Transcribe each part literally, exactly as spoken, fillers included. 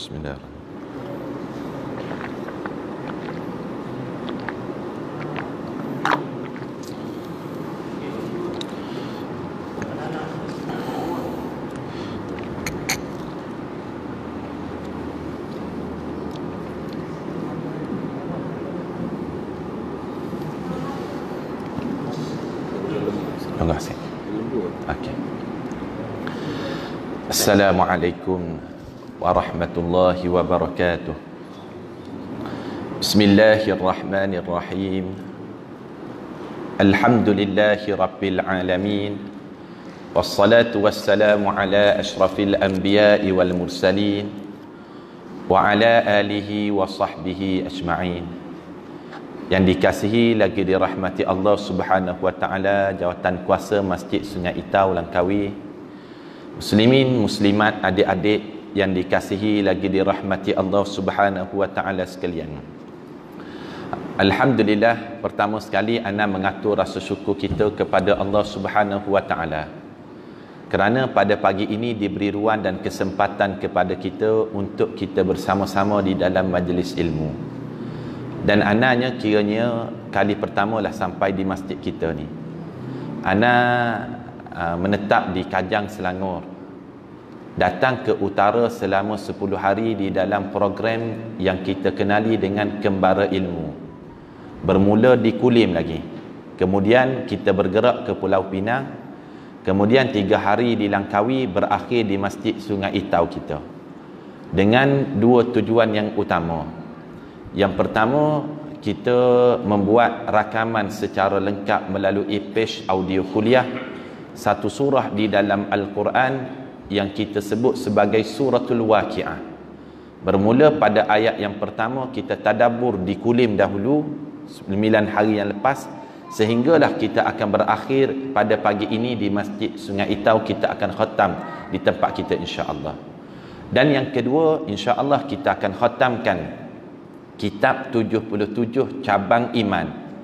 Bismillahirrahmanirrahim. Terima kasih. Okay. Assalamualaikum warahmatullahi wabarakatuh. Bismillahirrahmanirrahim. Alhamdulillahi rabbil alamin. Wassalatu wassalamu ala ashrafil anbiya'i wal mursalin wa ala alihi wa sahbihi ajma'in. Yang dikasihi lagi dirahmati Allah Subhanahu wa taala, jawatan kuasa Masjid Sungai Itau Langkawi, muslimin muslimat adik-adik yang dikasihi lagi dirahmati Allah Subhanahu wa taala sekalian. Alhamdulillah, pertama sekali ana mengatur rasa syukur kita kepada Allah Subhanahu wa taala kerana pada pagi ini diberi ruang dan kesempatan kepada kita untuk kita bersama-sama di dalam majlis ilmu. Dan ananya kiranya kali pertama lah sampai di masjid kita ni. Ana uh, menetap di Kajang Selangor, datang ke utara selama sepuluh hari di dalam program yang kita kenali dengan Kembara Ilmu. Bermula di Kulim lagi, kemudian kita bergerak ke Pulau Pinang, kemudian tiga hari di Langkawi, berakhir di Masjid Sungai Itau kita, dengan dua tujuan yang utama. Yang pertama, kita membuat rakaman secara lengkap melalui page audio kuliah satu surah di dalam Al-Quran yang kita sebut sebagai Suratul Waqi'ah. Bermula pada ayat yang pertama, kita tadabbur di Kulim dahulu sembilan hari yang lepas, sehinggalah kita akan berakhir pada pagi ini di Masjid Sungai Itau. Kita akan khatam di tempat kita insya-Allah. Dan yang kedua, insya-Allah kita akan khatamkan kitab tujuh puluh tujuh cabang iman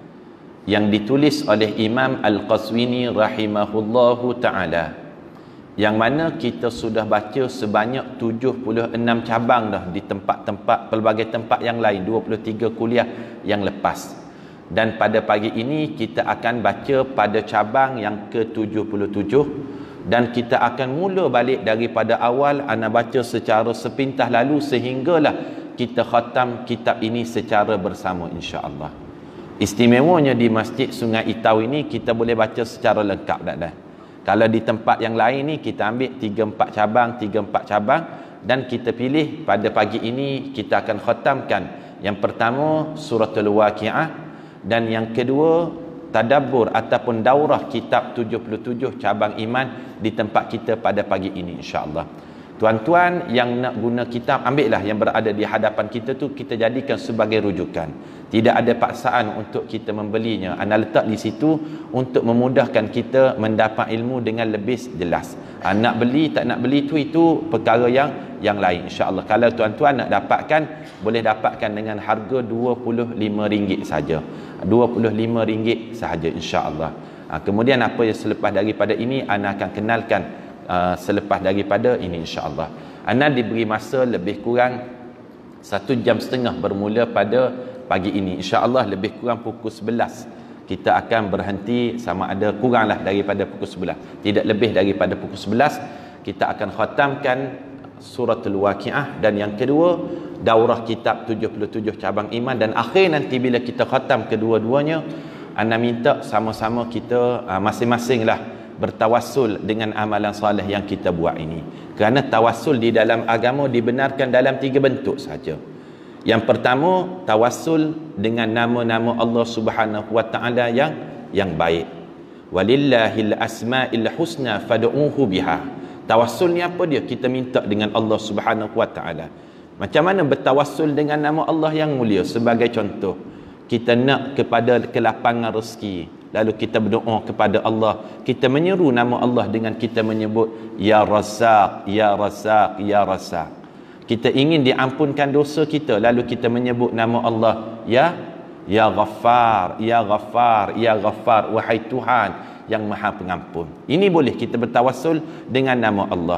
yang ditulis oleh Imam Al-Qaswini rahimahullahu ta'ala, yang mana kita sudah baca sebanyak tujuh puluh enam cabang dah di tempat-tempat, pelbagai tempat yang lain, dua puluh tiga kuliah yang lepas. Dan pada pagi ini kita akan baca pada cabang yang ke tujuh puluh tujuh, dan kita akan mula balik daripada awal. Ana baca secara sepintah lalu sehinggalah kita khatam kitab ini secara bersama insya-Allah. Istimewanya di Masjid Sungai Itau ini kita boleh baca secara lengkap dah dah. Kalau di tempat yang lain ni kita ambil tiga empat cabang, tiga empat cabang, dan kita pilih pada pagi ini kita akan khatamkan yang pertama Suratul Waqi'ah, dan yang kedua tadabbur ataupun daurah kitab tujuh puluh tujuh cabang iman di tempat kita pada pagi ini insya-Allah. Tuan-tuan yang nak guna kitab, ambillah yang berada di hadapan kita tu, kita jadikan sebagai rujukan. Tidak ada paksaan untuk kita membelinya. Ana letak di situ untuk memudahkan kita mendapat ilmu dengan lebih jelas. Ha, nak beli tak nak beli tu itu perkara yang yang lain insya-Allah. Kalau tuan-tuan nak dapatkan, boleh dapatkan dengan harga dua puluh lima ringgit saja. dua puluh lima ringgit sahaja insya-Allah. Ha, kemudian apa yang selepas daripada ini ana akan kenalkan Uh, selepas daripada ini insya-Allah. Ana diberi masa lebih kurang satu jam setengah bermula pada pagi ini insya-Allah. Lebih kurang pukul sebelas kita akan berhenti, sama ada kuranglah daripada pukul sebelas, tidak lebih daripada pukul sebelas kita akan khatamkan Suratul Waqi'ah, dan yang kedua daurah kitab tujuh puluh tujuh cabang iman. Dan akhir nanti bila kita khatam kedua-duanya, ana minta sama-sama kita uh, masing-masing lah bertawassul dengan amalan soleh yang kita buat ini. Kerana tawassul di dalam agama dibenarkan dalam tiga bentuk saja. Yang pertama, tawassul dengan nama-nama Allah Subhanahu wa taala yang yang baik. Walillahil asmaul husna fad'uuhu biha. Tawassul ni apa dia? Kita minta dengan Allah Subhanahu wa taala. Macam mana bertawassul dengan nama Allah yang mulia? Sebagai contoh, kita nak kepada kelapangan rezeki, lalu kita berdoa kepada Allah, kita menyeru nama Allah dengan kita menyebut Ya Razzaq, Ya Razzaq, Ya Razzaq. Kita ingin diampunkan dosa kita, lalu kita menyebut nama Allah Ya Ya Ghaffar, Ya Ghaffar, Ya Ghaffar, wahai Tuhan yang Maha Pengampun. Ini boleh kita bertawassul dengan nama Allah.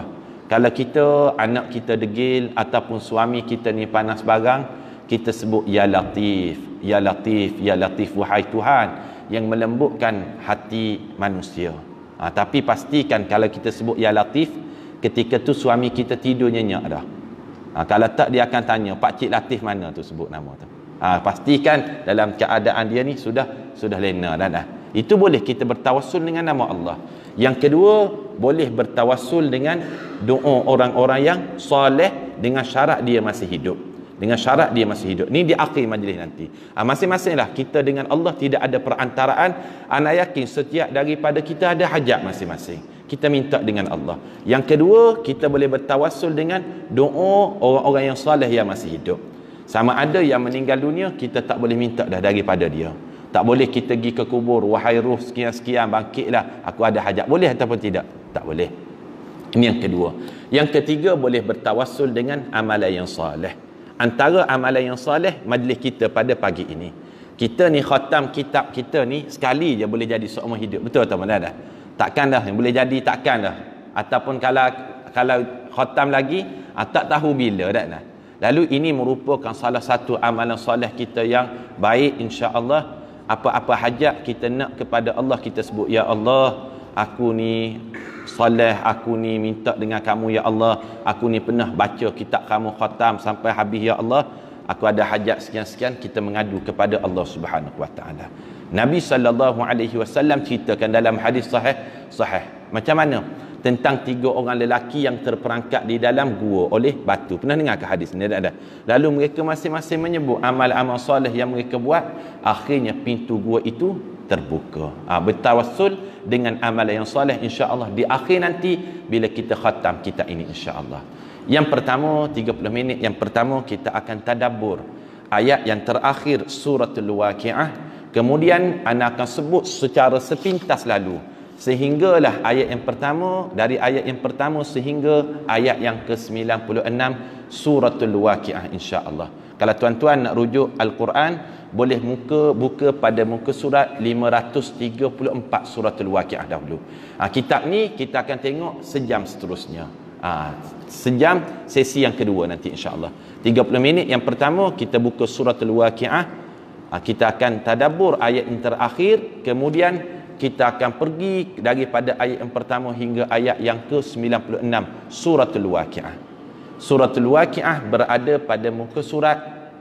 Kalau kita, anak kita degil ataupun suami kita ni panas barang, kita sebut Ya Latif, Ya Latif, Ya Latif, wahai Tuhan yang melembutkan hati manusia. Ha, tapi pastikan kalau kita sebut Ya Latif, ketika tu suami kita tidur nyenyak dah. Ha, kalau tak dia akan tanya, Pak Cik Latif mana tu sebut nama tu. Ha, pastikan dalam keadaan dia ni sudah sudah lena dah dah. Itu boleh kita bertawassul dengan nama Allah. Yang kedua, boleh bertawassul dengan doa orang-orang yang soleh dengan syarat dia masih hidup. Dengan syarat dia masih hidup. Ni di akhir majlis nanti. Ha, masing-masinglah kita dengan Allah tidak ada perantaraan. Ana yakin setiap daripada kita ada hajat masing-masing. Kita minta dengan Allah. Yang kedua, kita boleh bertawassul dengan doa orang-orang yang soleh yang masih hidup. Sama ada yang meninggal dunia, kita tak boleh minta dah daripada dia. Tak boleh kita pergi ke kubur, wahai ruh sekian-sekian, bangkitlah, aku ada hajat. Boleh ataupun tidak? Tak boleh. Ini yang kedua. Yang ketiga, boleh bertawassul dengan amalan yang soleh. Antara amalan yang soleh, majlis kita pada pagi ini. Kita ni khatam kitab kita ni, sekali je boleh jadi seumur hidup. Betul tak mana dah? Takkan dah, boleh jadi takkan dah. Ataupun kalau kalau khatam lagi, tak tahu bila dah. Dah. Lalu ini merupakan salah satu amalan soleh kita yang baik, insya-Allah. Apa-apa hajat kita nak kepada Allah, kita sebut, Ya Allah, aku ni soleh, aku ni minta dengan kamu, Ya Allah, aku ni pernah baca kitab kamu khatam sampai habis, Ya Allah, aku ada hajat sekian-sekian, kita mengadu kepada Allah Subhanahu Wa Taala. Nabi sallallahu alaihi wasallam ceritakan dalam hadis sahih, sahih. Macam mana? Tentang tiga orang lelaki yang terperangkap di dalam gua oleh batu. Pernah dengar ke hadis ni? Ada. Lalu mereka masing-masing menyebut amal-amal soleh yang mereka buat, akhirnya pintu gua itu terbuka. Ha, bertawassul dengan amal yang soleh, insya-Allah di akhir nanti bila kita khatam kitab ini, insya-Allah. Yang pertama, tiga puluh minit yang pertama kita akan tadabbur ayat yang terakhir suratul Waqiah. Kemudian ana akan sebut secara sepintas lalu sehinggalah ayat yang pertama, dari ayat yang pertama sehingga ayat yang ke sembilan puluh enam suratul Waqiah, insya-Allah. Kalau tuan-tuan nak rujuk Al-Quran, boleh muka buka pada muka surat lima ratus tiga puluh empat suratul Waqiah dahulu. Ha, kitab ni kita akan tengok sejam seterusnya. Ha, sejam sesi yang kedua nanti, insya-Allah. tiga puluh minit yang pertama kita buka suratul Waqiah. Ha, kita akan tadabbur ayat yang terakhir, kemudian kita akan pergi daripada ayat yang pertama hingga ayat yang ke sembilan puluh enam suratul Waqiah. Suratul Waqiah berada pada muka surat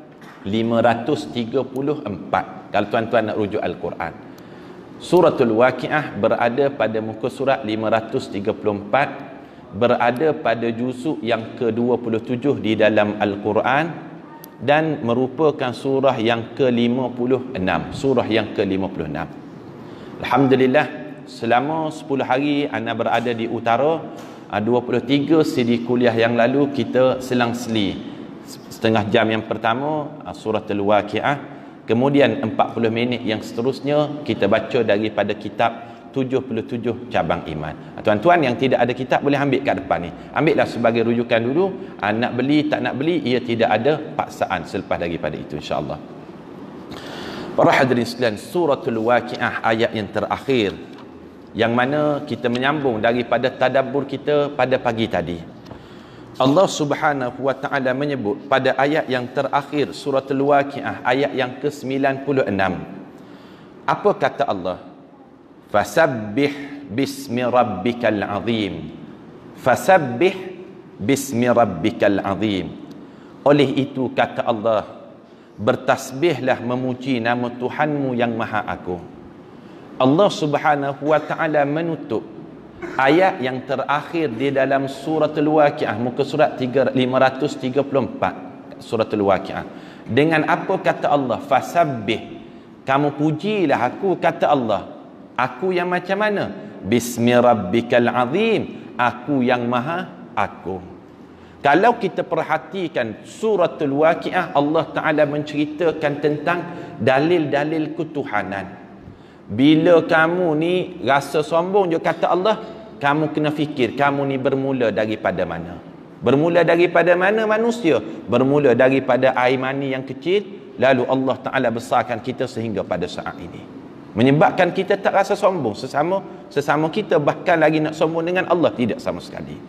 lima ratus tiga puluh empat kalau tuan-tuan nak rujuk Al-Quran. Suratul Waqiah berada pada muka surat lima ratus tiga puluh empat, berada pada juzuk yang ke dua puluh tujuh di dalam Al-Quran, dan merupakan surah yang ke lima puluh enam. Surah yang ke lima puluh enam. Alhamdulillah, selama sepuluh hari ana berada di utara. Dua puluh tiga sidi kuliah yang lalu kita selang-seli setengah jam yang pertama suratul Waqiah, kemudian empat puluh minit yang seterusnya kita baca daripada kitab tujuh puluh tujuh cabang iman. Tuan-tuan yang tidak ada kitab boleh ambil kat depan ni, ambillah sebagai rujukan dulu. Nak beli tak nak beli, ia tidak ada paksaan selepas daripada itu, insya-Allah. Para hadirin sekalian, suratul Waqiah ayat yang terakhir, yang mana kita menyambung daripada tadabbur kita pada pagi tadi. Allah Subhanahu wa taala menyebut pada ayat yang terakhir suratul Waqiah ayat yang ke sembilan puluh enam. Apa kata Allah? Fasabbih bismi rabbikal azim. Fasabbih bismi rabbikal azim. Oleh itu kata Allah, bertasbihlah memuji nama Tuhanmu yang Maha Agung. Allah Subhanahu wa taala menutup ayat yang terakhir di dalam suratul Waqiah muka surat lima ratus tiga puluh empat suratul Waqiah dengan apa kata Allah? Fasabbih, kamu pujilah aku, kata Allah. Aku yang macam mana? Bismi rabbikal azim, aku yang Maha Agung. Kalau kita perhatikan suratul Waqiah, Allah Taala menceritakan tentang dalil-dalil ketuhanan. Bila kamu ni rasa sombong je, kata Allah, kamu kena fikir kamu ni bermula daripada mana? Bermula daripada mana manusia? Bermula daripada air mani yang kecil, lalu Allah Taala besarkan kita sehingga pada saat ini. Menyebabkan kita tak rasa sombong sesama sesama kita, bahkan lagi nak sombong dengan Allah tidak sama sekali.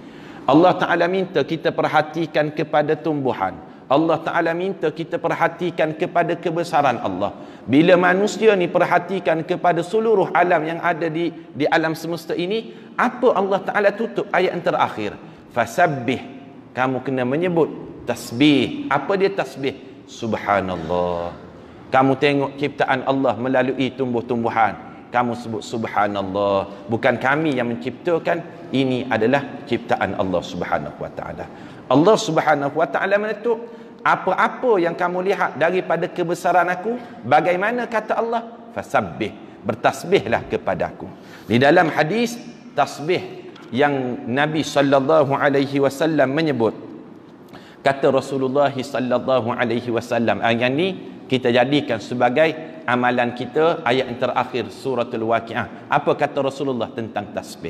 Allah Ta'ala minta kita perhatikan kepada tumbuhan. Allah Ta'ala minta kita perhatikan kepada kebesaran Allah. Bila manusia ni perhatikan kepada seluruh alam yang ada di di alam semesta ini, apa Allah Ta'ala tutup ayat yang terakhir? Fasabbih, kamu kena menyebut tasbih. Apa dia tasbih? Subhanallah. Kamu tengok ciptaan Allah melalui tumbuh-tumbuhan, kamu sebut subhanallah. Bukan kami yang menciptakan, ini adalah ciptaan Allah Subhanahu wa taala. Allah Subhanahu wa taala menutup, apa-apa yang kamu lihat daripada kebesaran aku, bagaimana kata Allah? Fasabbih, bertasbihlah kepada aku. Di dalam hadis tasbih yang Nabi sallallahu alaihi wasallam menyebut, kata Rasulullah sallallahu alaihi wasallam, ayat ni kita jadikan sebagai amalan kita, ayat yang terakhir suratul Waqiah. Apa kata Rasulullah tentang tasbih?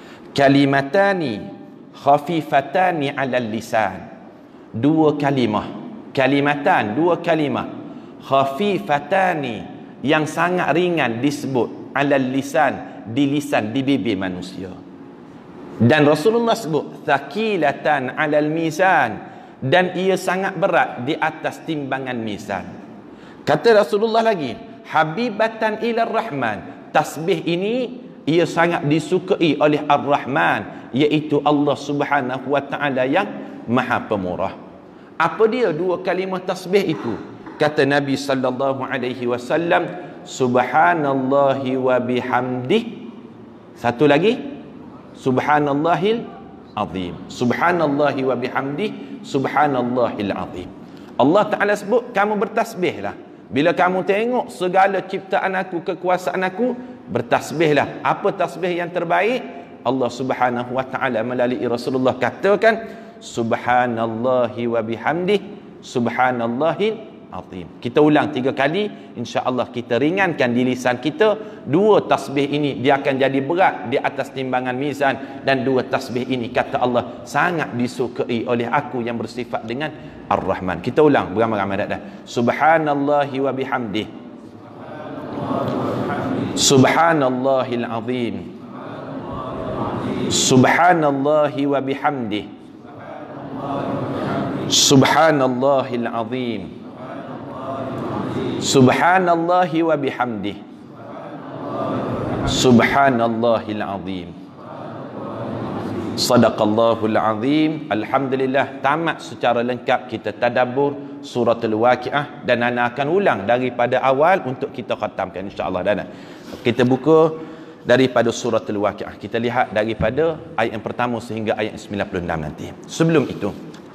Kalimatani khafifatani 'alal lisan. Dua kalimah, kalimatan, dua kalimah, khafifatani, yang sangat ringan disebut, 'alal lisan, di lisan, di bibir manusia. Dan Rasulullah sebut thaqilatan 'alal mizan, dan ia sangat berat di atas timbangan mizan. Kata Rasulullah lagi, habibatan ilar rahman, tasbih ini ia sangat disukai oleh Ar-Rahman, iaitu Allah Subhanahu wa taala yang Maha Pemurah. Apa dia dua kalimah tasbih itu? Kata Nabi sallallahu alaihi wasallam, subhanallahi wa bihamdih. Satu lagi, subhanallahil azim. Subhanallahi wa bihamdih, subhanallahil azim. Allah Taala sebut kamu bertasbihlah. Bila kamu tengok segala ciptaan aku, kekuasaan aku, bertasbihlah. Apa tasbih yang terbaik? Allah Subhanahu wa taala melalui Rasulullah katakan, subhanallahi wa bihamdih, subhanallahil azim. Kita ulang tiga kali, insya-Allah kita ringankan di lisan kita. Dua tasbih ini dia akan jadi berat di atas timbangan mizan, dan dua tasbih ini kata Allah sangat disukai oleh aku yang bersifat dengan Ar-Rahman. Kita ulang beramai-ramai dah. Subhanallahi wa bihamdih, subhanallahil azim, subhanallahi wa bihamdih, subhanallahil azim, subhanallahi wa bihamdih, subhanallahil azim. Sadaqallahul azim. Alhamdulillah, tamat secara lengkap kita tadabbur suratul Waqiah, dan ana akan ulang daripada awal untuk kita khatamkan insya-Allah. Dan kita buka daripada suratul Waqiah. Kita lihat daripada ayat yang pertama sehingga ayat sembilan puluh enam nanti. Sebelum itu,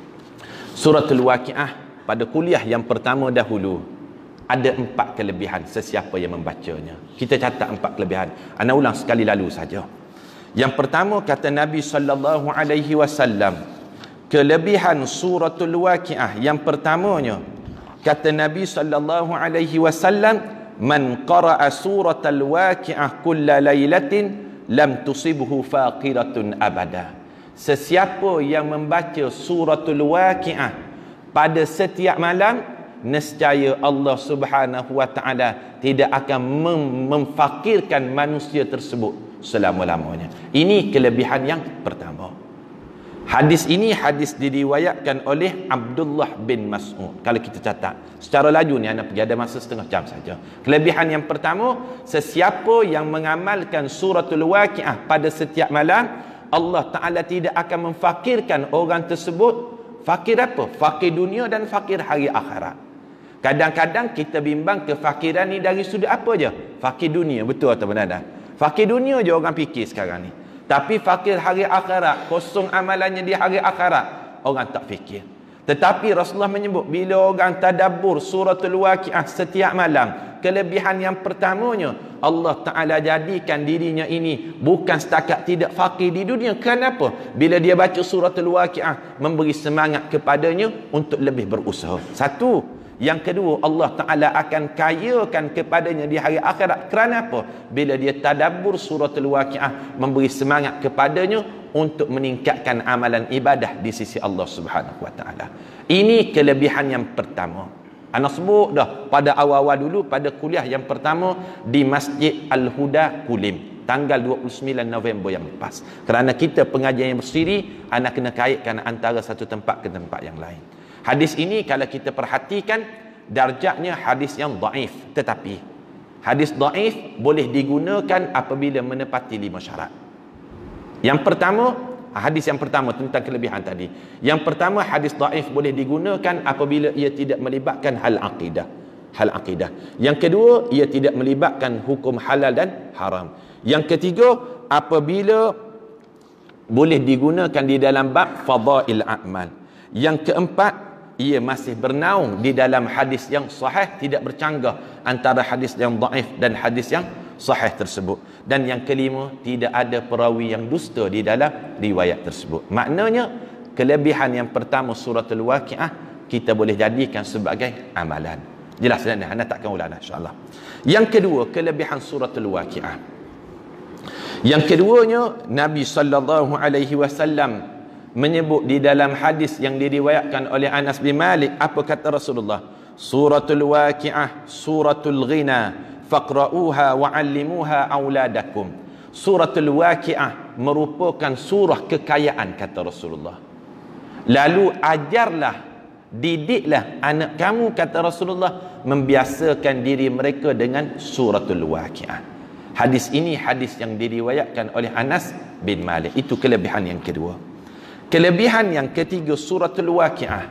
suratul Waqiah pada kuliah yang pertama dahulu ada empat kelebihan sesiapa yang membacanya. Kita catat empat kelebihan. Ana ulang sekali lalu saja. Yang pertama kata Nabi sallallahu alaihi wasallam, kelebihan suratul Waqiah yang pertamanya, kata Nabi sallallahu alaihi wasallam, man qara'a suratul Waqiah kulla lailatin lam tusibhu faqiratun abada. Sesiapa yang membaca suratul Waqiah pada setiap malam, nescaya Allah Subhanahu wa taala tidak akan mem- memfakirkan manusia tersebut selama-lamanya. Ini kelebihan yang pertama. Hadis ini hadis diriwayatkan oleh Abdullah bin Mas'ud. Kalau kita catat secara laju ni, anda pergi ada masa setengah jam saja. Kelebihan yang pertama, sesiapa yang mengamalkan suratul Waqiah pada setiap malam, Allah Ta'ala tidak akan memfakirkan orang tersebut. Fakir apa? Fakir dunia dan fakir hari akhirat. Kadang-kadang kita bimbang kefakiran ni dari sudut apa je? Fakir dunia, betul atau benar dah? Fakir dunia je orang fikir sekarang ni. Tapi fakir hari akhirat, kosong amalannya di hari akhirat, orang tak fikir. Tetapi Rasulullah menyebut, bila orang tadabbur suratul Waqiah setiap malam, kelebihan yang pertamanya, Allah Ta'ala jadikan dirinya ini bukan setakat tidak fakir di dunia. Kenapa? Bila dia baca suratul Waqiah, memberi semangat kepadanya untuk lebih berusaha. Satu. Yang kedua, Allah Ta'ala akan kayakan kepadanya di hari akhirat. Kerana apa? Bila dia tadabbur suratul Waqiah, memberi semangat kepadanya untuk meningkatkan amalan ibadah di sisi Allah Subhanahu wa taala. Ini kelebihan yang pertama. Ana sebut dah pada awal-awal dulu pada kuliah yang pertama di Masjid Al-Huda Kulim. tanggal dua puluh sembilan November yang lepas. Kerana kita pengajian yang bersiri, anda kena kaitkan antara satu tempat ke tempat yang lain. Hadis ini kalau kita perhatikan, darjatnya hadis yang dhaif, tetapi hadis dhaif boleh digunakan apabila menepati lima syarat. Yang pertama, hadis yang pertama tentang kelebihan tadi. Yang pertama, hadis dhaif boleh digunakan apabila ia tidak melibatkan hal akidah. Hal akidah. Yang kedua, ia tidak melibatkan hukum halal dan haram. Yang ketiga, apabila boleh digunakan di dalam bab fadail a'mal. Yang keempat, ia masih bernaung di dalam hadis yang sahih, tidak bercanggah antara hadis yang dhaif dan hadis yang sahih tersebut. Dan yang kelima, tidak ada perawi yang dusta di dalam riwayat tersebut. Maknanya, kelebihan yang pertama suratul Waqiah kita boleh jadikan sebagai amalan. Jelas dah, anda takkan ulang dah, insya-Allah. Yang kedua, kelebihan suratul Waqiah. Yang keduanya, Nabi sallallahu alaihi wasallam menyebut di dalam hadis yang diriwayatkan oleh Anas bin Malik, apa kata Rasulullah? Suratul Waqiah suratul ghina faqra'uha wa'allimuha auladakum. Suratul Waqiah merupakan surah kekayaan, kata Rasulullah. Lalu ajarlah, didiklah anak kamu, kata Rasulullah, membiasakan diri mereka dengan suratul Waqiah. Hadis ini hadis yang diriwayatkan oleh Anas bin Malik. Itu kelebihan yang kedua. Kelebihan yang ketiga suratul Waqiah,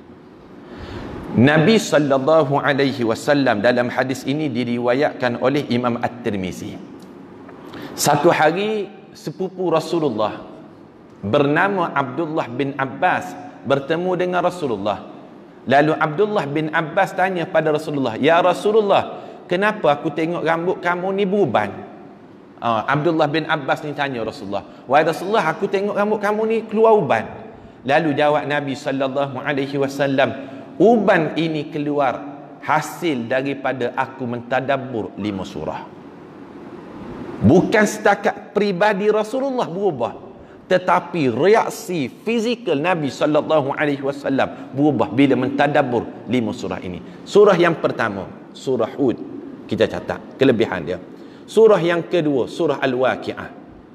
Nabi sallallahu alaihi wasallam dalam hadis ini diriwayatkan oleh Imam At-Tirmizi. Satu hari sepupu Rasulullah bernama Abdullah bin Abbas bertemu dengan Rasulullah. Lalu Abdullah bin Abbas tanya pada Rasulullah, "Ya Rasulullah, kenapa aku tengok rambut kamu ni beruban?" Uh, Abdullah bin Abbas ni tanya Rasulullah, "Wahai Rasulullah, aku tengok rambut kamu ni keluar uban." Lalu jawab Nabi sallallahu alaihi wasallam, "Uban ini keluar hasil daripada aku mentadabbur lima surah." Bukan setakat peribadi Rasulullah berubah, tetapi reaksi fizikal Nabi sallallahu alaihi wasallam berubah bila mentadabbur lima surah ini. Surah yang pertama, surah Hud, kita catat kelebihan dia. Surah yang kedua, surah Al-Waqiah.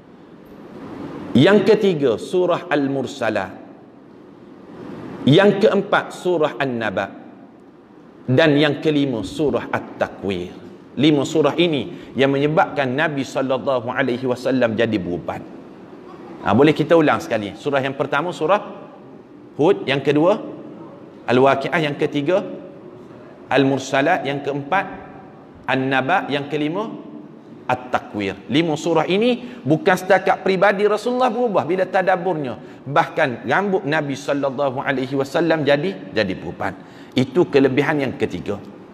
Yang ketiga, surah Al-Mursalat. Yang keempat, surah An-Naba. Dan yang kelima, surah At-Takwir. Lima surah ini yang menyebabkan Nabi sallallahu alaihi wasallam jadi beruban. Ha, boleh kita ulang sekali. Surah yang pertama surah Hud, yang kedua Al-Waqiah, yang ketiga Al-Mursalat, yang keempat An-Naba, yang kelima At-Takwir. Lima surah ini bukan setakat pribadi Rasulullah berubah bila tadabburnya, bahkan rambut Nabi sallallahu alaihi wasallam jadi jadi beruban. Itu kelebihan yang ketiga.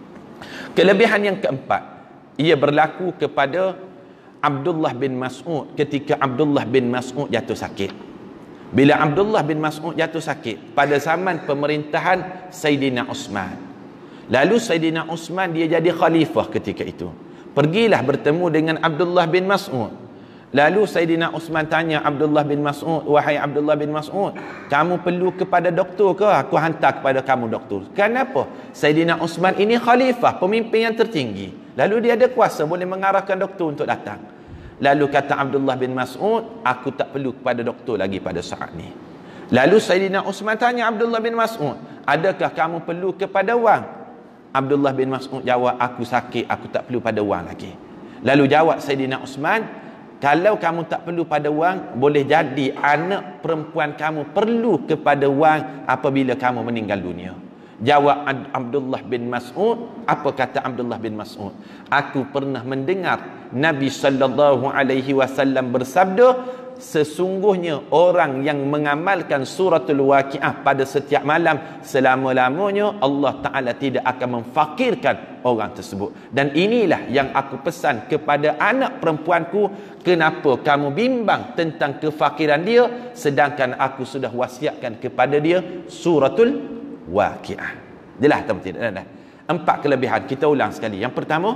Kelebihan yang keempat, ia berlaku kepada Abdullah bin Mas'ud ketika Abdullah bin Mas'ud jatuh sakit. Bila Abdullah bin Mas'ud jatuh sakit pada zaman pemerintahan Sayyidina Uthman. Lalu Sayyidina Uthman dia jadi khalifah ketika itu. Pergilah bertemu dengan Abdullah bin Mas'ud. Lalu Sayyidina Uthman tanya Abdullah bin Mas'ud, "Wahai Abdullah bin Mas'ud, kamu perlu kepada doktor ke? Aku hantar kepada kamu doktor." Kenapa? Sayyidina Uthman ini khalifah, pemimpin yang tertinggi. Lalu dia ada kuasa boleh mengarahkan doktor untuk datang. Lalu kata Abdullah bin Mas'ud, "Aku tak perlu kepada doktor lagi pada saat ni." Lalu Sayyidina Uthman tanya Abdullah bin Mas'ud, "Adakah kamu perlu kepada wang?" Abdullah bin Mas'ud jawab, "Aku sakit, aku tak perlu pada wang lagi." Lalu jawab Sayyidina Uthman, "Kalau kamu tak perlu pada wang, boleh jadi anak perempuan kamu perlu kepada wang apabila kamu meninggal dunia." Jawab Abdullah bin Mas'ud, apa kata Abdullah bin Mas'ud? "Aku pernah mendengar Nabi sallallahu alaihi wasallam bersabda, sesungguhnya orang yang mengamalkan suratul Waqiah pada setiap malam, selama-lamanya Allah Ta'ala tidak akan memfakirkan orang tersebut. Dan inilah yang aku pesan kepada anak perempuanku, kenapa kamu bimbang tentang kefakiran dia, sedangkan aku sudah wasiatkan kepada dia suratul Waqiah." Jelas atau tidak? Dah. Empat kelebihan. Kita ulang sekali. Yang pertama,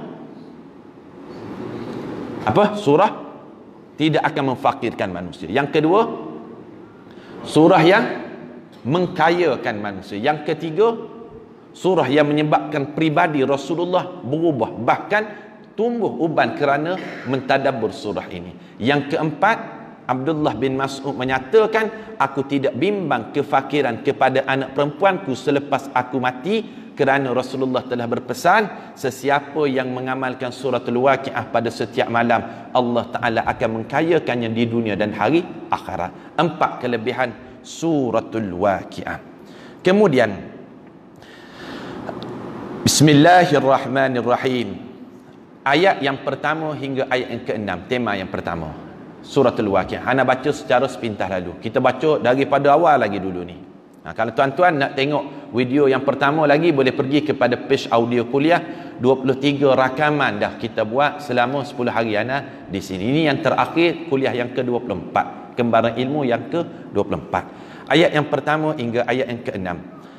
apa? Surah tidak akan memfakirkan manusia. Yang kedua, surah yang mengkayakan manusia. Yang ketiga, surah yang menyebabkan pribadi Rasulullah berubah, bahkan tumbuh uban kerana mentadabbur surah ini. Yang keempat, Abdullah bin Mas'ud menyatakan, aku tidak bimbang kefakiran kepada anak perempuanku selepas aku mati, kerana Rasulullah telah berpesan, sesiapa yang mengamalkan suratul Waqiah pada setiap malam, Allah Ta'ala akan mengkayakannya di dunia dan hari akhirat. Empat kelebihan suratul Waqiah. Kemudian, Bismillahirrahmanirrahim. Ayat yang pertama hingga ayat yang keenam, tema yang pertama, suratul Waqiah. Ana baca secara sepintas lalu. Kita baca daripada awal lagi dulu ni. Ha, kalau tuan-tuan nak tengok video yang pertama lagi, boleh pergi kepada page audio kuliah. Dua puluh tiga rakaman dah kita buat selama sepuluh hari ana di sini. Ini yang terakhir, kuliah yang ke dua puluh empat, Kembaran Ilmu yang ke dua puluh empat. Ayat yang pertama hingga ayat yang keenam.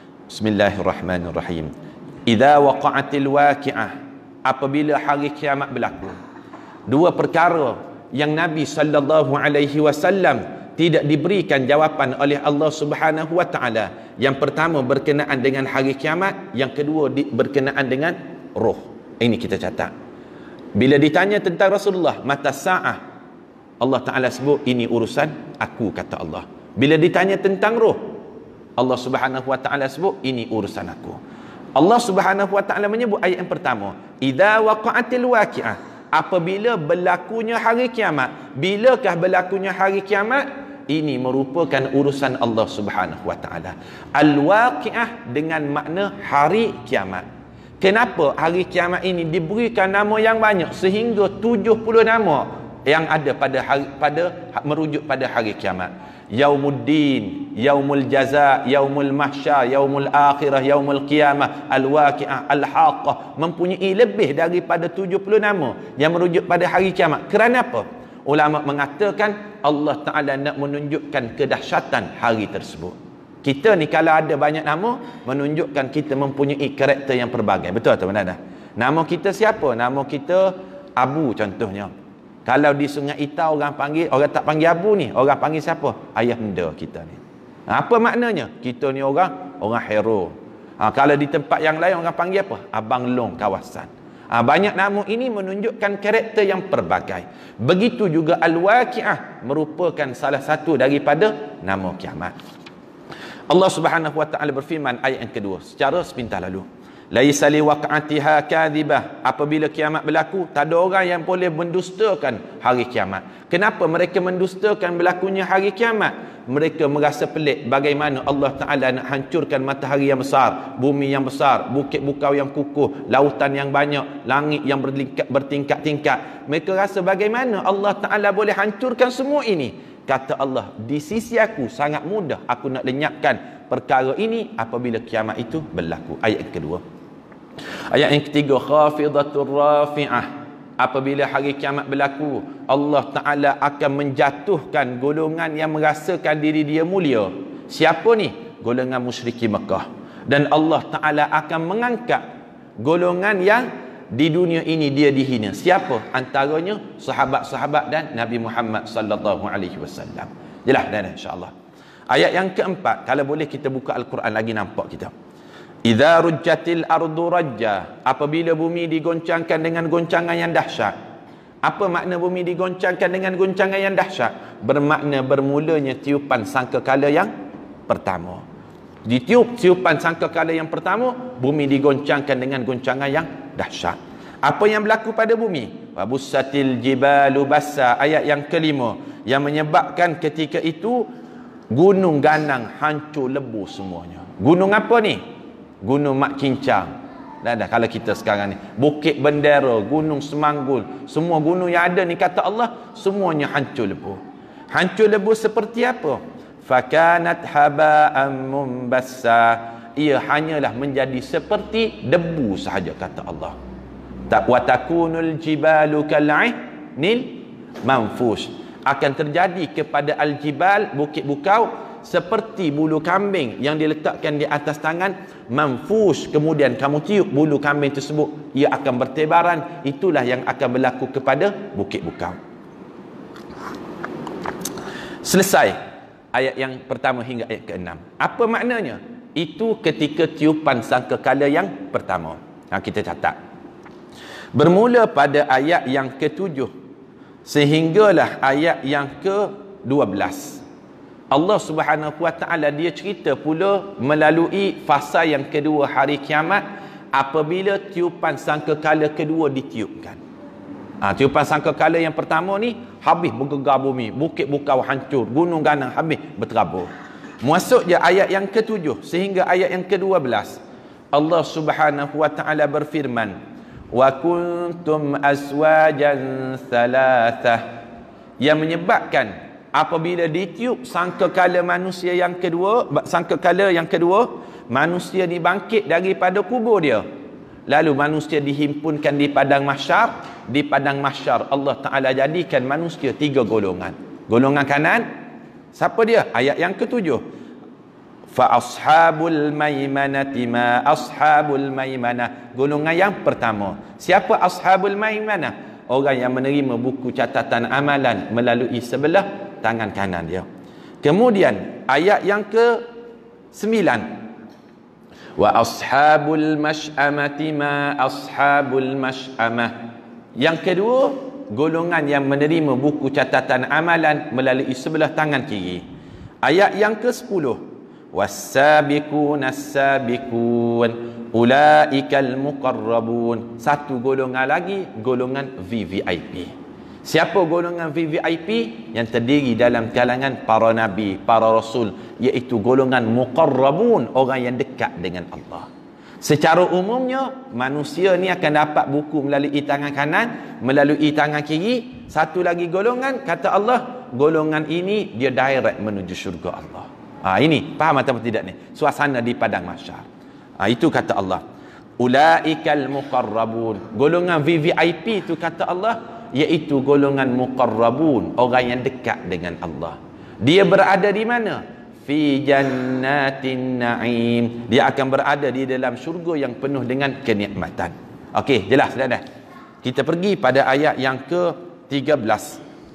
Bismillahirrahmanirrahim. Idza waqa'atil waqi'ah, apabila hari kiamat berlaku. Dua perkara yang Nabi sallallahu alaihi wasallam tidak diberikan jawapan oleh Allah Subhanahu wa taala. Yang pertama berkenaan dengan hari kiamat, yang kedua di, berkenaan dengan roh. Ini kita catat. Bila ditanya tentang Rasulullah, mata sa'ah, Allah Taala sebut ini urusan aku, kata Allah. Bila ditanya tentang roh, Allah Subhanahu wa taala sebut ini urusan aku. Allah Subhanahu wa taala menyebut ayat yang pertama, idza waqa'atil waqi'ah, apabila berlakunya hari kiamat. Bilakah berlakunya hari kiamat? Ini merupakan urusan Allah Subhanahu wa taala. Al-Waqi'ah dengan makna hari kiamat. Kenapa hari kiamat ini diberikan nama yang banyak sehingga tujuh puluh nama yang ada pada hari, pada merujuk pada hari kiamat. Yaumuddin, Yaumul Jaza, Yaumul Mahsyar, Yaumul Akhirah, Yaumul Qiyamah, Al-Waqi'ah, Al-Haqqah, mempunyai lebih daripada tujuh puluh nama yang merujuk pada hari kiamat. Kerana apa? Ulama mengatakan Allah Ta'ala nak menunjukkan kedahsyatan hari tersebut. Kita ni kalau ada banyak nama, menunjukkan kita mempunyai karakter yang pelbagai. Betul atau benar? Nama kita siapa? Nama kita Abu contohnya. Kalau di Sungai Itau orang panggil, orang tak panggil Abu ni, orang panggil siapa? Ayahanda kita ni. Apa maknanya? Kita ni orang orang hero. Ha, kalau di tempat yang lain orang panggil apa? Abang Long kawasan. Ha, banyak nama ini menunjukkan karakter yang pelbagai. Begitu juga Al-Waqi'ah merupakan salah satu daripada nama kiamat. Allah Subhanahu wa taala berfirman ayat yang kedua secara sepintas lalu. Laisa li waq'atiha kadhibah, apabila kiamat berlaku, tak ada orang yang boleh mendustakan hari kiamat. Kenapa mereka mendustakan berlakunya hari kiamat? Mereka merasa pelik bagaimana Allah Ta'ala nak hancurkan matahari yang besar, bumi yang besar, bukit bukau yang kukuh, lautan yang banyak, langit yang bertingkat-tingkat. Mereka rasa bagaimana Allah Ta'ala boleh hancurkan semua ini. Kata Allah, di sisi aku sangat mudah aku nak lenyapkan perkara ini apabila kiamat itu berlaku. Ayat yang kedua. Ayat yang ketiga, khafidatur rafi'ah, apabila hari kiamat berlaku, Allah Ta'ala akan menjatuhkan golongan yang merasakan diri dia mulia. Siapa ni? Golongan musyriki Mekah. Dan Allah Ta'ala akan mengangkat golongan yang di dunia ini dia dihina. Siapa? Antaranya sahabat-sahabat dan Nabi Muhammad sallallahu alaihi wasallam. Jelas dah insya-Allah. Ayat yang keempat, kalau boleh kita buka Al-Quran lagi nampak kita. Idza rujjatil ardu rajja, apabila bumi digoncangkan dengan goncangan yang dahsyat. Apa makna bumi digoncangkan dengan goncangan yang dahsyat? Bermakna bermulanya tiupan sangkakala yang pertama. Ditiup tiupan sangkakala yang pertama, bumi digoncangkan dengan goncangan yang dahsyat. Apa yang berlaku pada bumi? Wabussatil jibalu bassa, ayat yang kelima, yang menyebabkan ketika itu gunung ganang hancur lebur semuanya. Gunung apa ni? Gunung Mak Cincang. Dah dah kalau kita sekarang ni, Bukit Bendera, Gunung Semanggul, semua gunung yang ada ni kata Allah semuanya hancur lebur. Hancur lebur seperti apa? Fakanat haba'an mumbassa, ia hanyalah menjadi seperti debu sahaja kata Allah. Tak watakunul jibalu kal'ahnil manfush, akan terjadi kepada al-jibal, bukit bukau, seperti bulu kambing yang diletakkan di atas tangan, manfush, kemudian kamu tiup bulu kambing tersebut, ia akan bertebaran. Itulah yang akan berlaku kepada bukit bukau. Selesai ayat yang pertama hingga ayat keenam. Apa maknanya? Itu ketika tiupan sangkakala yang pertama. Ha, kita catat. Bermula pada ayat yang ketujuh sehinggalah ayat yang ke dua belas. Allah Subhanahu Wa Taala dia cerita pula melalui fasa yang kedua hari kiamat apabila tiupan sangkakala kedua ditiupkan. Ha, tiupan sangkakala yang pertama ni habis bergegar bumi, bukit bukau hancur, gunung ganang habis berterabur. Masuk je ayat yang ketujuh sehingga ayat yang kedua belas. Allah Subhanahu Wa Taala berfirman, wa kuntum azwajan thalathah, yang menyebabkan apabila ditiup sangkakala manusia yang kedua, sangkakala yang kedua, manusia dibangkit daripada kubur dia. Lalu manusia dihimpunkan di padang mahsyar. Di padang mahsyar Allah Ta'ala jadikan manusia tiga golongan. Golongan kanan, siapa dia? Ayat yang ketujuh. Fa ashabul maimanati ma ashabul maimanah. Golongan yang pertama. Siapa ashabul maimanah? Orang yang menerima buku catatan amalan melalui sebelah tangan kanan dia. Kemudian ayat yang ke sembilan, wa ashabul masy'amati ma ashabul masy'amah. Yang kedua, golongan yang menerima buku catatan amalan melalui sebelah tangan kiri. Ayat yang ke sepuluh, was-sabiquna as-sabiqun ulaikal muqarrabun. Satu golongan lagi, golongan V V I P. Siapa golongan V V I P? Yang terdiri dalam kalangan para nabi, para rasul, iaitu golongan muqarrabun, orang yang dekat dengan Allah. Secara umumnya manusia ni akan dapat buku melalui tangan kanan, melalui tangan kiri. Satu lagi golongan, kata Allah, golongan ini dia direct menuju syurga Allah. Ha, ini faham atau tidak ni? Suasana di padang mahsyar. Ha, itu kata Allah. Ulaikal muqarrabun. Golongan V V I P itu kata Allah, iaitu golongan muqarrabun, orang yang dekat dengan Allah. Dia berada di mana? Fi jannatin na'im. Dia akan berada di dalam syurga yang penuh dengan kenikmatan. Okey, jelas dah dah. Kita pergi pada ayat yang ke tiga belas.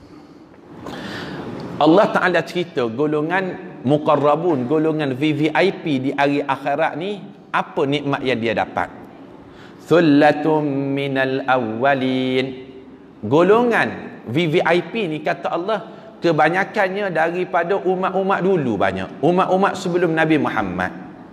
Allah Ta'ala cerita golongan muqarrabun, golongan V V I P di hari akhirat ni, apa nikmat yang dia dapat? Thullatum minal awwalin. Golongan V V I P ni kata Allah, kebanyakannya daripada umat-umat dulu banyak. Umat-umat sebelum Nabi Muhammad.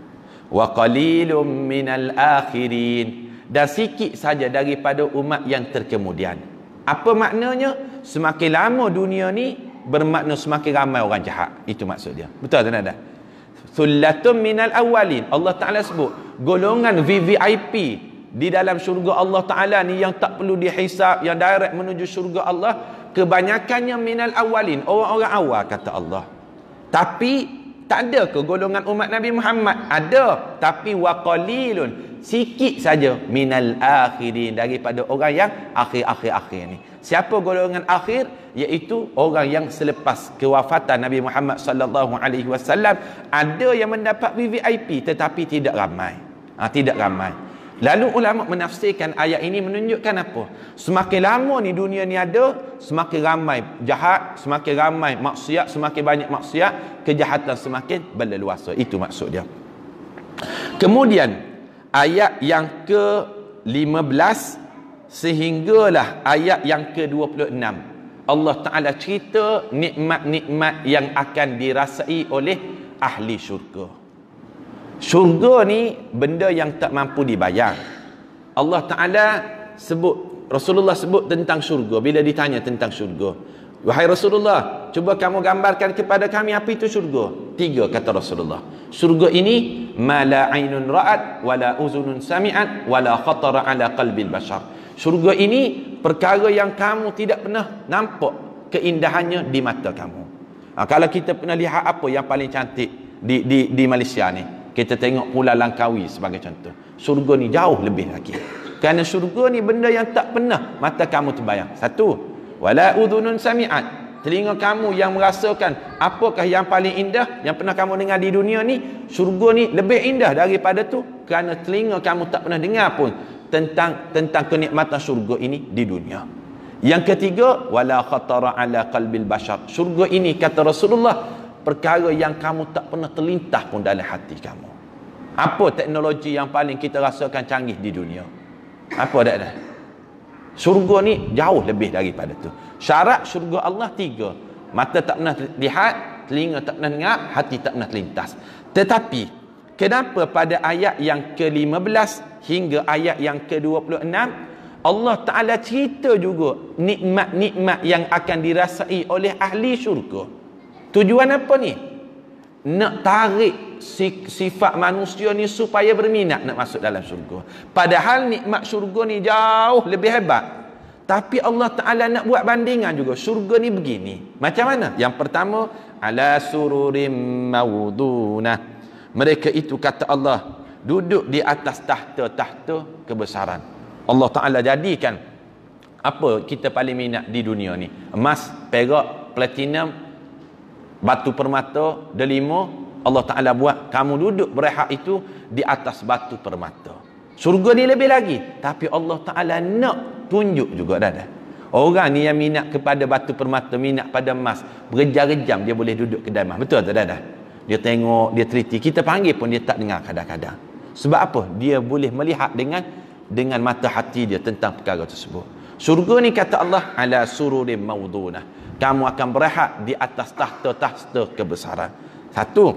Wa qalilum minal akhirin. Dan sikit saja daripada umat yang terkemudian. Apa maknanya? Semakin lama dunia ni, bermakna semakin ramai orang jahat. Itu maksud dia. Betul tak ada? Thullatum minal awwalin. Allah Ta'ala sebut golongan V V I P di dalam syurga Allah Ta'ala ni yang tak perlu dihisap, yang direct menuju syurga Allah, kebanyakannya minal awalin, orang-orang awal kata Allah. Tapi tak ada ke golongan umat Nabi Muhammad? Ada, tapi waqalilun, sikit saja minal akhirin, daripada orang yang akhir-akhir-akhir ni. Siapa golongan akhir? Iaitu orang yang selepas kewafatan Nabi Muhammad sallallahu alaihi wasallam. Ada yang mendapat V V I P tetapi tidak ramai. Ha, tidak ramai. Lalu ulama menafsirkan ayat ini menunjukkan apa? Semakin lama ni dunia ni ada, semakin ramai jahat, semakin ramai maksiat, semakin banyak maksiat, kejahatan semakin berleluasa. Itu maksud dia. Kemudian ayat yang ke lima belas sehinggalah ayat yang ke dua puluh enam. Allah Ta'ala cerita nikmat-nikmat yang akan dirasai oleh ahli syurga. Syurga ni benda yang tak mampu dibayar. Allah Ta'ala sebut, Rasulullah sebut tentang syurga. Bila ditanya tentang syurga, wahai Rasulullah, cuba kamu gambarkan kepada kami apa itu syurga. Tiga kata Rasulullah. Syurga ini ma la ainun ra'at wala uzunun sami'at wala khatara ala qalbil bashar. Syurga ini perkara yang kamu tidak pernah nampak keindahannya di mata kamu. Ha, kalau kita pernah lihat apa yang paling cantik di di di Malaysia ni, kita tengok Pulau Langkawi sebagai contoh. Syurga ni jauh lebih lagi. Kerana syurga ni benda yang tak pernah mata kamu terbayang. Satu, wala udhunun sami'at. Telinga kamu yang merasakan apakah yang paling indah yang pernah kamu dengar di dunia ni, syurga ni lebih indah daripada tu, kerana telinga kamu tak pernah dengar pun tentang tentang kenikmatan syurga ini di dunia. Yang ketiga, wala khatara ala qalbil bashar. Syurga ini kata Rasulullah, perkara yang kamu tak pernah terlintas pun dalam hati kamu. Apa teknologi yang paling kita rasakan canggih di dunia? Apa dah dah? Syurga ni jauh lebih daripada tu. Syarat syurga Allah tiga. Mata tak pernah lihat, telinga tak pernah dengar, hati tak pernah terlintas. Tetapi kenapa pada ayat yang ke lima belas hingga ayat yang ke dua puluh enam Allah Ta'ala cerita juga nikmat-nikmat yang akan dirasai oleh ahli syurga. Tujuan apa ni? Nak tarik sifat manusia ni supaya berminat nak masuk dalam syurga. Padahal nikmat syurga ni jauh lebih hebat. Tapi Allah Ta'ala nak buat bandingan juga. Syurga ni begini. Macam mana? Yang pertama, ala sururim mawdunah. Mereka itu, kata Allah, duduk di atas tahta-tahta kebesaran. Allah Ta'ala jadikan apa kita paling minat di dunia ni? Emas, perak, platinum, batu permata, delima. Allah Ta'ala buat kamu duduk berehat itu di atas batu permata. Surga ni lebih lagi. Tapi Allah Ta'ala nak tunjuk juga dah dah. Orang ni yang minat kepada batu permata, minat pada emas, berjam-jam dia boleh duduk kedai emas. Betul tak dah dah? Dia tengok, dia teliti. Kita panggil pun dia tak dengar kadang-kadang. Sebab apa? Dia boleh melihat dengan dengan mata hati dia tentang perkara tersebut. Surga ni, kata Allah, ala sururim mawdunah. Kamu akan berehat di atas tahta-tahta kebesaran. Satu.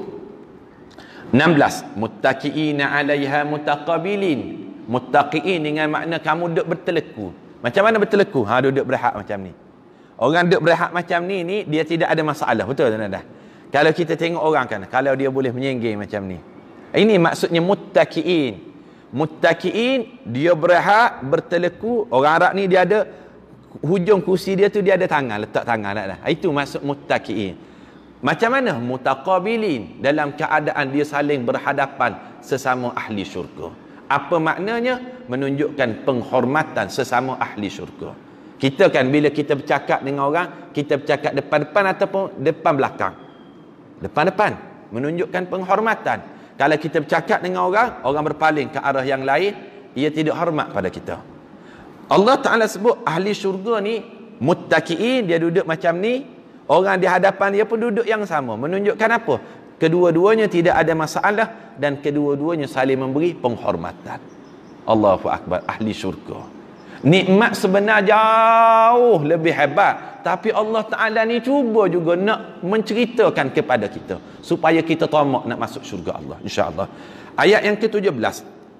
enam belas. Muttaqi'ina 'alaiha mutaqabilin. Muttaqi'in dengan makna kamu duduk berteleku. Macam mana berteleku? Ha, duduk berehat macam ni. Orang duduk berehat macam ni ni dia tidak ada masalah. Betul tak dah? Kalau kita tengok orang kan, kalau dia boleh menyengging macam ni. Ini maksudnya muttaqi'in. Muttaqi'in, dia berehat berteleku. Orang Arab ni dia ada hujung kursi dia tu dia ada tangan, letak tangan dah. Itu maksud muttaqi'in. Macam mana? Mutaqabilin, dalam keadaan dia saling berhadapan sesama ahli syurga. Apa maknanya? Menunjukkan penghormatan sesama ahli syurga. Kita kan bila kita bercakap dengan orang, kita bercakap depan-depan ataupun depan belakang. Depan-depan menunjukkan penghormatan. Kalau kita bercakap dengan orang, orang berpaling ke arah yang lain, ia tidak hormat pada kita. Allah Ta'ala sebut ahli syurga ni muttaqi'in, dia duduk macam ni. Orang di hadapan dia pun duduk yang sama. Menunjukkan apa? Kedua-duanya tidak ada masalah dan kedua-duanya saling memberi penghormatan. Allahu Akbar. Ahli syurga. Nikmat sebenar jauh lebih hebat. Tapi Allah Ta'ala ni cuba juga nak menceritakan kepada kita supaya kita tamak nak masuk syurga Allah, insya-Allah. Ayat yang ke tujuh belas.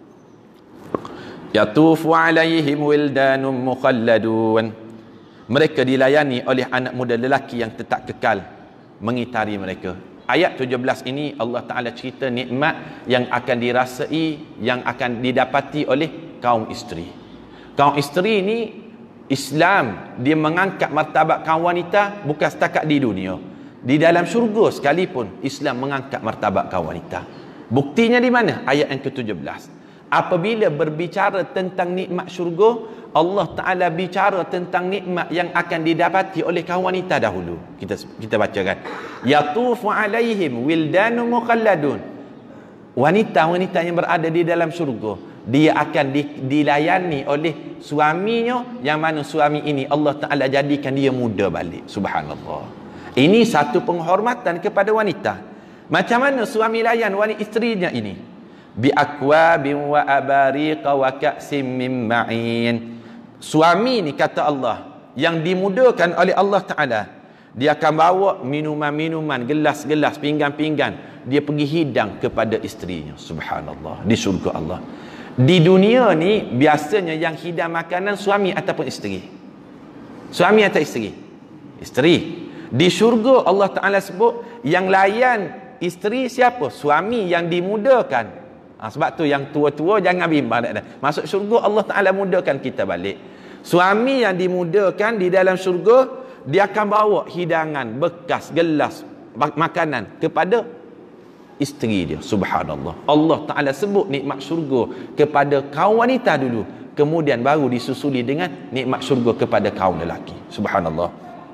Yatufu alaihim wildanum mukhalladun. Mereka dilayani oleh anak muda lelaki yang tetap kekal mengitari mereka. Ayat tujuh belas ini Allah Ta'ala cerita nikmat yang akan dirasai, yang akan didapati oleh kaum isteri. Kaum isteri ini, Islam dia mengangkat martabat kaum wanita bukan setakat di dunia. Di dalam syurga sekalipun Islam mengangkat martabat kaum wanita. Buktinya di mana? Ayat yang ke tujuh belas. Apabila berbicara tentang nikmat syurga, Allah Ta'ala bicara tentang nikmat yang akan didapati oleh kaum wanita dahulu. Kita kita bacakan. Yatufu alaihim wildanun mukhalladun. Wanita-wanita yang berada di dalam syurga, dia akan di, dilayani oleh suaminya, yang mana suami ini Allah Ta'ala jadikan dia muda balik. Subhanallah. Ini satu penghormatan kepada wanita. Macam mana suami layan wanita isterinya ini? Bi akwabin wa abariqa wa ka'sim min ma'in. Suami ni, kata Allah, yang dimudahkan oleh Allah Ta'ala, dia akan bawa minuman-minuman, gelas-gelas, pinggan-pinggan, dia pergi hidang kepada isterinya. Subhanallah. Di syurga Allah. Di dunia ni biasanya yang hidang makanan suami ataupun isteri. Suami atau isteri? Isteri. Di syurga Allah Ta'ala sebut yang layan isteri siapa? Suami yang dimudahkan. Ha, sebab tu yang tua-tua jangan bimbang. Masuk syurga Allah Ta'ala mudahkan kita balik. Suami yang dimudahkan di dalam syurga, dia akan bawa hidangan, bekas, gelas, makanan kepada isteri dia. Subhanallah. Allah Ta'ala sebut nikmat syurga kepada kaum wanita dulu, kemudian baru disusuli dengan nikmat syurga kepada kaum lelaki. Subhanallah.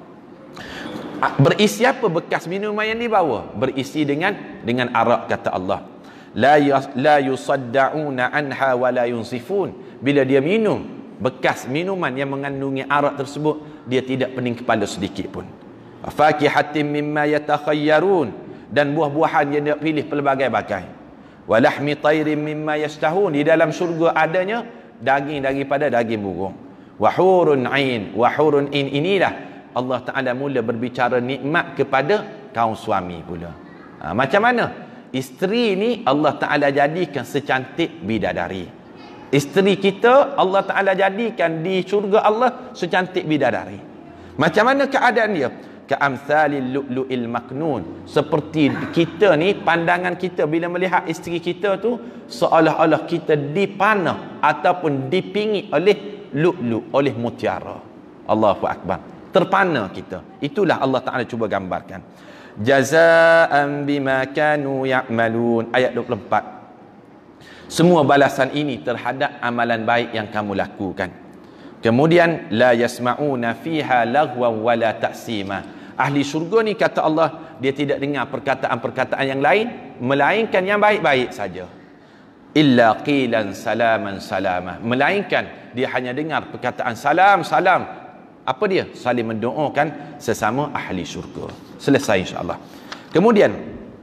Berisi apa bekas minuman yang dibawa? Berisi dengan dengan arak, kata Allah. La la yusaddauna anha wa la yunsifun. Bila dia minum bekas minuman yang mengandungi arak tersebut, dia tidak pening kepala sedikit pun. Fakihatin mimma yatakhayyarun, dan buah-buahan yang dia pilih pelbagai-bagai. Walahmi tairin mimma yashtahun, di dalam syurga adanya daging daripada daging burung. wa hurun ain. Wa hurun ain inilah Allah Ta'ala mula berbicara nikmat kepada kaum suami pula. Ha, macam mana? Isteri ni Allah Ta'ala jadikan secantik bidadari. Isteri kita Allah Ta'ala jadikan di syurga Allah secantik bidadari. Macam mana keadaan dia? Ka'amthalil lu'lu'il maknun. Seperti kita ni, pandangan kita bila melihat isteri kita tu seolah-olah kita dipanah ataupun dipingi oleh lu'lu', oleh mutiara. Allahu Akbar. Terpana kita. Itulah Allah Ta'ala cuba gambarkan. Jazaan bima kanu ya'malun. Ayat dua puluh empat. Semua balasan ini terhadap amalan baik yang kamu lakukan. Kemudian la yasma'una fiha lagwan wala ta'sima. Ahli syurga ni kata Allah, dia tidak dengar perkataan-perkataan yang lain melainkan yang baik-baik saja. Illa qilan salaman salamah. Melainkan dia hanya dengar perkataan salam salam. Apa dia? Saling mendoakan sesama ahli syurga. Selesai insya-Allah. Kemudian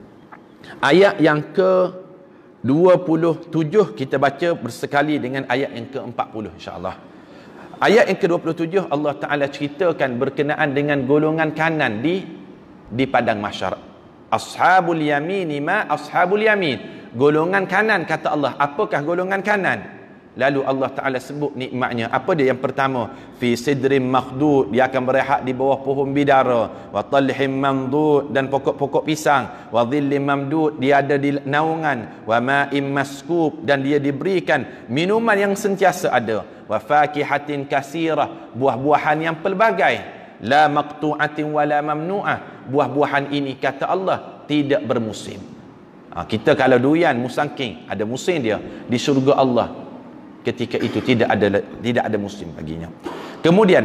ayat yang ke dua puluh tujuh kita baca bersekali dengan ayat yang ke empat puluh insya-Allah. Ayat yang ke dua puluh tujuh Allah Ta'ala ceritakan berkenaan dengan golongan kanan di di padang mahsyar. Ashabul yamin ma ashabul yamin. Golongan kanan kata Allah. Apakah golongan kanan? Lalu Allah Ta'ala sebut nikmatnya. Apa dia? Yang pertama, fi sidrin makhdud, dia akan berehat di bawah pohon bidara, wa talhim mamdud, dan pokok-pokok pisang, wa dhillim mamdud, dia ada di naungan, wa ma'im maskub, dan dia diberikan minuman yang sentiasa ada, wa fakihatin kasirah, buah-buahan yang pelbagai, la maqtu'atin wa la mamnu'ah. Buah-buahan ini kata Allah tidak bermusim. Ha, kita kalau durian musangking ada musim dia, di syurga Allah ketika itu tidak ada tidak ada musim baginya. Kemudian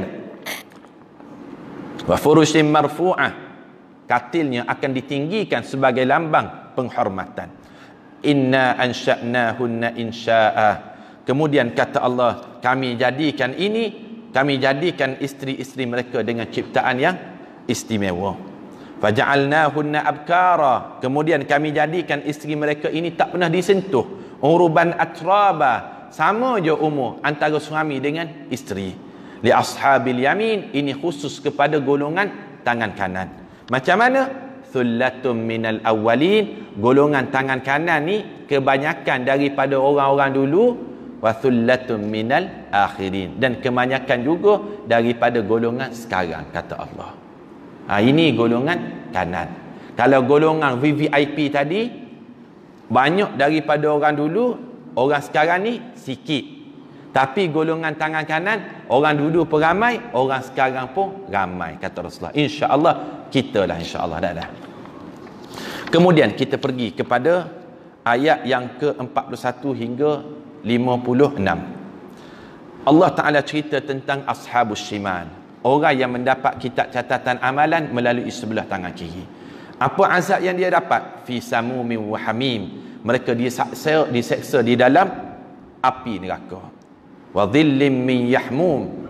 wa furushin marfu'ah, katilnya akan ditinggikan sebagai lambang penghormatan. Inna ansha'nahunna insya'a. Kemudian kata Allah, kami jadikan ini, kami jadikan isteri-isteri mereka dengan ciptaan yang istimewa. Faja'alnahunna abkara. Kemudian kami jadikan isteri mereka ini tak pernah disentuh. Uruban atraba, sama je umur antara suami dengan isteri. Li ashabil yamin, ini khusus kepada golongan tangan kanan. Macam mana? Thullatum minal awwalin, golongan tangan kanan ni kebanyakan daripada orang-orang dulu, wa thullatum minal akhirin, dan kebanyakan juga daripada golongan sekarang kata Allah. Ha, ini golongan kanan. Kalau golongan V V I P tadi banyak daripada orang dulu, orang sekarang ni sikit. Tapi golongan tangan kanan, orang dulu pun ramai, orang sekarang pun ramai kata Rasulullah. Insya-Allah kita lah insya-Allah dah dah. Kemudian kita pergi kepada ayat yang ke empat puluh satu hingga lima puluh enam. Allah Taala cerita tentang ashabus shimal, orang yang mendapat kitab catatan amalan melalui sebelah tangan kiri. Apa azab yang dia dapat? Fi samumin wa hamim. Mereka diseksa, diseksa di dalam api neraka. Wa dhillim min yahmum.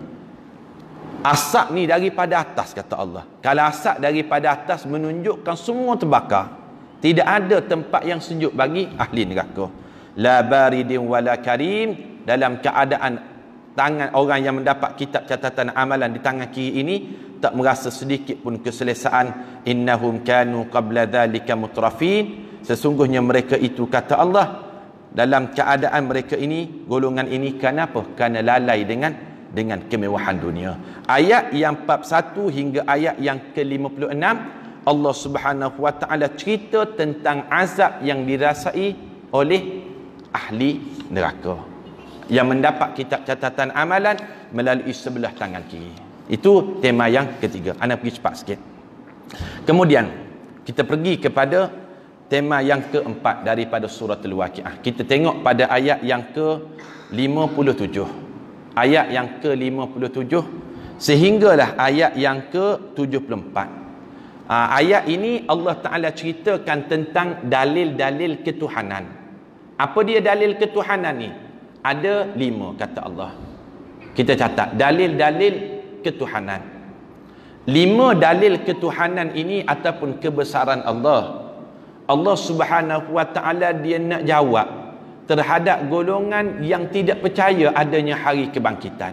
Asap ni daripada atas kata Allah. Kalau asap daripada atas menunjukkan semua terbakar. Tidak ada tempat yang sejuk bagi ahli neraka. La baridin wala karim. Dalam keadaan tangan orang yang mendapat kitab catatan amalan di tangan kiri ini tak merasa sedikit pun keselesaan. Innahum kanu qabla dhalika mutrafin. Sesungguhnya mereka itu kata Allah dalam keadaan mereka ini, golongan ini kenapa? Kerana lalai dengan dengan kemewahan dunia. Ayat yang empat puluh satu hingga ayat yang ke lima puluh enam Allah Subhanahu wa taala cerita tentang azab yang dirasai oleh ahli neraka yang mendapat kitab catatan amalan melalui sebelah tangan kiri. Itu tema yang ketiga. Ana pergi cepat sikit. Kemudian kita pergi kepada tema yang keempat daripada surah Al-Waqiah. Kita tengok pada ayat yang ke lima puluh tujuh. Ayat yang ke lima puluh tujuh sehinggalah ayat yang ke tujuh puluh empat. Ha, ayat ini Allah Ta'ala ceritakan tentang dalil-dalil ketuhanan. Apa dia dalil ketuhanan ni? Ada lima kata Allah. Kita catat dalil-dalil ketuhanan. Lima dalil ketuhanan ini ataupun kebesaran Allah. Allah Subhanahu wa taala dia nak jawab terhadap golongan yang tidak percaya adanya hari kebangkitan.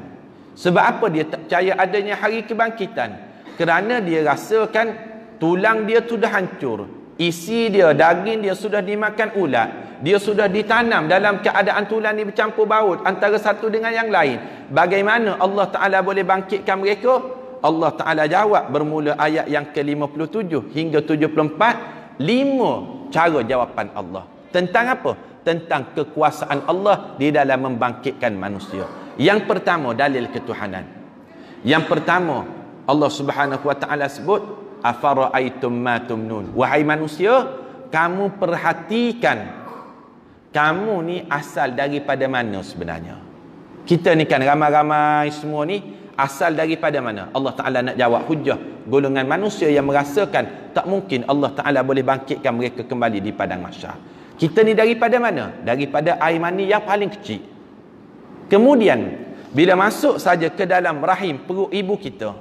Sebab apa dia tak percaya adanya hari kebangkitan? Kerana dia rasakan tulang dia sudah hancur, isi dia, daging dia sudah dimakan ulat, dia sudah ditanam dalam keadaan tulang ni bercampur baut antara satu dengan yang lain. Bagaimana Allah Ta'ala boleh bangkitkan mereka? Allah Ta'ala jawab bermula ayat yang ke lima puluh tujuh hingga tujuh puluh empat, lima cara jawapan Allah. Tentang apa? Tentang kekuasaan Allah di dalam membangkitkan manusia. Yang pertama, dalil ketuhanan. Yang pertama, Allah Subhanahu wa Ta'ala sebut, afara'aitum ma tumnun. Wahai manusia, kamu perhatikan, kamu ni asal daripada mana sebenarnya? Kita ni kan ramai-ramai semua ni asal daripada mana? Allah Ta'ala nak jawab hujah golongan manusia yang merasakan tak mungkin Allah Ta'ala boleh bangkitkan mereka kembali di padang mahsyar. Kita ni daripada mana? Daripada air mani yang paling kecil. Kemudian bila masuk saja ke dalam rahim perut ibu kita,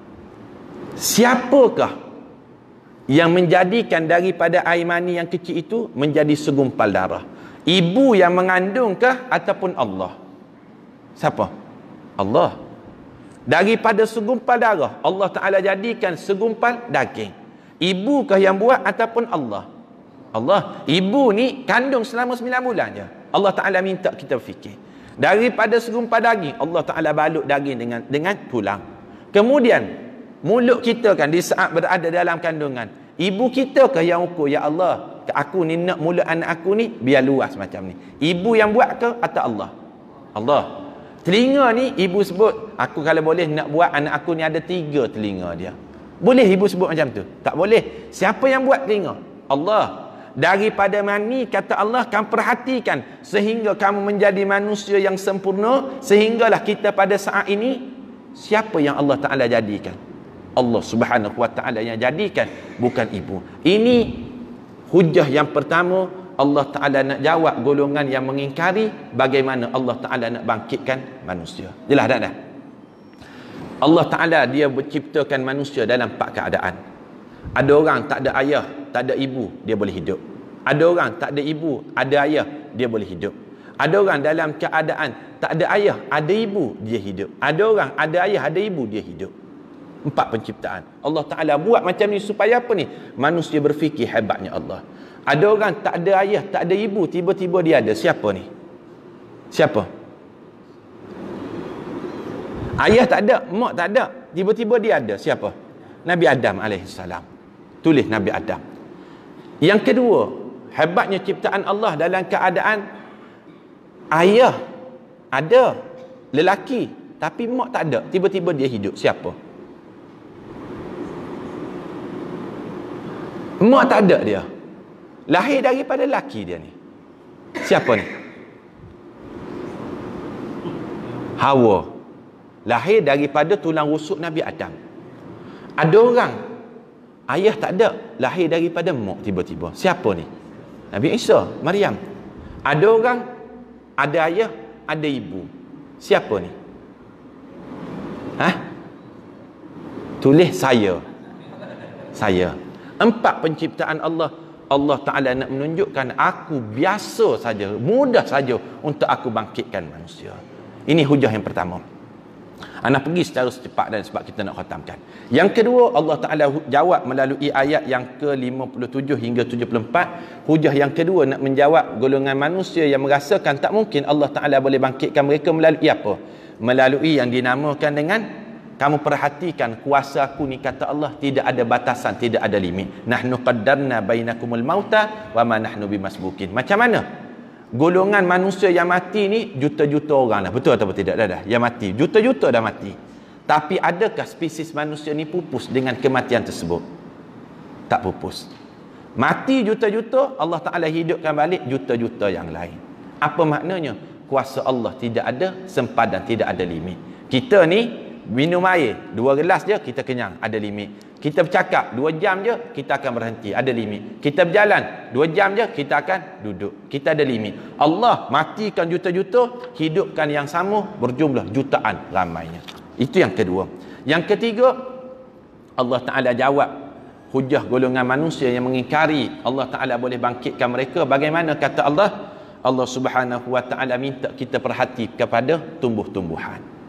siapakah yang menjadikan daripada air mani yang kecil itu menjadi segumpal darah? Ibu yang mengandungkah ataupun Allah? Siapa? Allah. Daripada segumpal darah Allah Ta'ala jadikan segumpal daging. Ibukah yang buat ataupun Allah? Allah. Ibu ni kandung selama sembilan bulan je. Allah Ta'ala minta kita fikir. Daripada segumpal daging Allah Ta'ala balut daging dengan dengan tulang. Kemudian mulut kita kan di saat berada dalam kandungan, ibu kita ke yang ukur, ya Allah, aku ni nak mulut anak aku ni biar luas macam ni. Ibu yang buat ke atau Allah? Allah. Telinga ni ibu sebut, aku kalau boleh nak buat anak aku ni ada tiga telinga dia. Boleh ibu sebut macam tu? Tak boleh. Siapa yang buat telinga? Allah. Daripada mani, kata Allah, kamu perhatikan sehingga kamu menjadi manusia yang sempurna, sehinggalah kita pada saat ini, siapa yang Allah Ta'ala jadikan? Allah Subhanahu wa Ta'ala yang jadikan, bukan ibu. Ini hujah yang pertama. Allah Ta'ala nak jawab golongan yang mengingkari bagaimana Allah Ta'ala nak bangkitkan manusia. Jelas tak dah? Allah Ta'ala dia menciptakan manusia dalam empat keadaan. Ada orang tak ada ayah, tak ada ibu, dia boleh hidup. Ada orang tak ada ibu, ada ayah, dia boleh hidup. Ada orang dalam keadaan tak ada ayah, ada ibu, dia hidup. Ada orang ada ayah, ada ibu, dia hidup. Empat penciptaan. Allah Ta'ala buat macam ni supaya apa ni? Manusia berfikir hebatnya Allah. Ada orang tak ada ayah, tak ada ibu, tiba-tiba dia ada. Siapa ni? Siapa? Ayah tak ada, mak tak ada, tiba-tiba dia ada. Siapa? Nabi Adam alaihissalam. Tulis Nabi Adam. Yang kedua, hebatnya ciptaan Allah dalam keadaan ayah ada, lelaki, tapi mak tak ada, tiba-tiba dia hidup. Siapa? Mak tak ada dia, lahir daripada lelaki dia ni. Siapa ni? Hawa. Lahir daripada tulang rusuk Nabi Adam. Ada orang ayah tak ada, lahir daripada mak tiba-tiba. Siapa ni? Nabi Isa, Maryam. Ada orang ada ayah, ada ibu. Siapa ni? Hah? Tulis saya. Saya. Empat penciptaan Allah. Allah Ta'ala nak menunjukkan aku biasa saja, mudah saja untuk aku bangkitkan manusia. Ini hujah yang pertama. Ana pergi secara secepat dan sebab kita nak khatamkan. Yang kedua, Allah Ta'ala jawab melalui ayat yang ke lima puluh tujuh hingga tujuh puluh empat. Hujah yang kedua nak menjawab golongan manusia yang merasakan tak mungkin Allah Ta'ala boleh bangkitkan mereka melalui apa? Melalui yang dinamakan dengan, kamu perhatikan kuasa aku ni, kata Allah, tidak ada batasan, tidak ada limit. Nahnu qaddarna bainakumul mauta wa ma nahnu bimasbukin. Macam mana? Golongan manusia yang mati ni juta-juta orang dah. Betul atau tidak? Dah dah. Yang mati. Juta-juta dah mati. Tapi adakah spesies manusia ni pupus dengan kematian tersebut? Tak pupus. Mati juta-juta, Allah Ta'ala hidupkan balik juta-juta yang lain. Apa maknanya? Kuasa Allah tidak ada sempadan, tidak ada limit. Kita ni minum air dua gelas je kita kenyang, ada limit. Kita bercakap dua jam je kita akan berhenti, ada limit. Kita berjalan dua jam je kita akan duduk, kita ada limit. Allah matikan juta-juta, hidupkan yang sama berjumlah jutaan ramainya. Itu yang kedua. Yang ketiga, Allah Ta'ala jawab hujah golongan manusia yang mengingkari Allah Ta'ala boleh bangkitkan mereka. Bagaimana kata Allah? Allah Subhanahu wa Ta'ala minta kita perhati kepada tumbuh-tumbuhan.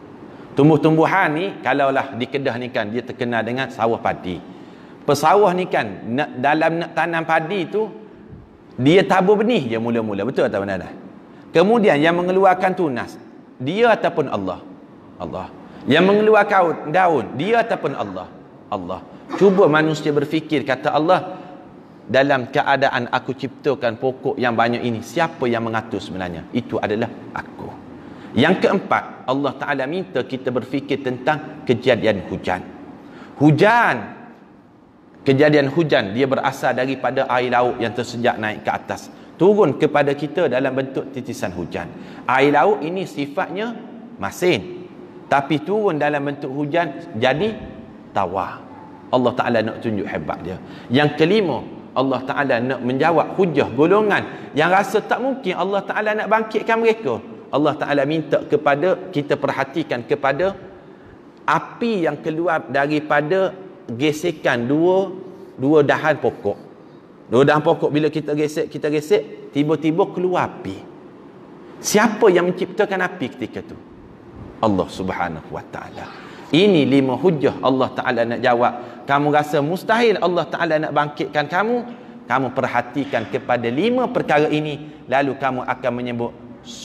Tumbuh-tumbuhan ni kalaulah di Kedah ni kan dia terkenal dengan sawah padi. Pesawah ni kan nak, dalam nak tanam padi tu dia tabur benih je mula-mula. Betul atau benar dah? Kemudian yang mengeluarkan tunas dia ataupun Allah? Allah. Yang mengeluarkan daun dia ataupun Allah? Allah. Cuba manusia berfikir, kata Allah, dalam keadaan aku ciptakan pokok yang banyak ini, siapa yang mengatur sebenarnya? Itu adalah aku. Yang keempat, Allah Ta'ala minta kita berfikir tentang kejadian hujan. Hujan, kejadian hujan, dia berasal daripada air laut yang tersejak naik ke atas, turun kepada kita dalam bentuk titisan hujan. Air laut ini sifatnya masin, tapi turun dalam bentuk hujan jadi tawar. Allah Ta'ala nak tunjuk hebat dia. Yang kelima, Allah Ta'ala nak menjawab hujah golongan yang rasa tak mungkin Allah Ta'ala nak bangkitkan mereka. Allah Ta'ala minta kepada kita perhatikan kepada api yang keluar daripada gesekan dua dua dahan pokok. Dua dahan pokok bila kita gesek, kita gesek, tiba-tiba keluar api. Siapa yang menciptakan api ketika itu? Allah Subhanahu Wa Ta'ala. Ini lima hujah Allah Ta'ala nak jawab. Kamu rasa mustahil Allah Ta'ala nak bangkitkan kamu, kamu perhatikan kepada lima perkara ini, lalu kamu akan menyebut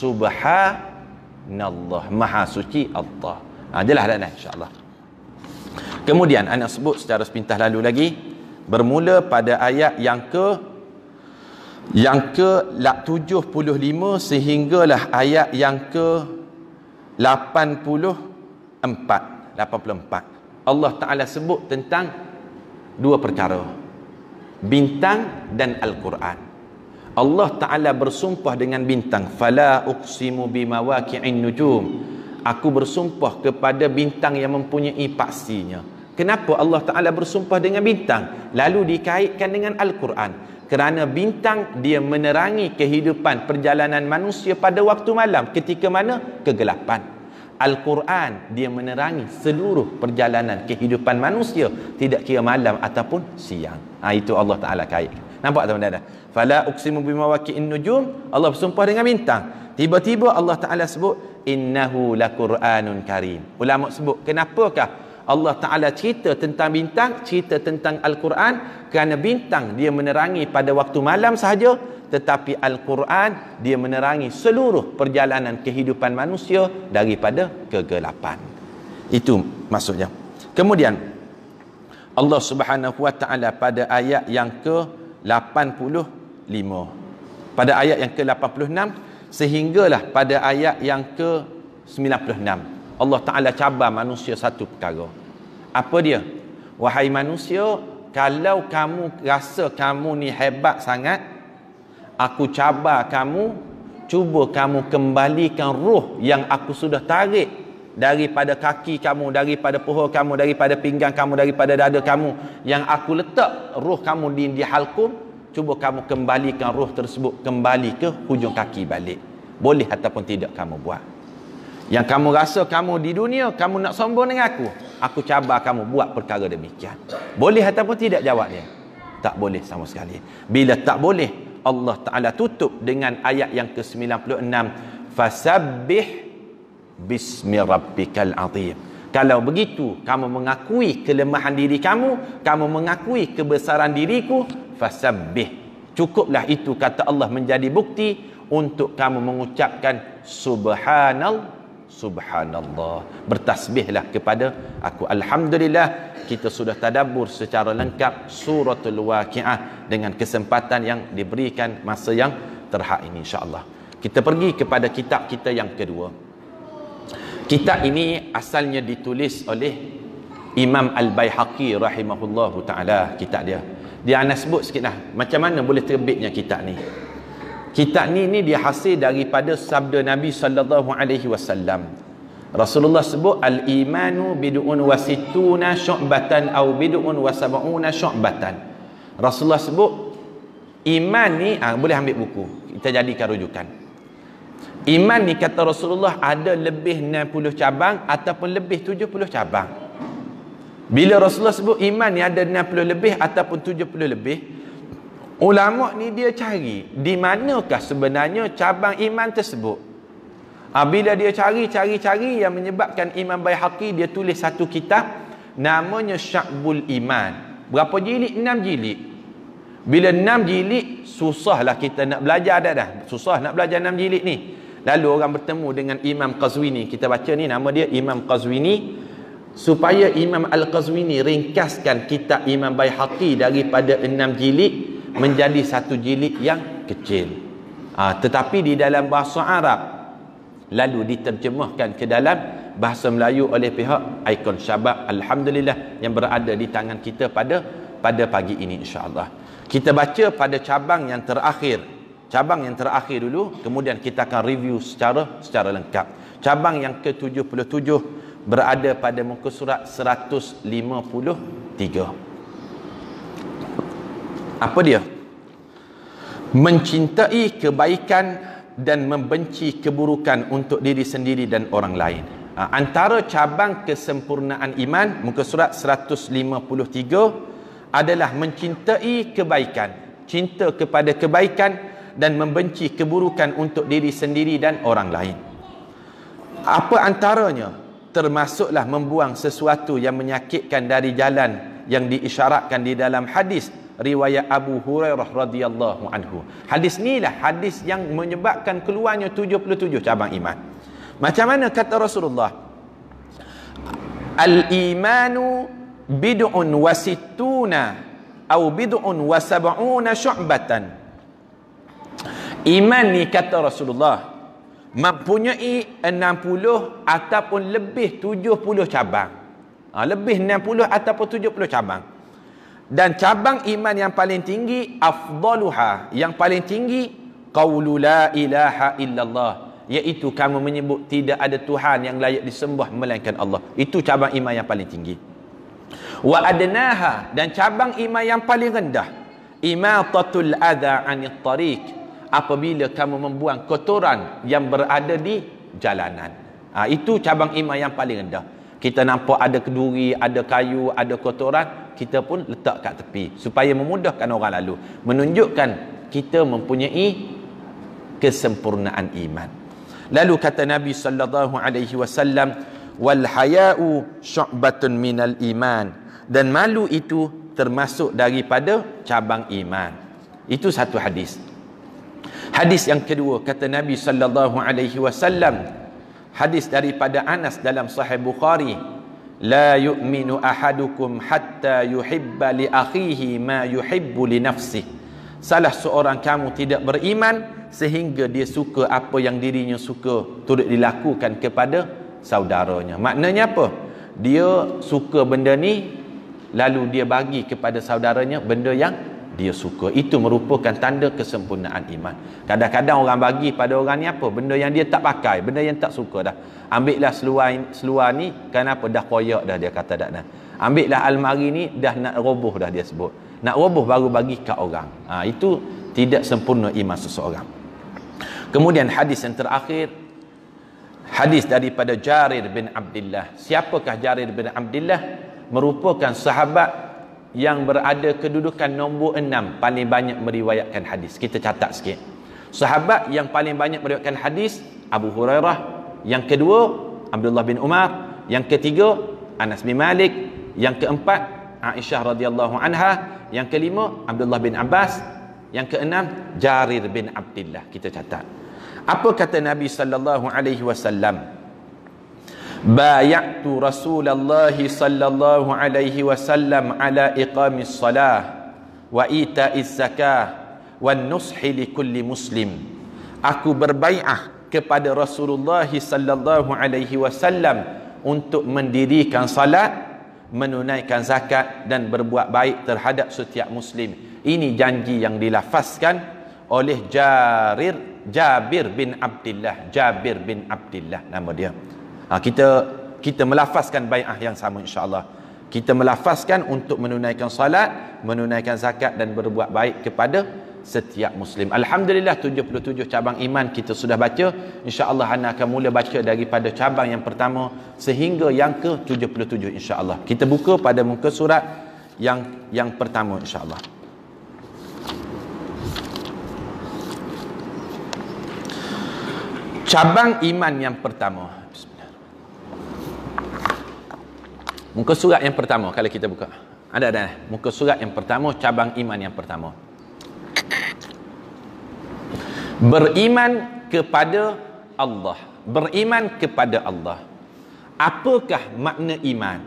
Subhanallah, Maha Suci Allah. Ha, jelas dah, insya-Allah. Kemudian anak sebut secara sepintas lalu lagi, bermula pada ayat yang ke yang ke tujuh puluh lima sehinggalah ayat yang ke lapan puluh empat. lapan puluh empat. Allah Ta'ala sebut tentang dua perkara, bintang dan Al-Quran. Allah Ta'ala bersumpah dengan bintang, fala uqsimu bimawaqi'in nujum, aku bersumpah kepada bintang yang mempunyai pastinya. Kenapa Allah Ta'ala bersumpah dengan bintang lalu dikaitkan dengan Al-Quran? Kerana bintang dia menerangi kehidupan perjalanan manusia pada waktu malam, ketika mana? Kegelapan. Al-Quran dia menerangi seluruh perjalanan kehidupan manusia, tidak kira malam ataupun siang. Ha, itu Allah Ta'ala kait. Nampak tak benda dah? Fala uqsimu bimawaqi'in nujum, Allah bersumpah dengan bintang. Tiba-tiba Allah Ta'ala sebut innahu laquranun karim. Ulama sebut, kenapakah Allah Ta'ala cerita tentang bintang, cerita tentang Al-Quran? Kerana bintang dia menerangi pada waktu malam sahaja, tetapi Al-Quran dia menerangi seluruh perjalanan kehidupan manusia daripada kegelapan. Itu maksudnya. Kemudian Allah Subhanahu Wa Ta'ala pada ayat yang ke lapan puluh lima, pada ayat yang ke lapan puluh enam sehinggalah pada ayat yang ke sembilan puluh enam, Allah Ta'ala cabar manusia satu perkara. Apa dia? Wahai manusia, kalau kamu rasa kamu ni hebat sangat, aku cabar kamu, cuba kamu kembalikan roh yang aku sudah tarik daripada kaki kamu, daripada paha kamu, daripada pinggang kamu, daripada dada kamu, yang aku letak roh kamu di, di halkum. Cuba kamu kembalikan roh tersebut kembali ke hujung kaki balik. Boleh ataupun tidak kamu buat. Yang kamu rasa kamu di dunia, kamu nak sombong dengan aku, aku cabar kamu buat perkara demikian. Boleh ataupun tidak jawabnya? Tak boleh sama sekali. Bila tak boleh, Allah Ta'ala tutup dengan ayat yang ke sembilan puluh enam, fasabbih bismi rabbikal azim. Kalau begitu, kamu mengakui kelemahan diri kamu, kamu mengakui kebesaran diriku, fasabbih. Cukuplah itu, kata Allah, menjadi bukti untuk kamu mengucapkan subhanallah, subhanallah. Bertasbihlah kepada aku. Alhamdulillah, kita sudah tadabbur secara lengkap suratul Waqi'ah dengan kesempatan yang diberikan masa yang terhad ini, insya-Allah. Kita pergi kepada kitab kita yang kedua. Kitab ini asalnya ditulis oleh Imam Al-Baihaqi rahimahullahu ta'ala. Kitab dia Dia anak sebut sikit lah macam mana boleh terbitnya kitab ni. Kitab ni ni dia hasil daripada sabda Nabi sallallahu alaihi wasallam. Rasulullah sebut al-imanu bid'un wa sittuna syu'batan au bid'un wa sab'una syu'batan. Rasulullah sebut iman ni, ah, boleh ambil buku, kita jadikan rujukan. Iman ni, kata Rasulullah, ada lebih enam puluh cabang ataupun lebih tujuh puluh cabang. Bila Rasulullah sebut iman ni ada enam puluh lebih ataupun tujuh puluh lebih, ulama ni dia cari di manakah sebenarnya cabang iman tersebut. Ha, bila dia cari-cari-cari yang menyebabkan Imam Baihaqi dia tulis satu kitab namanya Sya'bul Iman. Berapa jilid? enam jilid. Bila enam jilid, susahlah kita nak belajar dah dah. Susah nak belajar enam jilid ni. Lalu orang bertemu dengan Imam Qazwini. Kita baca ni nama dia Imam Qazwini. Supaya Imam Al-Qazwini ringkaskan kitab Imam Baihaqi daripada enam jilid menjadi satu jilid yang kecil. Ha, tetapi di dalam bahasa Arab lalu diterjemahkan ke dalam bahasa Melayu oleh pihak Ikon Syabab, alhamdulillah, yang berada di tangan kita pada pada pagi ini insya-Allah. Kita baca pada cabang yang terakhir. Cabang yang terakhir dulu, kemudian kita akan review secara secara lengkap. Cabang yang ke tujuh puluh tujuh berada pada muka surat seratus lima puluh tiga. Apa dia? Mencintai kebaikan dan membenci keburukan untuk diri sendiri dan orang lain. Ha, antara cabang kesempurnaan iman, muka surat seratus lima puluh tiga, adalah mencintai kebaikan, cinta kepada kebaikan dan membenci keburukan untuk diri sendiri dan orang lain. Apa antaranya? Termasuklah membuang sesuatu yang menyakitkan dari jalan yang diisyaratkan di dalam hadis riwayat Abu Hurairah radhiyallahu anhu. Hadis ni lah hadis yang menyebabkan keluarnya tujuh puluh tujuh cabang iman. Macam mana kata Rasulullah? Al-imanu bid'un wa sittuna atau bid'un wa sab'una syu'batan. Iman ni kata Rasulullah mempunyai enam puluh ataupun lebih tujuh puluh cabang. Ha, lebih enam puluh ataupun tujuh puluh cabang. Dan cabang iman yang paling tinggi, afdaluha, yang paling tinggi, qaulu la ilaha illallah, iaitu kamu menyebut tidak ada Tuhan yang layak disembah melainkan Allah. Itu cabang iman yang paling tinggi. Wa adnaha, dan cabang iman yang paling rendah, imatatul adha anit tariq, apabila kamu membuang kotoran yang berada di jalanan. Ha, itu cabang iman yang paling rendah. Kita nampak ada keduri, ada kayu, ada kotoran, kita pun letak kat tepi supaya memudahkan orang lalu, menunjukkan kita mempunyai kesempurnaan iman. Lalu kata Nabi sallallahu alaihi wasallam, wal haya'u syu'batun minal iman, dan malu itu termasuk daripada cabang iman. Itu satu hadis. Hadis yang kedua kata Nabi sallallahu alaihi wasallam, hadis daripada Anas dalam Sahih Bukhari, la yu'minu ahadukum hatta yuhibba li akhihi ma yuhibbu li nafsihi. Salah seorang kamu tidak beriman sehingga dia suka apa yang dirinya suka turut dilakukan kepada saudaranya. Maknanya apa? Dia suka benda ni, lalu dia bagi kepada saudaranya benda yang dia suka. Itu merupakan tanda kesempurnaan iman. Kadang-kadang orang bagi pada orang ni apa? Benda yang dia tak pakai, benda yang tak suka dah. Ambillah seluar, seluar ni, kenapa dah koyak dah, dia kata dah. Ambillah almari ni, dah nak roboh dah, dia sebut. Nak roboh baru bagi kat orang. Ha, itu tidak sempurna iman seseorang. Kemudian hadis yang terakhir, hadis daripada Jarir bin Abdullah. Siapakah Jarir bin Abdullah? Merupakan sahabat yang berada kedudukan nombor enam paling banyak meriwayatkan hadis. Kita catat sikit. Sahabat yang paling banyak meriwayatkan hadis, Abu Hurairah. Yang kedua, Abdullah bin Umar. Yang ketiga, Anas bin Malik. Yang keempat, Aisyah radhiyallahu anha. Yang kelima, Abdullah bin Abbas. Yang keenam, Jarir bin Abdullah. Kita catat. Apa kata Nabi sallallahu alaihi wasallam? Bay'atu Rasulullah sallallahu alaihi wasallam ala iqamis salah wa ita'iz zakah wan nushi likulli muslim. Aku berbai'ah kepada Rasulullah sallallahu alaihi wasallam untuk mendirikan salat, menunaikan zakat dan berbuat baik terhadap setiap muslim. Ini janji yang dilafazkan oleh Jarir Jabir bin Abdullah. Jabir bin Abdullah nama dia. Ha, kita kita melafazkan bai'ah yang sama insya-Allah. Kita melafazkan untuk menunaikan salat, menunaikan zakat dan berbuat baik kepada setiap muslim. Alhamdulillah tujuh puluh tujuh cabang iman kita sudah baca. Insya-Allah ana akan mula baca daripada cabang yang pertama sehingga yang ke tujuh puluh tujuh insya-Allah. Kita buka pada muka surat yang yang pertama insya-Allah. Cabang iman yang pertama. Muka surat yang pertama kalau kita buka. Ada ada. Muka surat yang pertama, cabang iman yang pertama. Beriman kepada Allah. Beriman kepada Allah. Apakah makna iman?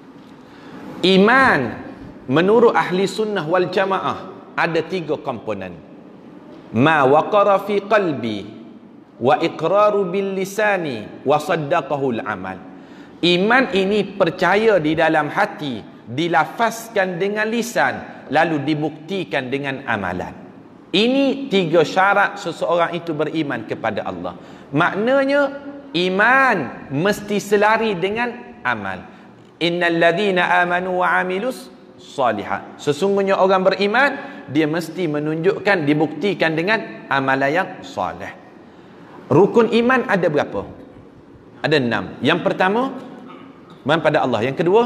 Iman menurut ahli sunnah wal jamaah ada tiga komponen. Ma waqara fi qalbi wa iqraru bil lisani wa saddaqahu al amal. Iman ini percaya di dalam hati, dilafazkan dengan lisan, lalu dibuktikan dengan amalan. Ini tiga syarat seseorang itu beriman kepada Allah. Maknanya iman mesti selari dengan amal. Innal ladzina amanu wa amilus salihat. Sesungguhnya orang beriman, dia mesti menunjukkan, dibuktikan dengan amalan yang soleh. Rukun iman ada berapa? Ada enam. Yang pertama, beriman pada Allah. Yang kedua,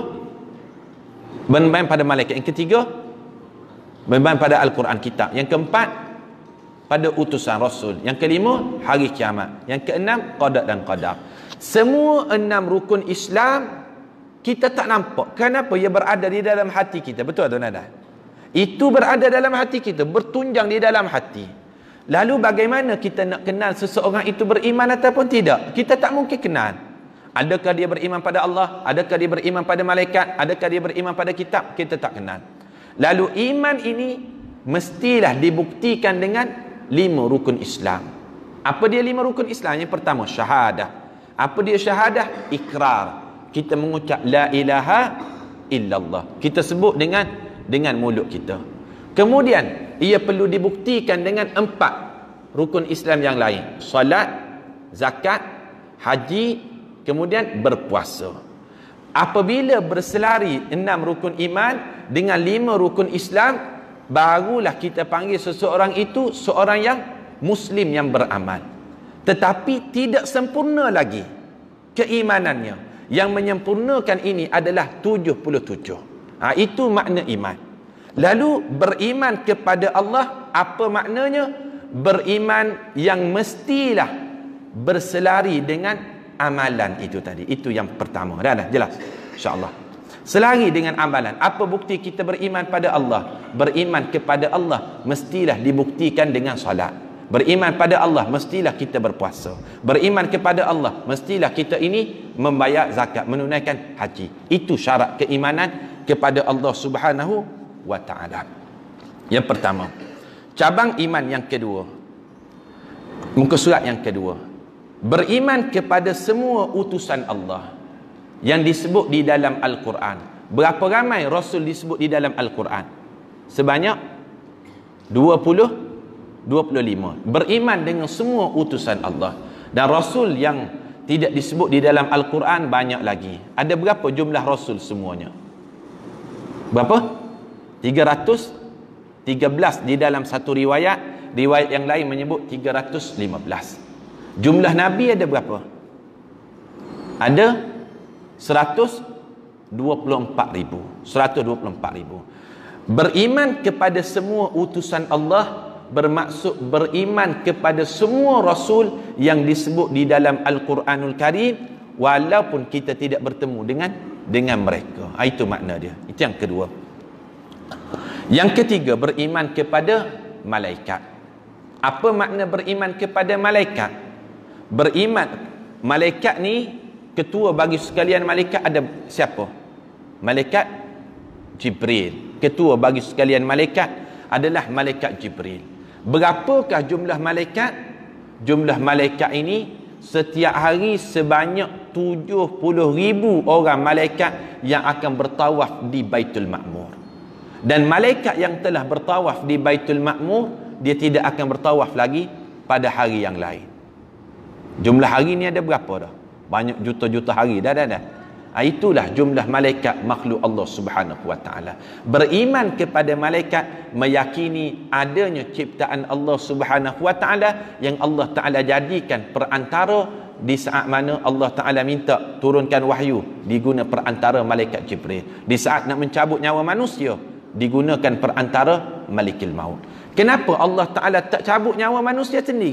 beriman pada malaikat. Yang ketiga, beriman pada Al-Quran kitab. Yang keempat, pada utusan Rasul. Yang kelima, hari kiamat. Yang keenam, qada dan qadar. Semua enam rukun Islam kita tak nampak. Kenapa? Ia berada di dalam hati kita. Betul atau tidak? Itu berada dalam hati kita, bertunjang di dalam hati. Lalu bagaimana kita nak kenal seseorang itu beriman ataupun tidak? Kita tak mungkin kenal. Adakah dia beriman pada Allah? Adakah dia beriman pada malaikat? Adakah dia beriman pada kitab? Kita tak kenal. Lalu iman ini mestilah dibuktikan dengan lima rukun Islam. Apa dia lima rukun Islam? Yang pertama, syahadah. Apa dia syahadah? Ikrar. Kita mengucap la ilaha illallah. Kita sebut dengan dengan mulut kita. Kemudian ia perlu dibuktikan dengan empat rukun Islam yang lain. Salat, zakat, haji, kemudian berpuasa. Apabila berselari enam rukun iman dengan lima rukun Islam, barulah kita panggil seseorang itu seorang yang Muslim yang beramal. Tetapi tidak sempurna lagi keimanannya. Yang menyempurnakan ini adalah tujuh puluh tujuh. Ha, itu makna iman. Lalu beriman kepada Allah, apa maknanya? Beriman yang mestilah berselari dengan amalan itu tadi. Itu yang pertama. Dah dah jelas? InsyaAllah. Selari dengan amalan. Apa bukti kita beriman pada Allah? Beriman kepada Allah mestilah dibuktikan dengan salat. Beriman pada Allah mestilah kita berpuasa. Beriman kepada Allah mestilah kita ini membayar zakat, menunaikan haji. Itu syarat keimanan kepada Allah Subhanahu wa taala. Yang pertama. Cabang iman yang kedua. Muka surat yang kedua. Beriman kepada semua utusan Allah yang disebut di dalam Al-Quran. Berapa ramai Rasul disebut di dalam Al-Quran? Sebanyak dua puluh dua puluh lima. Beriman dengan semua utusan Allah. Dan Rasul yang tidak disebut di dalam Al-Quran banyak lagi. Ada berapa jumlah Rasul semuanya? Berapa? tiga ratus tiga belas di dalam satu riwayat. Riwayat yang lain menyebut tiga ratus lima belas. Jumlah Nabi ada berapa? Ada seratus dua puluh empat ribu. seratus dua puluh empat ribu. Beriman kepada semua utusan Allah bermaksud beriman kepada semua Rasul yang disebut di dalam Al-Quranul Karim, walaupun kita tidak bertemu dengan dengan mereka. Itu makna dia. Itu yang kedua. Yang ketiga, beriman kepada malaikat. Apa makna beriman kepada malaikat? Beriman, malaikat ni ketua bagi sekalian malaikat ada siapa? Malaikat Jibril. Ketua bagi sekalian malaikat adalah malaikat Jibril. Berapakah jumlah malaikat? Jumlah malaikat ini setiap hari sebanyak tujuh puluh ribu orang malaikat yang akan bertawaf di Baitul Ma'mur. Dan malaikat yang telah bertawaf di Baitul Ma'mur, dia tidak akan bertawaf lagi pada hari yang lain. Jumlah hari ni ada berapa dah? Banyak juta-juta hari dah dah dah. Itulah jumlah malaikat makhluk Allah Subhanahu wa taala. Beriman kepada malaikat meyakini adanya ciptaan Allah Subhanahu wa taala yang Allah taala jadikan perantara di saat mana Allah taala minta turunkan wahyu, diguna perantara malaikat Jibril. Di saat nak mencabut nyawa manusia, digunakan perantara Malikul Maut. Kenapa Allah taala tak cabut nyawa manusia sendiri?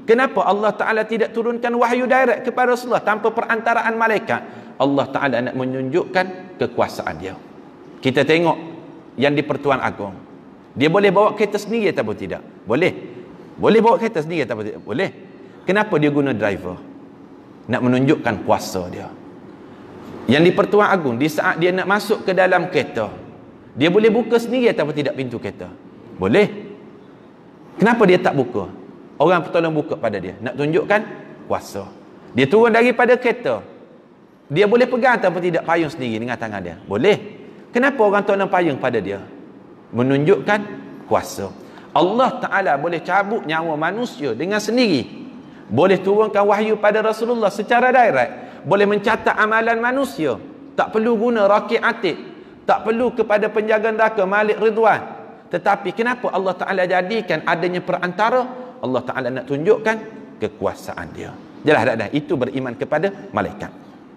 Kenapa Allah Ta'ala tidak turunkan wahyu direct kepada Rasulullah tanpa perantaraan malaikat? Allah Ta'ala nak menunjukkan kekuasaan dia. Kita tengok yang di Pertuan Agong, dia boleh bawa kereta sendiri atau tidak? Boleh. Boleh bawa kereta sendiri atau tidak? Boleh. Kenapa dia guna driver? Nak menunjukkan kuasa dia. Yang di Pertuan Agong, di saat dia nak masuk ke dalam kereta, dia boleh buka sendiri atau tidak pintu kereta? Boleh. Kenapa dia tak buka? Orang tolong buka pada dia. Nak tunjukkan kuasa. Dia turun daripada kereta, dia boleh pegang atau tidak payung sendiri dengan tangan dia? Boleh. Kenapa orang tolong payung pada dia? Menunjukkan kuasa. Allah Ta'ala boleh cabut nyawa manusia dengan sendiri. Boleh turunkan wahyu pada Rasulullah secara direct. Boleh mencatat amalan manusia. Tak perlu guna rakib atid. Tak perlu kepada penjaga neraka Malik Ridwan. Tetapi kenapa Allah Ta'ala jadikan adanya perantara? Allah Ta'ala nak tunjukkan kekuasaan dia. Jelas tak dah? Itu beriman kepada malaikat.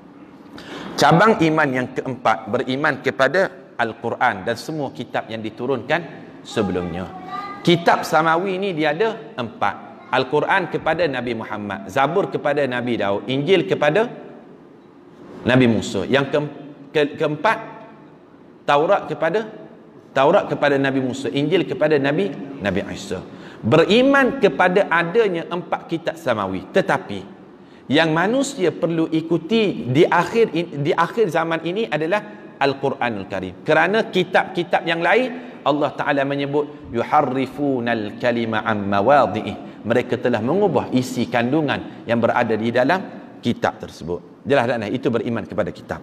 Cabang iman yang keempat, beriman kepada Al-Quran dan semua kitab yang diturunkan sebelumnya. Kitab samawi ni dia ada empat. Al-Quran kepada Nabi Muhammad, Zabur kepada Nabi Daud, Injil kepada Nabi Musa. Yang ke, ke, keempat, Taurat kepada Taurat kepada Nabi Musa, Injil kepada Nabi Nabi Isa. Beriman kepada adanya empat kitab samawi, tetapi yang manusia perlu ikuti di akhir di akhir zaman ini adalah Al-Quranul Karim. Kerana kitab-kitab yang lain Allah Ta'ala menyebut yuharrifunal kalima an mawadhi'i. Mereka telah mengubah isi kandungan yang berada di dalam kitab tersebut. Jelas tak? Itu beriman kepada kitab.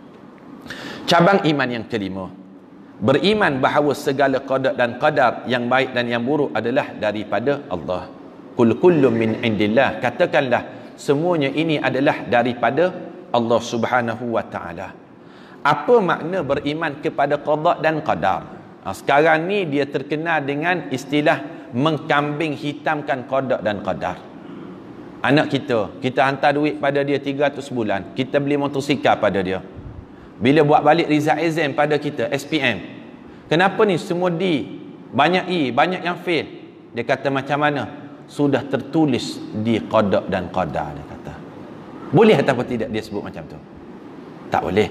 Cabang iman yang kelima, beriman bahawa segala qada dan qadar yang baik dan yang buruk adalah daripada Allah. Kul kullum min indillah. Katakanlah semuanya ini adalah daripada Allah Subhanahu wa Ta'ala. Apa makna beriman kepada qada dan qadar? Ha, sekarang ni dia terkenal dengan istilah mengkambing hitamkan qada dan qadar. Anak kita, kita hantar duit pada dia tiga ratus bulan, kita beli motosikal pada dia. Bila buat balik result exam pada kita, S P M, kenapa ni semua D, banyak E, banyak yang fail? Dia kata macam mana? Sudah tertulis di qada dan qadar, dia kata. Boleh atau tidak dia sebut macam tu? Tak boleh.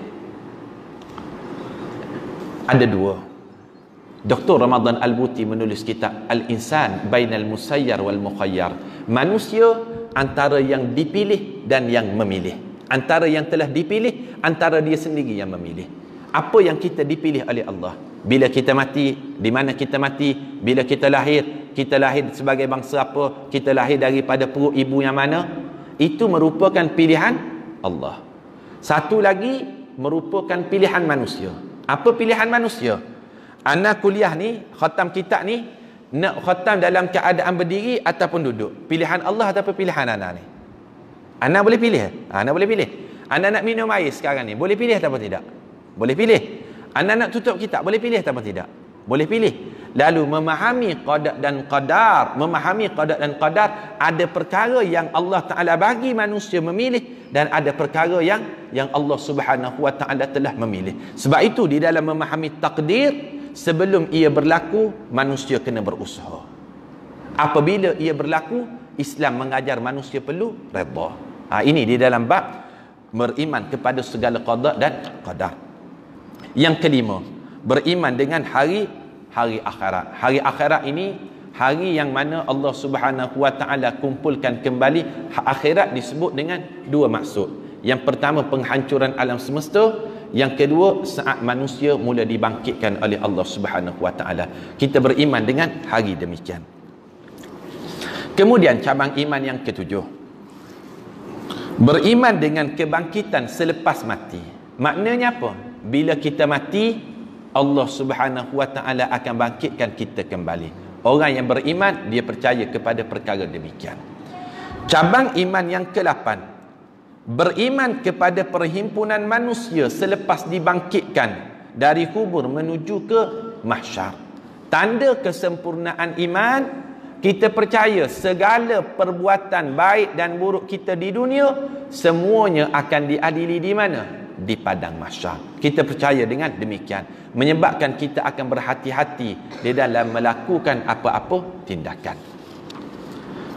Ada dua. Doktor Ramadan Al-Buti menulis kitab Al-Insan Bainal Musayyar wal Mukhayyar. Manusia antara yang dipilih dan yang memilih. Antara yang telah dipilih, antara dia sendiri yang memilih. Apa yang kita dipilih oleh Allah? Bila kita mati, di mana kita mati? Bila kita lahir, kita lahir sebagai bangsa apa? Kita lahir daripada perut ibu yang mana? Itu merupakan pilihan Allah. Satu lagi merupakan pilihan manusia. Apa pilihan manusia? Ana kuliah ni, khatam kitab ni, nak khatam dalam keadaan berdiri ataupun duduk. Pilihan Allah ataupun pilihan ana ni? Ana boleh pilih? Ana boleh pilih. Ana nak minum air sekarang ni, boleh pilih ataupun tidak? Boleh pilih. Anda nak tutup kitab, boleh pilih atau tidak? Boleh pilih. Lalu memahami qada dan qadar, memahami qada dan qadar, ada perkara yang Allah Ta'ala bagi manusia memilih dan ada perkara yang yang Allah Subhanahu wa Ta'ala telah memilih. Sebab itu di dalam memahami takdir, sebelum ia berlaku, manusia kena berusaha. Apabila ia berlaku, Islam mengajar manusia perlu redha. Ha, ini di dalam bab beriman kepada segala qada dan qadar. Yang kelima, beriman dengan hari hari akhirat. Hari akhirat ini hari yang mana Allah Subhanahu wa Ta'ala kumpulkan kembali. Akhirat disebut dengan dua maksud. Yang pertama, penghancuran alam semesta. Yang kedua, saat manusia mula dibangkitkan oleh Allah Subhanahu wa Ta'ala. Kita beriman dengan hari demikian. Kemudian cabang iman yang ketujuh, beriman dengan kebangkitan selepas mati. Maknanya apa? Bila kita mati, Allah Subhanahu wa Ta'ala akan bangkitkan kita kembali. Orang yang beriman, dia percaya kepada perkara demikian. Cabang iman yang kelapan, beriman kepada perhimpunan manusia selepas dibangkitkan dari kubur menuju ke mahsyar. Tanda kesempurnaan iman, kita percaya segala perbuatan baik dan buruk kita di dunia, semuanya akan diadili di mana? Di padang mahsyar. Kita percaya dengan demikian, menyebabkan kita akan berhati-hati di dalam melakukan apa-apa tindakan.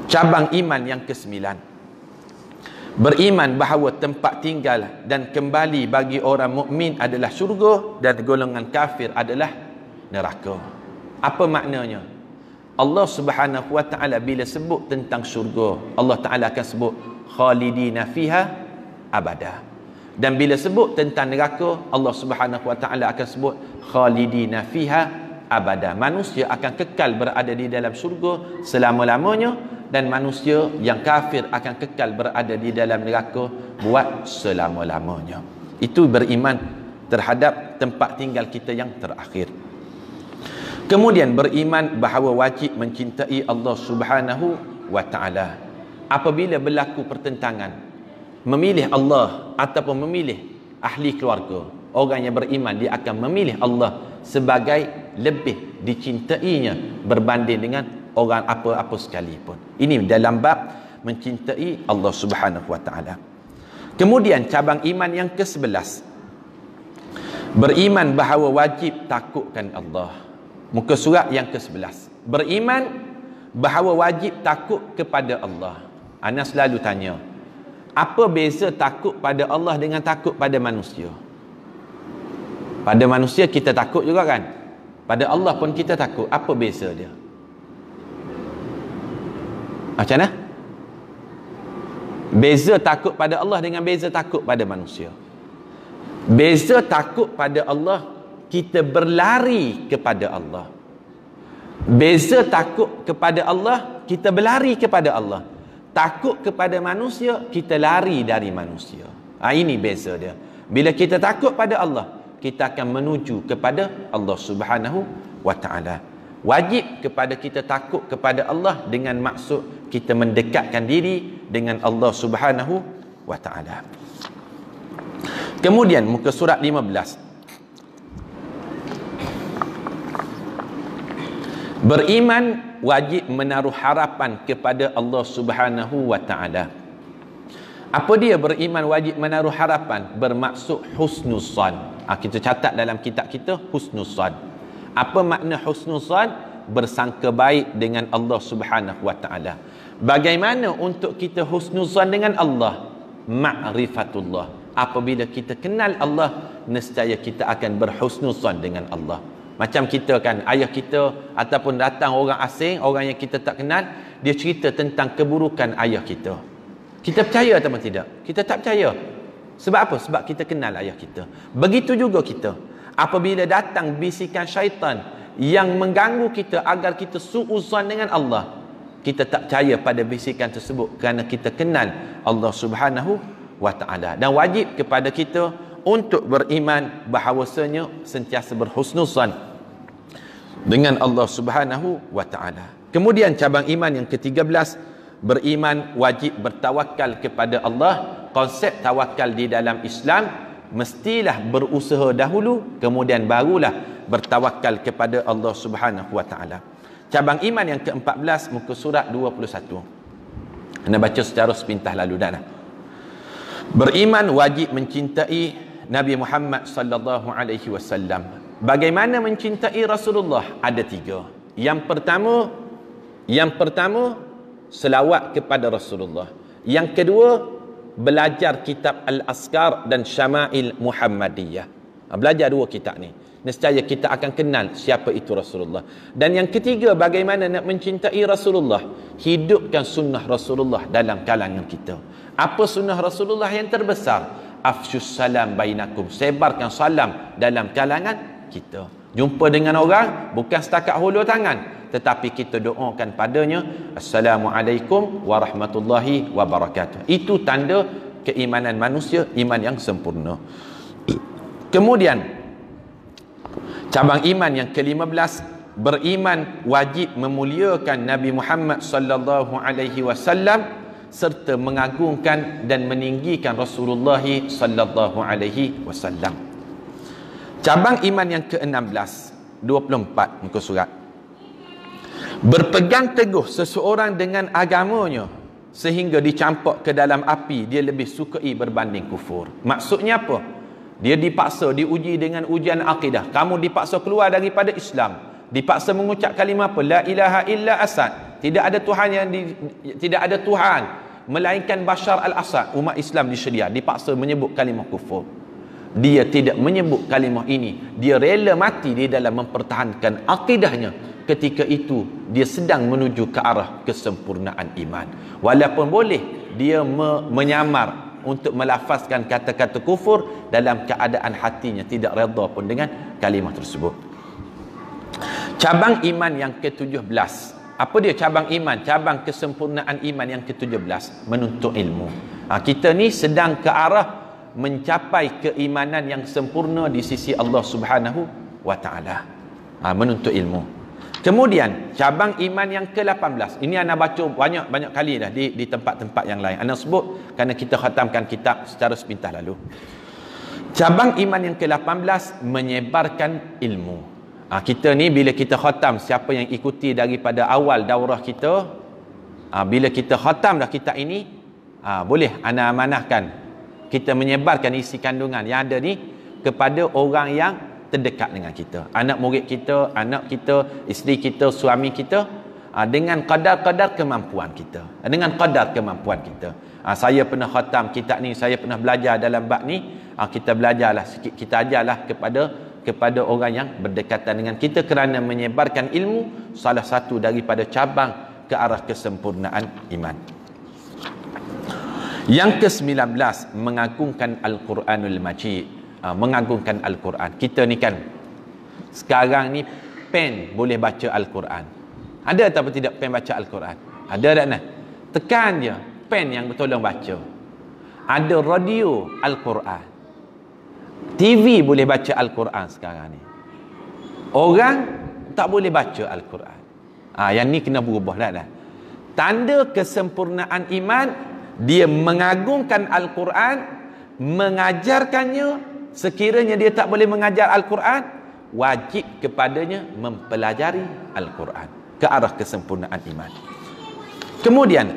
Cabang iman yang kesembilan, beriman bahawa tempat tinggal dan kembali bagi orang mukmin adalah syurga dan golongan kafir adalah neraka. Apa maknanya? Allah Subhanahu wa taala bila sebut tentang syurga, Allah Taala akan sebut khalidina fiha abada. Dan bila sebut tentang neraka, Allah Subhanahu wa taala akan sebut khalidina fiha abada. Manusia akan kekal berada di dalam syurga selama-lamanya, dan manusia yang kafir akan kekal berada di dalam neraka buat selama-lamanya. Itu beriman terhadap tempat tinggal kita yang terakhir. Kemudian beriman bahawa wajib mencintai Allah Subhanahu wa taala. Apabila berlaku pertentangan, memilih Allah ataupun memilih ahli keluarga, orang yang beriman dia akan memilih Allah sebagai lebih dicintainya berbanding dengan orang apa-apa sekalipun. Ini dalam bab mencintai Allah Subhanahu wa taala. Kemudian cabang iman yang kesebelas, beriman bahawa wajib takutkan Allah. Muka surat yang kesebelas. Beriman bahawa wajib takut kepada Allah. Ana selalu tanya, apa beza takut pada Allah dengan takut pada manusia? Pada manusia kita takut juga kan? Pada Allah pun kita takut. Apa beza dia? Macam mana? Beza takut pada Allah dengan beza takut pada manusia. Beza takut pada Allah, kita berlari kepada Allah. Beza takut kepada Allah, kita berlari kepada Allah. Takut kepada manusia, kita lari dari manusia. Ha, ini beza dia. Bila kita takut pada Allah, kita akan menuju kepada Allah Subhanahu wa taala. Wajib kepada kita takut kepada Allah dengan maksud kita mendekatkan diri dengan Allah Subhanahu wa taala. Kemudian muka surat lima belas. Beriman wajib menaruh harapan kepada Allah Subhanahu wa taala. Apa dia beriman wajib menaruh harapan? Bermaksud husnuzan. Ha, kita catat dalam kitab kita husnuzan. Apa makna husnuzan? Bersangka baik dengan Allah Subhanahu wa taala. Bagaimana untuk kita husnuzan dengan Allah? Ma'rifatullah. Apabila kita kenal Allah, nescaya kita akan berhusnuzan dengan Allah. Macam kita kan, ayah kita ataupun datang orang asing, orang yang kita tak kenal, dia cerita tentang keburukan ayah kita. Kita percaya atau tidak? Kita tak percaya. Sebab apa? Sebab kita kenal ayah kita. Begitu juga kita. Apabila datang bisikan syaitan yang mengganggu kita agar kita su'uzan dengan Allah, kita tak percaya pada bisikan tersebut kerana kita kenal Allah Subhanahu wa ta'ala. Dan wajib kepada kita untuk beriman bahawasanya sentiasa berhusnuzan dengan Allah Subhanahu wa ta'ala. Kemudian cabang iman yang ke tiga belas, beriman wajib bertawakal kepada Allah. Konsep tawakal di dalam Islam, mestilah berusaha dahulu, kemudian barulah bertawakal kepada Allah Subhanahu wa ta'ala. Cabang iman yang ke empat belas, muka surat dua puluh satu. Anda baca secara sepintas lalu dah. Beriman wajib mencintai Nabi Muhammad sallallahu alaihi wasallam. Bagaimana mencintai Rasulullah? Ada tiga. Yang pertama, yang pertama selawat kepada Rasulullah. Yang kedua, belajar kitab Al-Askar dan Syama'il Muhammadiyah. Belajar dua kitab ni, nescaya kita akan kenal siapa itu Rasulullah. Dan yang ketiga, bagaimana nak mencintai Rasulullah? Hidupkan sunnah Rasulullah dalam kalangan kita. Apa sunnah Rasulullah yang terbesar? Afsyus salam bainakum, sebarkan salam dalam kalangan kita. Jumpa dengan orang, bukan setakat hulur tangan, tetapi kita doakan padanya, Assalamualaikum warahmatullahi wabarakatuh. Itu tanda keimanan manusia, iman yang sempurna. Kemudian cabang iman yang ke lima belas, beriman wajib memuliakan Nabi Muhammad sallallahu alaihi wasallam serta mengagungkan dan meninggikan Rasulullah sallallahu alaihi wasallam. Cabang iman yang ke enam belas, dua puluh empat muka surat. Berpegang teguh seseorang dengan agamanya sehingga dicampak ke dalam api, dia lebih sukai berbanding kufur. Maksudnya apa? Dia dipaksa, diuji dengan ujian akidah. Kamu dipaksa keluar daripada Islam, dipaksa mengucap kalimah apa? La ilaha illa asad. Tidak ada Tuhan yang di, tidak ada Tuhan melainkan Bashar al-Assad. Umat Islam disedia, dipaksa menyebut kalimah kufur. Dia tidak menyebut kalimah ini. Dia rela mati di dalam mempertahankan akidahnya. Ketika itu dia sedang menuju ke arah kesempurnaan iman. Walaupun boleh dia me menyamar untuk melafazkan kata-kata kufur, dalam keadaan hatinya tidak redha pun dengan kalimah tersebut. Cabang iman yang ke tujuh belas. Apa dia cabang iman? Cabang kesempurnaan iman yang ke tujuh belas, menuntut ilmu. Ha, kita ni sedang ke arah mencapai keimanan yang sempurna di sisi Allah Subhanahu wa taala. Ha, menuntut ilmu. Kemudian cabang iman yang ke lapan belas. Ini anda baca banyak-banyak kali dah di di tempat-tempat yang lain. Anda sebut kerana kita khatamkan kitab secara sepintas lalu. Cabang iman yang ke lapan belas, menyebarkan ilmu. Ha, kita ni bila kita khatam, siapa yang ikuti daripada awal daurah kita, ha, bila kita khatam dah kitab ini, ha, boleh anda amanahkan kita menyebarkan isi kandungan yang ada ni kepada orang yang terdekat dengan kita, anak murid kita, anak kita, isteri kita, suami kita, dengan kadar-kadar kemampuan kita, dengan kadar kemampuan kita. Saya pernah khatam kitab ni, saya pernah belajar dalam bab ni, kita belajarlah sikit, kita ajarlah kepada kepada orang yang berdekatan dengan kita, kerana menyebarkan ilmu salah satu daripada cabang ke arah kesempurnaan iman. Yang ke sembilan belas, mengagungkan Al-Quranul Majid. Mengagungkan Al-Quran. Kita ni kan sekarang ni pen boleh baca Al-Quran. Ada atau tidak pen baca Al-Quran? Ada tak nak? Tekan je pen yang tolong baca. Ada radio Al-Quran. T V boleh baca Al-Quran sekarang ni. Orang tak boleh baca Al-Quran. Ah, yang ni kena berubah dah dah. Tanda kesempurnaan iman, dia mengagungkan Al-Quran, mengajarkannya. Sekiranya dia tak boleh mengajar Al-Quran, wajib kepadanya mempelajari Al-Quran, ke arah kesempurnaan iman. Kemudian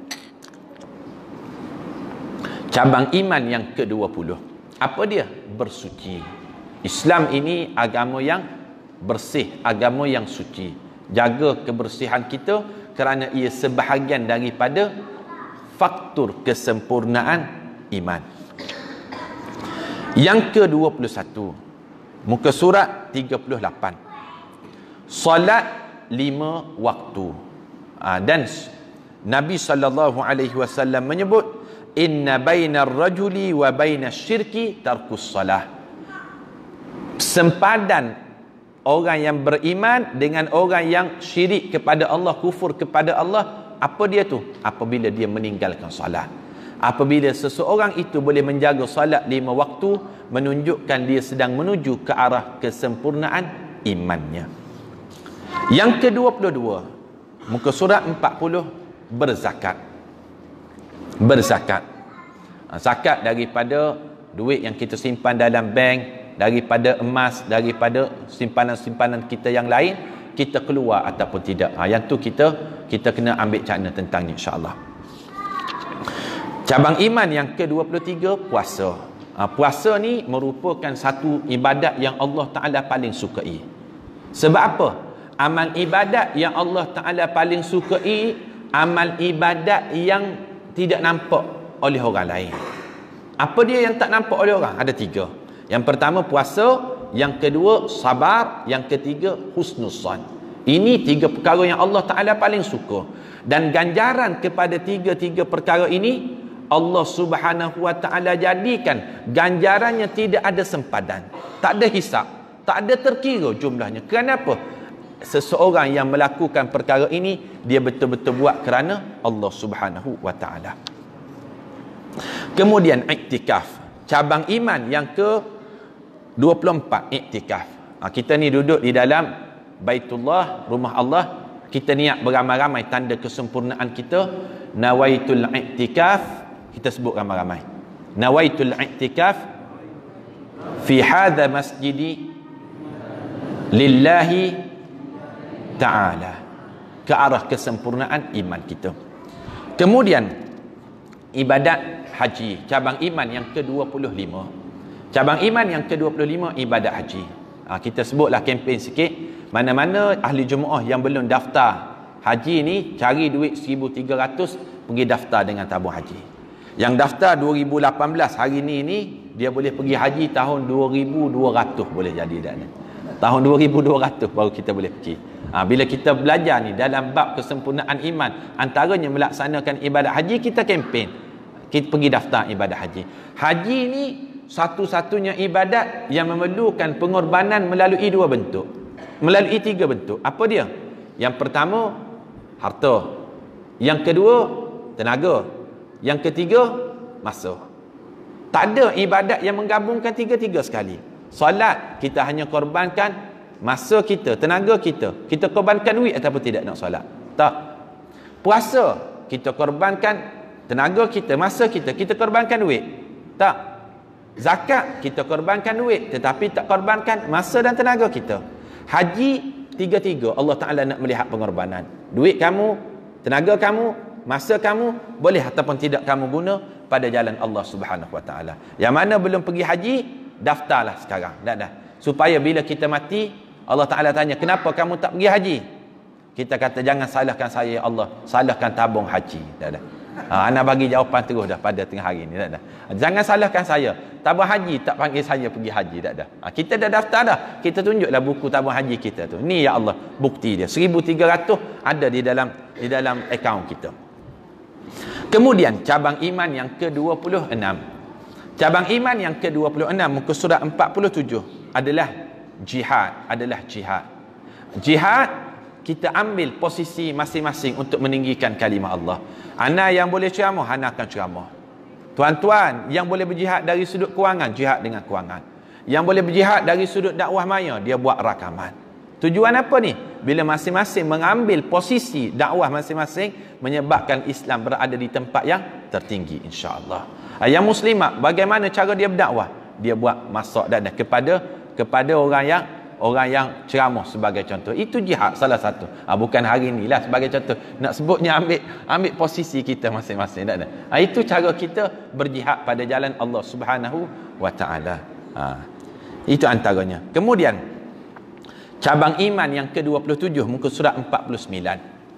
cabang iman yang ke dua puluh. Apa dia? Bersuci. Islam ini agama yang bersih, agama yang suci. Jaga kebersihan kita kerana ia sebahagian daripada faktor kesempurnaan iman. Yang ke dua puluh satu, muka surat tiga puluh lapan. Solat lima waktu. Ha, dan Nabi sallallahu alaihi wasallam menyebut, inna bainar rajuli wa bainas syirki tarkus salah. Sempadan orang yang beriman dengan orang yang syirik kepada Allah, kufur kepada Allah, apa dia tu? Apabila dia meninggalkan salat. Apabila seseorang itu boleh menjaga salat lima waktu, menunjukkan dia sedang menuju ke arah kesempurnaan imannya. Yang ke dua puluh dua, muka surat empat puluh, berzakat. Berzakat. Zakat daripada duit yang kita simpan dalam bank, daripada emas, daripada simpanan-simpanan kita yang lain, kita keluar ataupun tidak. Yang tu kita kita kena ambil cakna tentang ni, insya-Allah. Cabang iman yang ke dua puluh tiga, puasa. Ha, puasa ni merupakan satu ibadat yang Allah Ta'ala paling sukai. Sebab apa? Amal ibadat yang Allah Ta'ala paling sukai, amal ibadat yang tidak nampak oleh orang lain. Apa dia yang tak nampak oleh orang? Ada tiga. Yang pertama puasa, yang kedua sabar, yang ketiga husnus san. Ini tiga perkara yang Allah Ta'ala paling suka. Dan ganjaran kepada tiga-tiga perkara ini, Allah Subhanahu wa Ta'ala jadikan ganjarannya tidak ada sempadan, tak ada hisap, tak ada terkira jumlahnya. Kenapa? Seseorang yang melakukan perkara ini, dia betul-betul buat kerana Allah Subhanahu wa Ta'ala. Kemudian iktikaf, cabang iman yang ke dua puluh empat, iktikaf. Ha, kita ni duduk di dalam Baitullah, rumah Allah, kita niat beramai-ramai, tanda kesempurnaan kita. Nawaitul iktikaf, kita sebut ramai-ramai. Nawaitul i'tikaf fi hadha masjidi lillahi ta'ala, ke arah kesempurnaan iman kita. Kemudian ibadat haji, cabang iman yang ke dua puluh lima. Cabang iman yang ke dua puluh lima, ibadat haji. Ha, kita sebutlah kempen sikit. Mana-mana ahli jemaah yang belum daftar Haji ni cari duit seribu tiga ratus, pergi daftar dengan tabung haji. Yang daftar dua ribu lapan belas hari ni ni dia boleh pergi haji tahun dua ribu dua ratus boleh jadi dah ni. Tahun dua ribu dua ratus baru kita boleh pergi. Ha, bila kita belajar ni dalam bab kesempurnaan iman, antaranya melaksanakan ibadat haji, kita kempen. Kita pergi daftar ibadat haji. Haji ni satu-satunya ibadat yang memerlukan pengorbanan melalui dua bentuk. Melalui tiga bentuk. Apa dia? Yang pertama, harta. Yang kedua, tenaga. Yang ketiga, masa. Tak ada ibadat yang menggabungkan tiga-tiga sekali. Solat, kita hanya korbankan masa kita, tenaga kita. Kita korbankan duit ataupun tidak nak solat. Tak. Puasa, kita korbankan tenaga kita, masa kita. Kita korbankan duit. Tak. Zakat, kita korbankan duit. Tetapi tak korbankan masa dan tenaga kita. Haji, tiga-tiga. Allah Ta'ala nak melihat pengorbanan. Duit kamu, tenaga kamu, masa kamu, boleh ataupun tidak kamu guna pada jalan Allah Subhanahu Wa Ta'ala. Yang mana belum pergi haji, daftarlah sekarang. Dah dah. Supaya bila kita mati, Allah Ta'ala tanya, kenapa kamu tak pergi haji? Kita kata, jangan salahkan saya ya Allah, salahkan tabung haji. Dah dah. Ha, Ana bagi jawapan terus dah pada tengah hari ni. Dah dah. Jangan salahkan saya, tabung haji tak panggil saya pergi haji. Dah dah. Ha, kita dah daftar dah. Kita tunjuklah buku tabung haji kita tu. Ni ya Allah, bukti dia. seribu tiga ratus ada di dalam di dalam akaun kita. Kemudian cabang iman yang ke dua puluh enam. Cabang iman yang ke dua puluh enam muka surat empat puluh tujuh adalah jihad, adalah jihad. Jihad, kita ambil posisi masing-masing untuk meninggikan kalimah Allah. Ana yang boleh ceramah, ana akan ceramah. Tuan-tuan yang boleh berjihad dari sudut kewangan, jihad dengan kewangan. Yang boleh berjihad dari sudut dakwah maya, dia buat rakaman. Tujuan apa ni? Bila masing-masing mengambil posisi dakwah masing-masing, menyebabkan Islam berada di tempat yang tertinggi, insya-Allah. Yang muslimat, bagaimana cara dia berdakwah? Dia buat masak dan kepada kepada orang yang orang yang ceramah sebagai contoh. Itu jihad salah satu. Ha, bukan hari ni lah sebagai contoh. Nak sebutnya ambil ambil posisi kita masing-masing. Tak ada. Ha, itu cara kita berjihad pada jalan Allah Subhanahu Wa Ta'ala. Ha, itu antaranya. Kemudian cabang iman yang ke dua puluh tujuh muka surat empat puluh sembilan.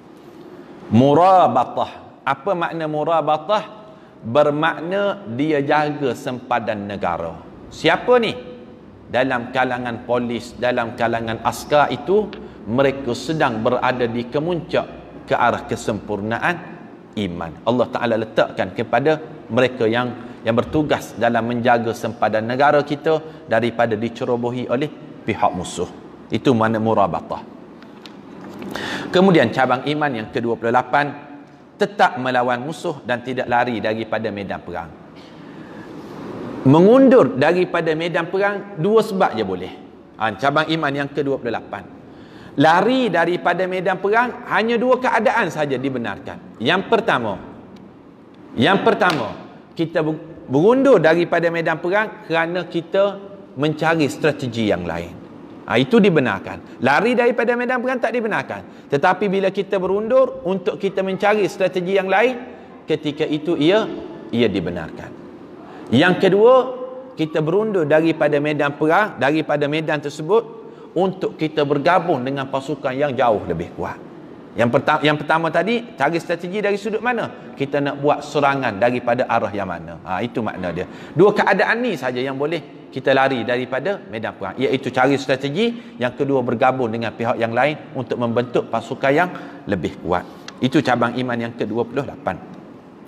Murabatah. Apa makna murabatah? Bermakna dia jaga sempadan negara. Siapa ni? Dalam kalangan polis, dalam kalangan askar itu, mereka sedang berada di kemuncak ke arah kesempurnaan iman. Allah Ta'ala letakkan kepada mereka yang yang bertugas dalam menjaga sempadan negara kita daripada dicerobohi oleh pihak musuh. Itu makna murabatah. Kemudian cabang iman yang ke dua puluh lapan, tetap melawan musuh dan tidak lari daripada medan perang. Mengundur daripada medan perang, dua sebab je boleh. Ha, cabang iman yang ke dua puluh lapan. Lari daripada medan perang, hanya dua keadaan saja dibenarkan. Yang pertama, yang pertama, kita berundur daripada medan perang kerana kita mencari strategi yang lain. Ha, itu dibenarkan. Lari daripada medan perang tak dibenarkan. Tetapi bila kita berundur untuk kita mencari strategi yang lain, ketika itu ia ia dibenarkan. Yang kedua, kita berundur daripada medan perang, daripada medan tersebut untuk kita bergabung dengan pasukan yang jauh lebih kuat. Yang pertama, yang pertama tadi, cari strategi dari sudut mana? Kita nak buat serangan daripada arah yang mana? Ha, itu makna dia. Dua keadaan ni saja yang boleh kita lari daripada medan perang, iaitu cari strategi, yang kedua bergabung dengan pihak yang lain untuk membentuk pasukan yang lebih kuat. Itu cabang iman yang ke dua puluh lapan.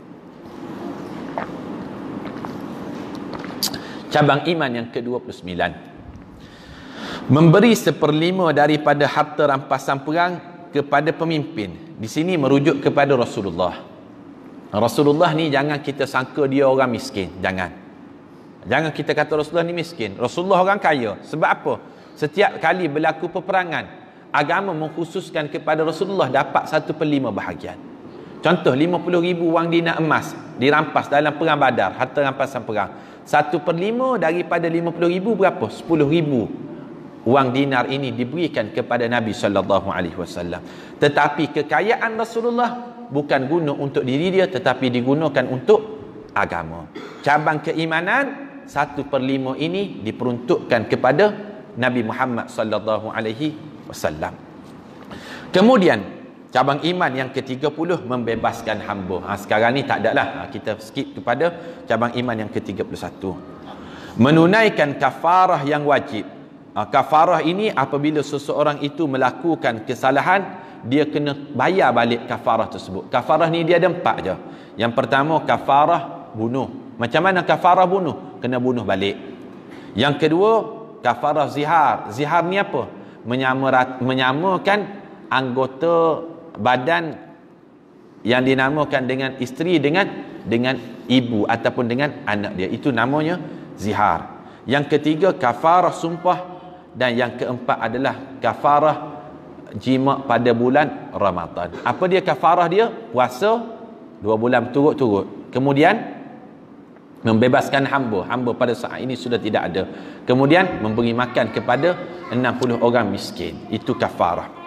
Cabang iman yang ke dua puluh sembilan. Memberi seperlima daripada harta rampasan perang kepada pemimpin. Di sini merujuk kepada Rasulullah. Rasulullah ni jangan kita sangka dia orang miskin. Jangan. Jangan kita kata Rasulullah ni miskin. Rasulullah orang kaya. Sebab apa? Setiap kali berlaku peperangan, agama mengkhususkan kepada Rasulullah dapat satu per lima bahagian. Contoh, lima puluh ribu wang dinar emas dirampas dalam perang Badar, harta rampasan perang. Satu per lima daripada lima puluh ribu berapa? Sepuluh ribu wang dinar ini diberikan kepada Nabi sallallahu alaihi wasallam. Tetapi kekayaan Rasulullah bukan guna untuk diri dia, tetapi digunakan untuk agama. Cabang keimanan satu per lima ini diperuntukkan kepada Nabi Muhammad sallallahu alaihi wasallam. Kemudian Cabang iman yang ke tiga puluh, membebaskan hamba. Ha, sekarang ni tak ada lah. Ha, kita skip kepada cabang iman yang ke tiga puluh satu. Menunaikan kafarah yang wajib. Ha, kafarah ini apabila seseorang itu melakukan kesalahan, dia kena bayar balik kafarah tersebut. Kafarah ni dia ada empat je. Yang pertama, kafarah bunuh. Macam mana kafarah bunuh? Kena bunuh balik. Yang kedua, kafarah zihar. Zihar ni apa? Menyama, menyamakan anggota badan yang dinamakan dengan isteri dengan dengan ibu ataupun dengan anak dia. Itu namanya zihar. Yang ketiga, kafarah sumpah. Dan yang keempat adalah kafarah jima pada bulan Ramadan. Apa dia kafarah dia? Puasa dua bulan berturut-turut. Kemudian membebaskan hamba. Hamba pada saat ini sudah tidak ada. Kemudian memberi makan kepada enam puluh orang miskin. Itu kafarah.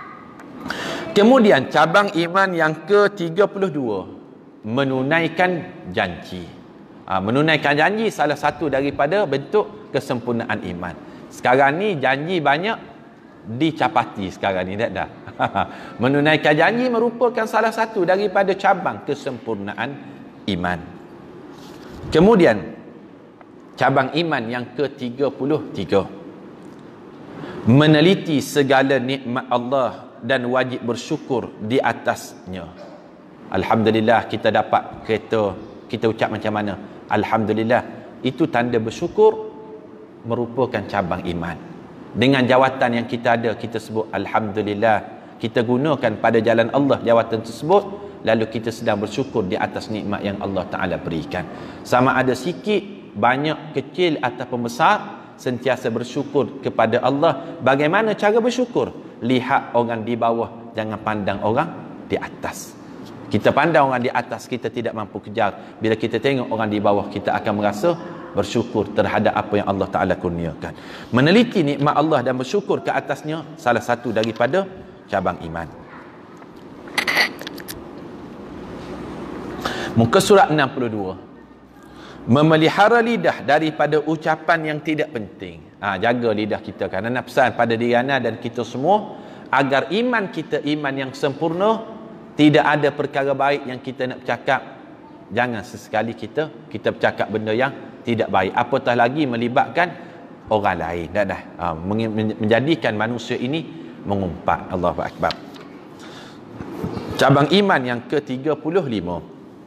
Kemudian cabang iman yang ke tiga puluh dua, menunaikan janji. Ha, menunaikan janji salah satu daripada bentuk kesempurnaan iman. Sekarang ni janji banyak dicapati sekarang ni, tak dah. Menunaikan janji merupakan salah satu daripada cabang kesempurnaan iman. Kemudian cabang iman yang ke tiga puluh tiga, meneliti segala nikmat Allah dan wajib bersyukur di atasnya. Alhamdulillah kita dapat kereta, kita ucap macam mana? Alhamdulillah. Itu tanda bersyukur, merupakan cabang iman. Dengan jawatan yang kita ada, kita sebut Alhamdulillah. Kita gunakan pada jalan Allah jawatan tersebut, lalu kita sedang bersyukur di atas nikmat yang Allah Ta'ala berikan. Sama ada sikit, banyak, kecil ataupun besar, sentiasa bersyukur kepada Allah. Bagaimana cara bersyukur? Lihat orang di bawah, jangan pandang orang di atas. Kita pandang orang di atas, kita tidak mampu kejar. Bila kita tengok orang di bawah, kita akan merasa bersyukur terhadap apa yang Allah Ta'ala kurniakan. Meneliti nikmat Allah dan bersyukur ke atasnya, salah satu daripada cabang iman. Muka surat enam puluh dua. Memelihara lidah daripada ucapan yang tidak penting. Ha, jaga lidah kita, kerana nak pesan pada diri anda dan kita semua, agar iman kita iman yang sempurna, tidak ada perkara baik yang kita nak bercakap, jangan sesekali kita kita bercakap benda yang tidak baik, apatah lagi melibatkan orang lain. Dah dah ha, menjadikan manusia ini mengumpat. Allahu Akbar. Cabang iman yang ke tiga puluh lima,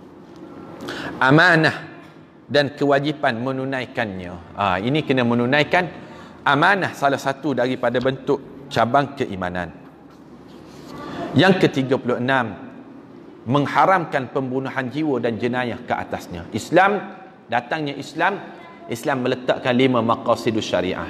amanah dan kewajipan menunaikannya. Ha, ini kena menunaikan amanah, salah satu daripada bentuk cabang keimanan. Yang ke tiga puluh enam, mengharamkan pembunuhan jiwa dan jenayah ke atasnya. Islam, datangnya Islam, Islam meletakkan lima maqasidus syariah.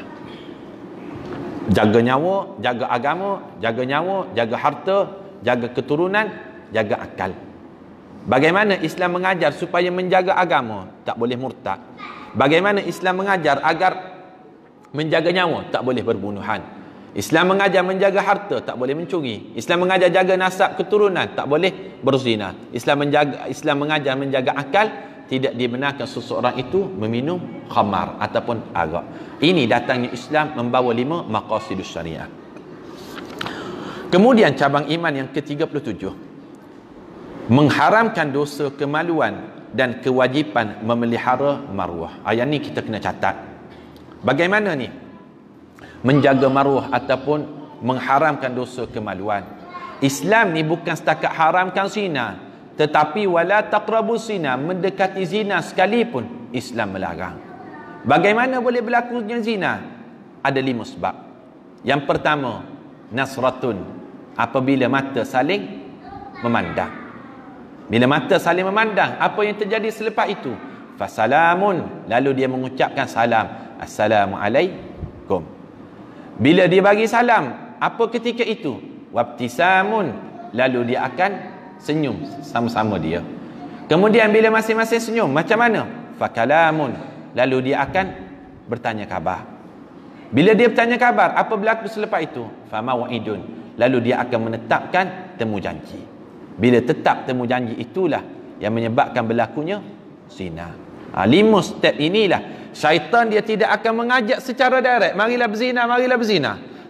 Jaga nyawa, jaga agama, jaga nyawa, jaga harta, jaga keturunan, jaga akal. Bagaimana Islam mengajar supaya menjaga agama? Tak boleh murtad. Bagaimana Islam mengajar agar menjaga nyawa? Tak boleh berbunuhan. Islam mengajar menjaga harta, tak boleh mencuri. Islam mengajar jaga nasab keturunan, tak boleh berzina. Islam menjaga Islam mengajar menjaga akal, tidak dibenarkan seseorang itu meminum khamar ataupun arak. Ini datangnya Islam membawa lima maqasidus syariah. Kemudian cabang iman yang ke tiga puluh tujuh, mengharamkan dosa kemaluan dan kewajipan memelihara maruah. Ayat ni kita kena catat. Bagaimana ni? Menjaga maruah ataupun mengharamkan dosa kemaluan. Islam ni bukan setakat haramkan zina, tetapi wala taqrabus zina, mendekati zina sekalipun Islam melarang. Bagaimana boleh berlakunya zina? Ada lima sebab. Yang pertama, nasratun, apabila mata saling memandang. Bila mata saling memandang, apa yang terjadi selepas itu? Fasalamun, lalu dia mengucapkan salam, Assalamualaikum. Bila dia bagi salam, apa ketika itu? Wabtisamun, lalu dia akan senyum sama-sama dia. Kemudian bila masing-masing senyum, macam mana? Fakalamun, lalu dia akan bertanya khabar. Bila dia bertanya khabar, apa berlaku selepas itu? Famawa'idun, lalu dia akan menetapkan temu janji. Bila tetap temu janji, itulah yang menyebabkan berlakunya zina. Ha, lima step inilah syaitan dia tidak akan mengajak secara direct, marilah berzina, marilah berzina.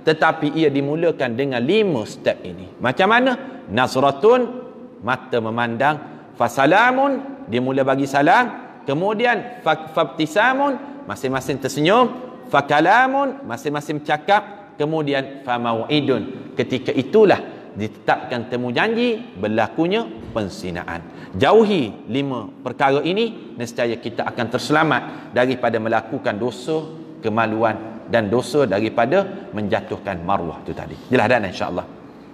tetapi ia dimulakan dengan lima step ini. Macam mana? Nazratun, mata memandang, fasalamun, dia mula bagi salam, kemudian fabtisamun, masing-masing tersenyum, fakalamun, masing-masing bercakap, kemudian famau'idun, ketika itulah ditetapkan temu janji, berlakunya pensinaan. Jauhi lima perkara ini, nescaya kita akan terselamat daripada melakukan dosa, kemaluan dan dosa daripada menjatuhkan maruah itu tadi. Jelas dah insya-Allah.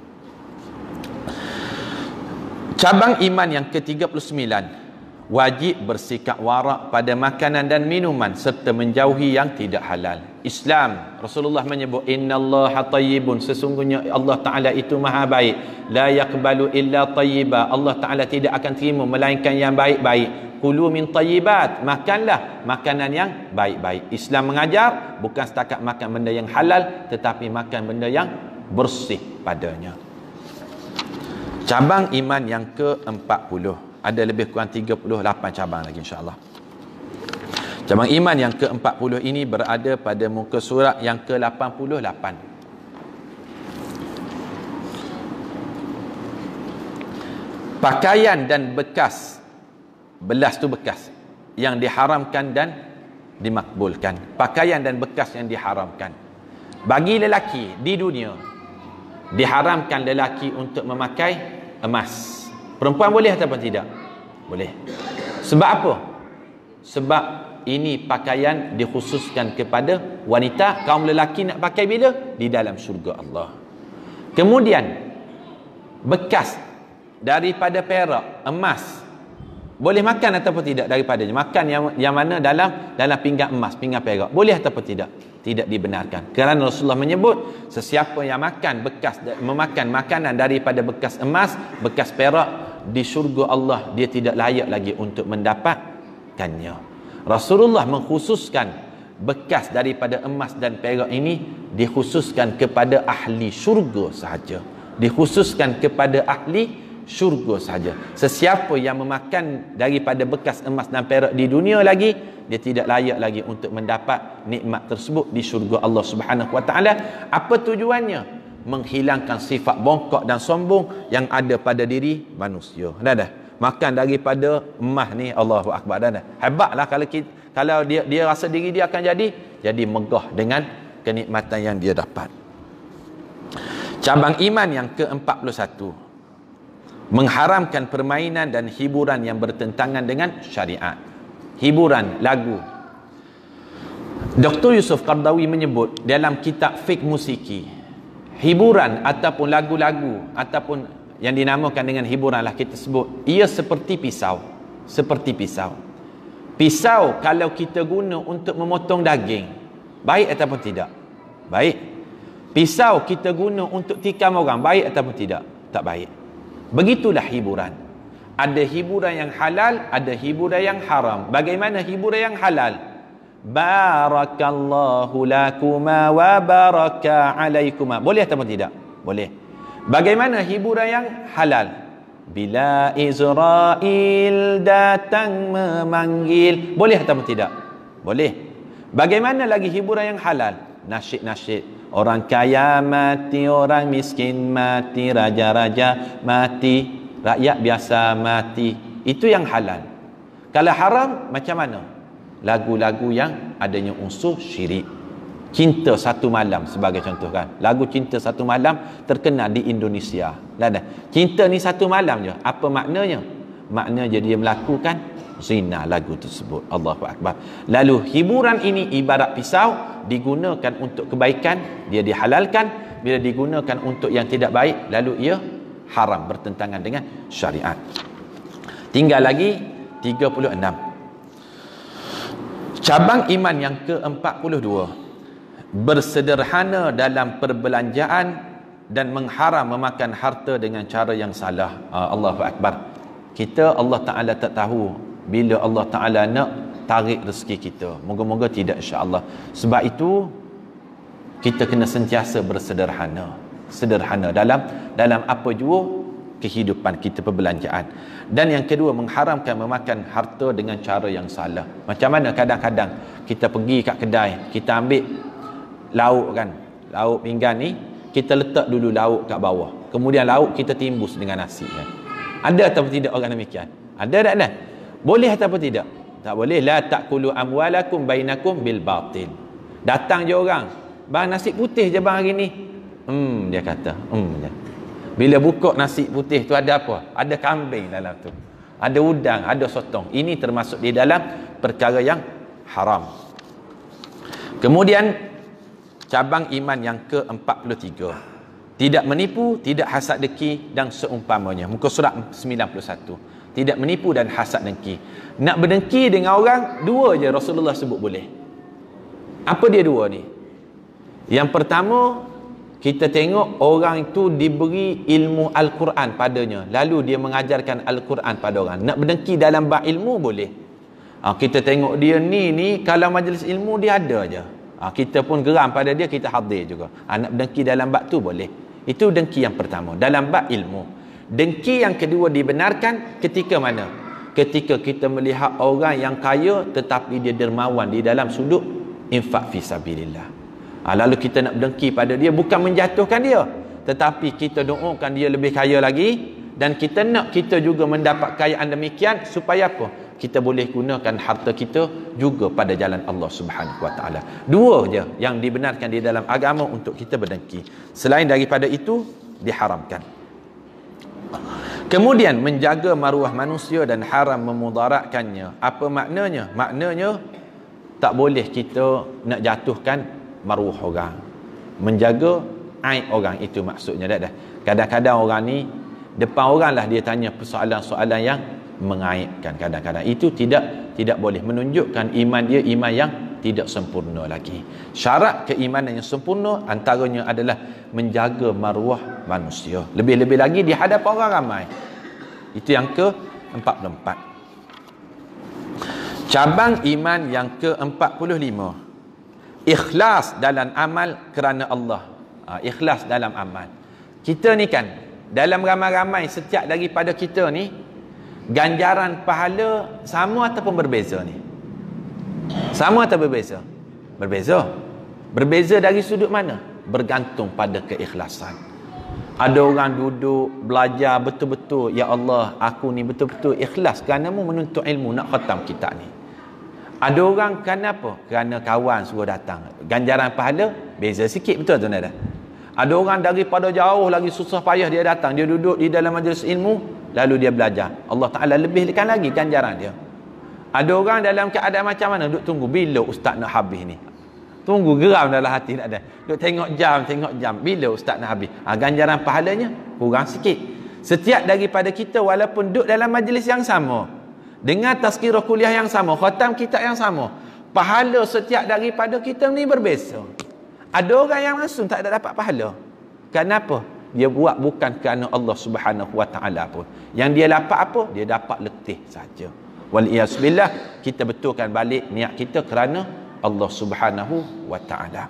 Cabang iman yang ke tiga puluh sembilan, wajib bersikap warak pada makanan dan minuman serta menjauhi yang tidak halal. Islam, Rasulullah menyebut innallaha tayyibun, sesungguhnya Allah Taala itu maha baik, la yaqbalu illa tayyiba, Allah Taala tidak akan terima melainkan yang baik-baik. Kulu min tayyibat, makanlah makanan yang baik-baik. Islam mengajar bukan setakat makan benda yang halal, tetapi makan benda yang bersih padanya. Cabang iman yang ke empat puluh, ada lebih kurang tiga puluh lapan cabang lagi insya-Allah. Cabang iman yang ke empat puluh ini berada pada muka surat yang ke lapan puluh lapan. Pakaian dan bekas, belas tu bekas yang diharamkan dan dimakbulkan. Pakaian dan bekas yang diharamkan. Bagi lelaki di dunia, diharamkan lelaki untuk memakai emas. Perempuan boleh ataupun tidak? Boleh. Sebab apa? Sebab ini pakaian dikhususkan kepada wanita. Kaum lelaki nak pakai bila? Di dalam syurga Allah. Kemudian bekas daripada perak, emas, boleh makan ataupun tidak daripadanya. Makan yang yang mana dalam dalam pinggan emas, pinggan perak, boleh ataupun tidak? Tidak dibenarkan. Kerana Rasulullah menyebut sesiapa yang makan bekas, memakan makanan daripada bekas emas, bekas perak, di syurga Allah dia tidak layak lagi untuk mendapatkannya. Rasulullah mengkhususkan bekas daripada emas dan perak ini dikhususkan kepada ahli syurga sahaja. Dikhususkan kepada ahli syurga sahaja. Sesiapa yang memakan daripada bekas emas dan perak di dunia lagi, dia tidak layak lagi untuk mendapat nikmat tersebut di syurga Allah Subhanahu wa taala. Apa tujuannya? Menghilangkan sifat bongkok dan sombong yang ada pada diri manusia. Dah dah. Makan daripada emas ni, Allahu akbar, dah dah. Hebatlah kalau kita, kalau dia dia rasa diri dia akan jadi jadi megah dengan kenikmatan yang dia dapat. Cabang iman yang ke empat puluh satu, mengharamkan permainan dan hiburan yang bertentangan dengan syariat. Hiburan, lagu. Doktor Yusuf Qardawi menyebut dalam kitab Fiqh Musiki, hiburan ataupun lagu-lagu ataupun yang dinamakan dengan hiburan lah kita sebut, ia seperti pisau. Seperti pisau. Pisau kalau kita guna untuk memotong daging, baik ataupun tidak? Baik. Pisau kita guna untuk tikam orang, baik ataupun tidak? Tak baik. Begitulah hiburan. Ada hiburan yang halal, ada hiburan yang haram. Bagaimana hiburan yang halal? Barakallahu lakuma wa baraka alaikuma. Boleh ataupun tidak? Boleh. Bagaimana hiburan yang halal? Bila Israel datang memanggil. Boleh ataupun tidak? Boleh. Bagaimana lagi hiburan yang halal? Nasyid-nasyid. Orang kaya mati, orang miskin mati, raja-raja mati, rakyat biasa mati. Itu yang halal. Kalau haram, macam mana? Lagu-lagu yang adanya unsur syirik. Cinta Satu Malam sebagai contoh kan. Lagu Cinta Satu Malam terkenal di Indonesia. Dah, cinta ni satu malam je. Apa maknanya? Maknanya dia melakukan zina lagu tersebut. Allahu akbar. Lalu hiburan ini ibarat pisau, digunakan untuk kebaikan, dia dihalalkan. Bila digunakan untuk yang tidak baik, lalu ia haram, bertentangan dengan syariat. Tinggal lagi tiga puluh enam. Cabang iman yang ke empat puluh dua, bersederhana dalam perbelanjaan dan mengharam memakan harta dengan cara yang salah. Allahu akbar. Kita, Allah Ta'ala tak tahu bila Allah Ta'ala nak tarik rezeki kita. Moga-moga tidak, insya-Allah. Sebab itu kita kena sentiasa bersederhana. Sederhana dalam dalam apa jua kehidupan kita, perbelanjaan. Dan yang kedua, mengharamkan memakan harta dengan cara yang salah. Macam mana kadang-kadang kita pergi kat kedai, kita ambil lauk kan, lauk pinggan ni, kita letak dulu lauk kat bawah. Kemudian lauk kita timbus dengan nasi kan. Ada atau tidak orang demikian? Ada tak ada? Boleh atau tidak? Tak boleh. La ta'kulu amwalakum bainakum bil batil. Datang je orang, bang nasi putih je bang hari ni. Hmm, dia kata. Hmm je. Bila buka nasi putih tu ada apa? Ada kambing dalam tu. Ada udang, ada sotong. Ini termasuk di dalam perkara yang haram. Kemudian cabang iman yang ke empat puluh tiga. Tidak menipu, tidak hasad dengki dan seumpamanya. Muka surat sembilan puluh satu. Tidak menipu dan hasad dengki. Nak berdengki dengan orang, dua je Rasulullah sebut boleh. Apa dia dua ni? Yang pertama, kita tengok orang itu diberi ilmu Al-Quran padanya, lalu dia mengajarkan Al-Quran pada orang. Nak berdengki dalam bab ilmu boleh. Ha, kita tengok dia ni ni kalau majlis ilmu dia ada je. Ha, kita pun geram pada dia, kita hadir juga. Ha, nak berdengki dalam bab tu boleh. Itu dengki yang pertama dalam bab ilmu. Dengki yang kedua dibenarkan ketika mana? Ketika kita melihat orang yang kaya tetapi dia dermawan di dalam sudut infak fi sabilillah. Ha, lalu kita nak berdengki pada dia, bukan menjatuhkan dia, tetapi kita doakan dia lebih kaya lagi, dan kita nak kita juga mendapat kekayaan demikian supaya apa? Kita boleh gunakan harta kita juga pada jalan Allah Subhanahu Wa Taala. Dua je yang dibenarkan di dalam agama untuk kita berdengki. Selain daripada itu diharamkan. Kemudian menjaga maruah manusia dan haram memudaratkannya. Apa maknanya? Maknanya tak boleh kita nak jatuhkan maruah orang. Menjaga aib orang, itu maksudnya dah dah. Kadang-kadang orang ni depan orang lah dia tanya persoalan-soalan yang mengaibkan. Kadang-kadang itu tidak tidak boleh, menunjukkan iman dia iman yang tidak sempurna lagi. Syarat keimanan yang sempurna antaranya adalah menjaga maruah manusia. Lebih-lebih lagi di hadapan orang ramai. Itu yang ke empat puluh empat. Cabang iman yang ke empat puluh lima. Ikhlas dalam amal kerana Allah. Ha, ikhlas dalam amal. Kita ni kan, dalam ramai-ramai setiap daripada kita ni, ganjaran pahala sama ataupun berbeza ni? Sama atau berbeza? Berbeza. Berbeza dari sudut mana? Bergantung pada keikhlasan. Ada orang duduk belajar betul-betul, ya Allah, aku ni betul-betul ikhlas kerana-Mu menuntut ilmu nak khatam kitab ni. Ada orang kerana apa? Kerana kawan suruh datang. Ganjaran pahala beza sikit, betul tuan ada. Ada orang daripada jauh lagi susah payah dia datang, dia duduk di dalam majlis ilmu, lalu dia belajar. Allah Ta'ala lebihkan lagi ganjaran dia. Ada orang dalam keadaan macam mana? Duduk tunggu bila ustaz nak habis ni. Tunggu, geram dalam hati tak ada. Duduk tengok jam, tengok jam. Bila ustaz nak habis? Ha, ganjaran pahalanya kurang sikit. Setiap daripada kita walaupun duduk dalam majlis yang sama, dengan tazkirah kuliah yang sama, khatam kitab yang sama, pahala setiap daripada kita ni berbeza. Ada orang yang langsung tak ada dapat pahala. Kenapa? Dia buat bukan kerana Allah Subhanahu Wa Taala pun. Yang dia dapat apa? Dia dapat letih saja. Waliyasbillah, kita betulkan balik niat kita kerana Allah Subhanahu Wa Taala.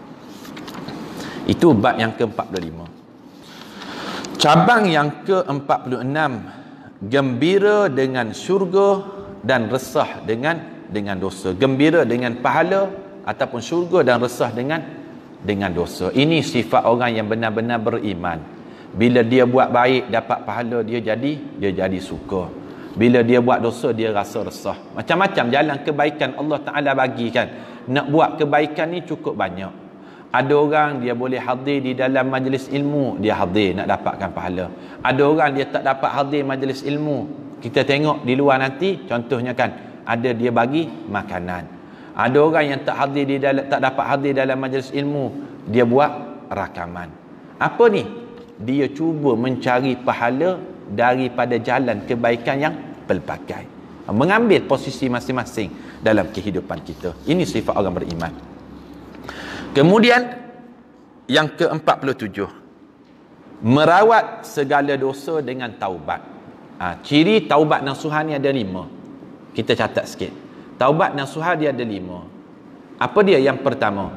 Itu bab yang ke empat puluh lima. Cabang yang ke empat puluh enam, gembira dengan syurga dan resah dengan dengan dosa. Gembira dengan pahala ataupun syurga dan resah dengan dengan dosa. Ini sifat orang yang benar-benar beriman. Bila dia buat baik dapat pahala, dia jadi dia jadi suka. Bila dia buat dosa dia rasa resah. Macam-macam jalan kebaikan Allah Taala bagikan. Nak buat kebaikan ni cukup banyak. Ada orang dia boleh hadir di dalam majlis ilmu, dia hadir nak dapatkan pahala. Ada orang dia tak dapat hadir majlis ilmu, kita tengok di luar nanti, contohnya kan, ada dia bagi makanan. Ada orang yang tak hadir di dalam, tak dapat hadir dalam majlis ilmu, dia buat rakaman. Apa ni? Dia cuba mencari pahala daripada jalan kebaikan yang pelbagai. Mengambil posisi masing-masing dalam kehidupan kita. Ini sifat orang beriman. Kemudian yang ke empat puluh tujuh, merawat segala dosa dengan taubat. Ha, ciri taubat nasuha ni ada lima. Kita catat sikit. Taubat nasuha dia ada lima. Apa dia? Yang pertama,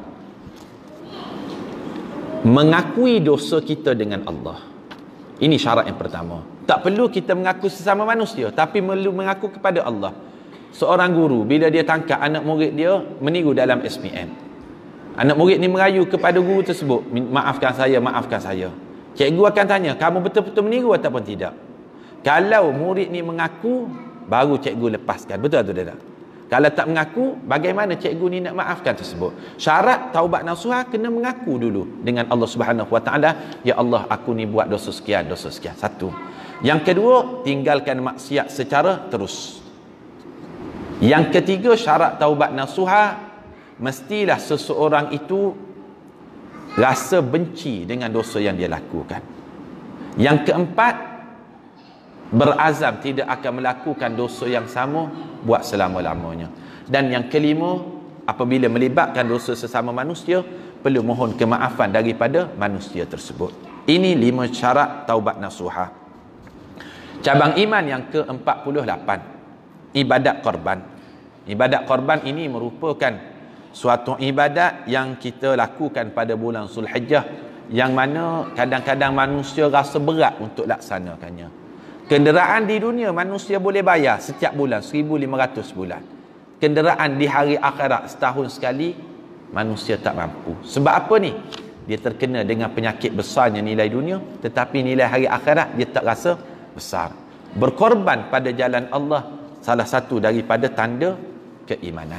mengakui dosa kita dengan Allah. Ini syarat yang pertama. Tak perlu kita mengaku sesama manusia, tapi perlu mengaku kepada Allah. Seorang guru bila dia tangkap anak murid dia meniru dalam S P M, Anak murid ni merayu kepada guru tersebut, maafkan saya, maafkan saya. Cikgu akan tanya, kamu betul-betul meniru ataupun tidak? Kalau murid ni mengaku, baru cikgu lepaskan. Betul atau tidak? Kalau tak mengaku, bagaimana cikgu ni nak maafkan tersebut? Syarat taubat nasuha kena mengaku dulu dengan Allah Subhanahu Wa Taala, ya Allah, aku ni buat dosa sekian, dosa sekian. Satu. Yang kedua, tinggalkan maksiat secara terus. Yang ketiga, syarat taubat nasuha, mestilah seseorang itu rasa benci dengan dosa yang dia lakukan. Yang keempat, berazam tidak akan melakukan dosa yang sama buat selama-lamanya. Dan yang kelima, apabila melibatkan dosa sesama manusia, perlu mohon kemaafan daripada manusia tersebut. Ini lima syarat taubat nasuha. Cabang iman yang ke empat puluh lapan, ibadat korban. Ibadat korban ini merupakan suatu ibadat yang kita lakukan pada bulan Zulhijjah, yang mana kadang-kadang manusia rasa berat untuk laksanakannya. Kenderaan di dunia manusia boleh bayar setiap bulan seribu lima ratus bulan. Kenderaan di hari akhirat setahun sekali manusia tak mampu. Sebab apa ni? Dia terkena dengan penyakit besarnya nilai dunia, tetapi nilai hari akhirat dia tak rasa besar. Berkorban pada jalan Allah salah satu daripada tanda keimanan.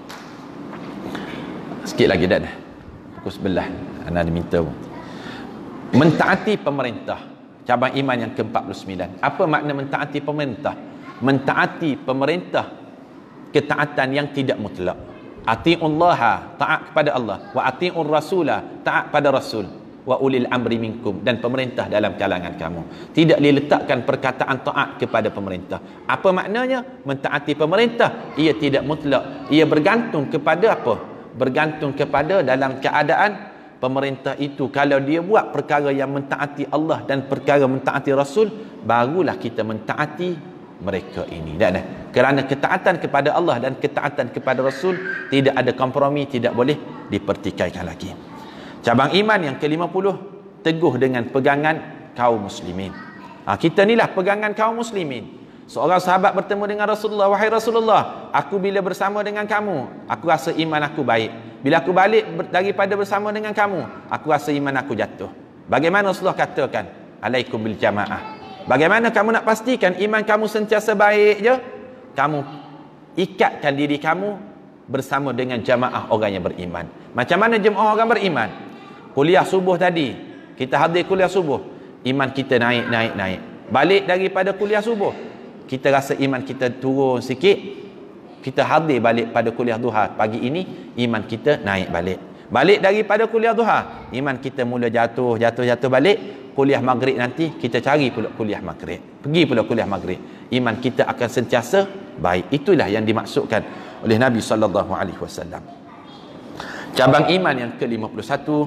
Sikit lagi dah dah. Pukul sebelah anak diminta. Mentaati pemerintah. Cabang iman yang ke empat puluh sembilan. Apa makna mentaati pemerintah? Mentaati pemerintah ketaatan yang tidak mutlak. Ati'ullaha, taat kepada Allah, wa ati'ur rasula, taat pada rasul, wa ulil amri minkum, dan pemerintah dalam kalangan kamu. Tidak diletakkan perkataan taat kepada pemerintah. Apa maknanya? Mentaati pemerintah, ia tidak mutlak. Ia bergantung kepada apa? Bergantung kepada dalam keadaan pemerintah itu, kalau dia buat perkara yang mentaati Allah dan perkara mentaati Rasul, barulah kita mentaati mereka ini. Tak ada. Kerana ketaatan kepada Allah dan ketaatan kepada Rasul tidak ada kompromi, tidak boleh dipertikaikan lagi. Cabang iman yang ke lima puluh, teguh dengan pegangan kaum muslimin. Ha, kita inilah pegangan kaum muslimin. Seorang sahabat bertemu dengan Rasulullah, wahai Rasulullah, aku bila bersama dengan kamu, aku rasa iman aku baik. Bila aku balik daripada bersama dengan kamu, aku rasa iman aku jatuh. Bagaimana Rasulullah katakan? Alaikum bil jamaah. Bagaimana kamu nak pastikan iman kamu sentiasa baik je? Kamu ikatkan diri kamu bersama dengan jamaah orang yang beriman. Macam mana jemaah orang beriman? Kuliah subuh tadi, kita hadir kuliah subuh, iman kita naik, naik, naik. Balik daripada kuliah subuh, kita rasa iman kita turun sikit, kita hadir balik pada kuliah duha pagi ini, iman kita naik balik. Balik daripada kuliah duha, iman kita mula jatuh, jatuh, jatuh balik. Kuliah maghrib nanti, kita cari pula kuliah maghrib. Pergi pula kuliah maghrib. Iman kita akan sentiasa baik. Itulah yang dimaksudkan oleh Nabi sallallahu alaihi wasallam. Cabang iman yang ke lima puluh satu,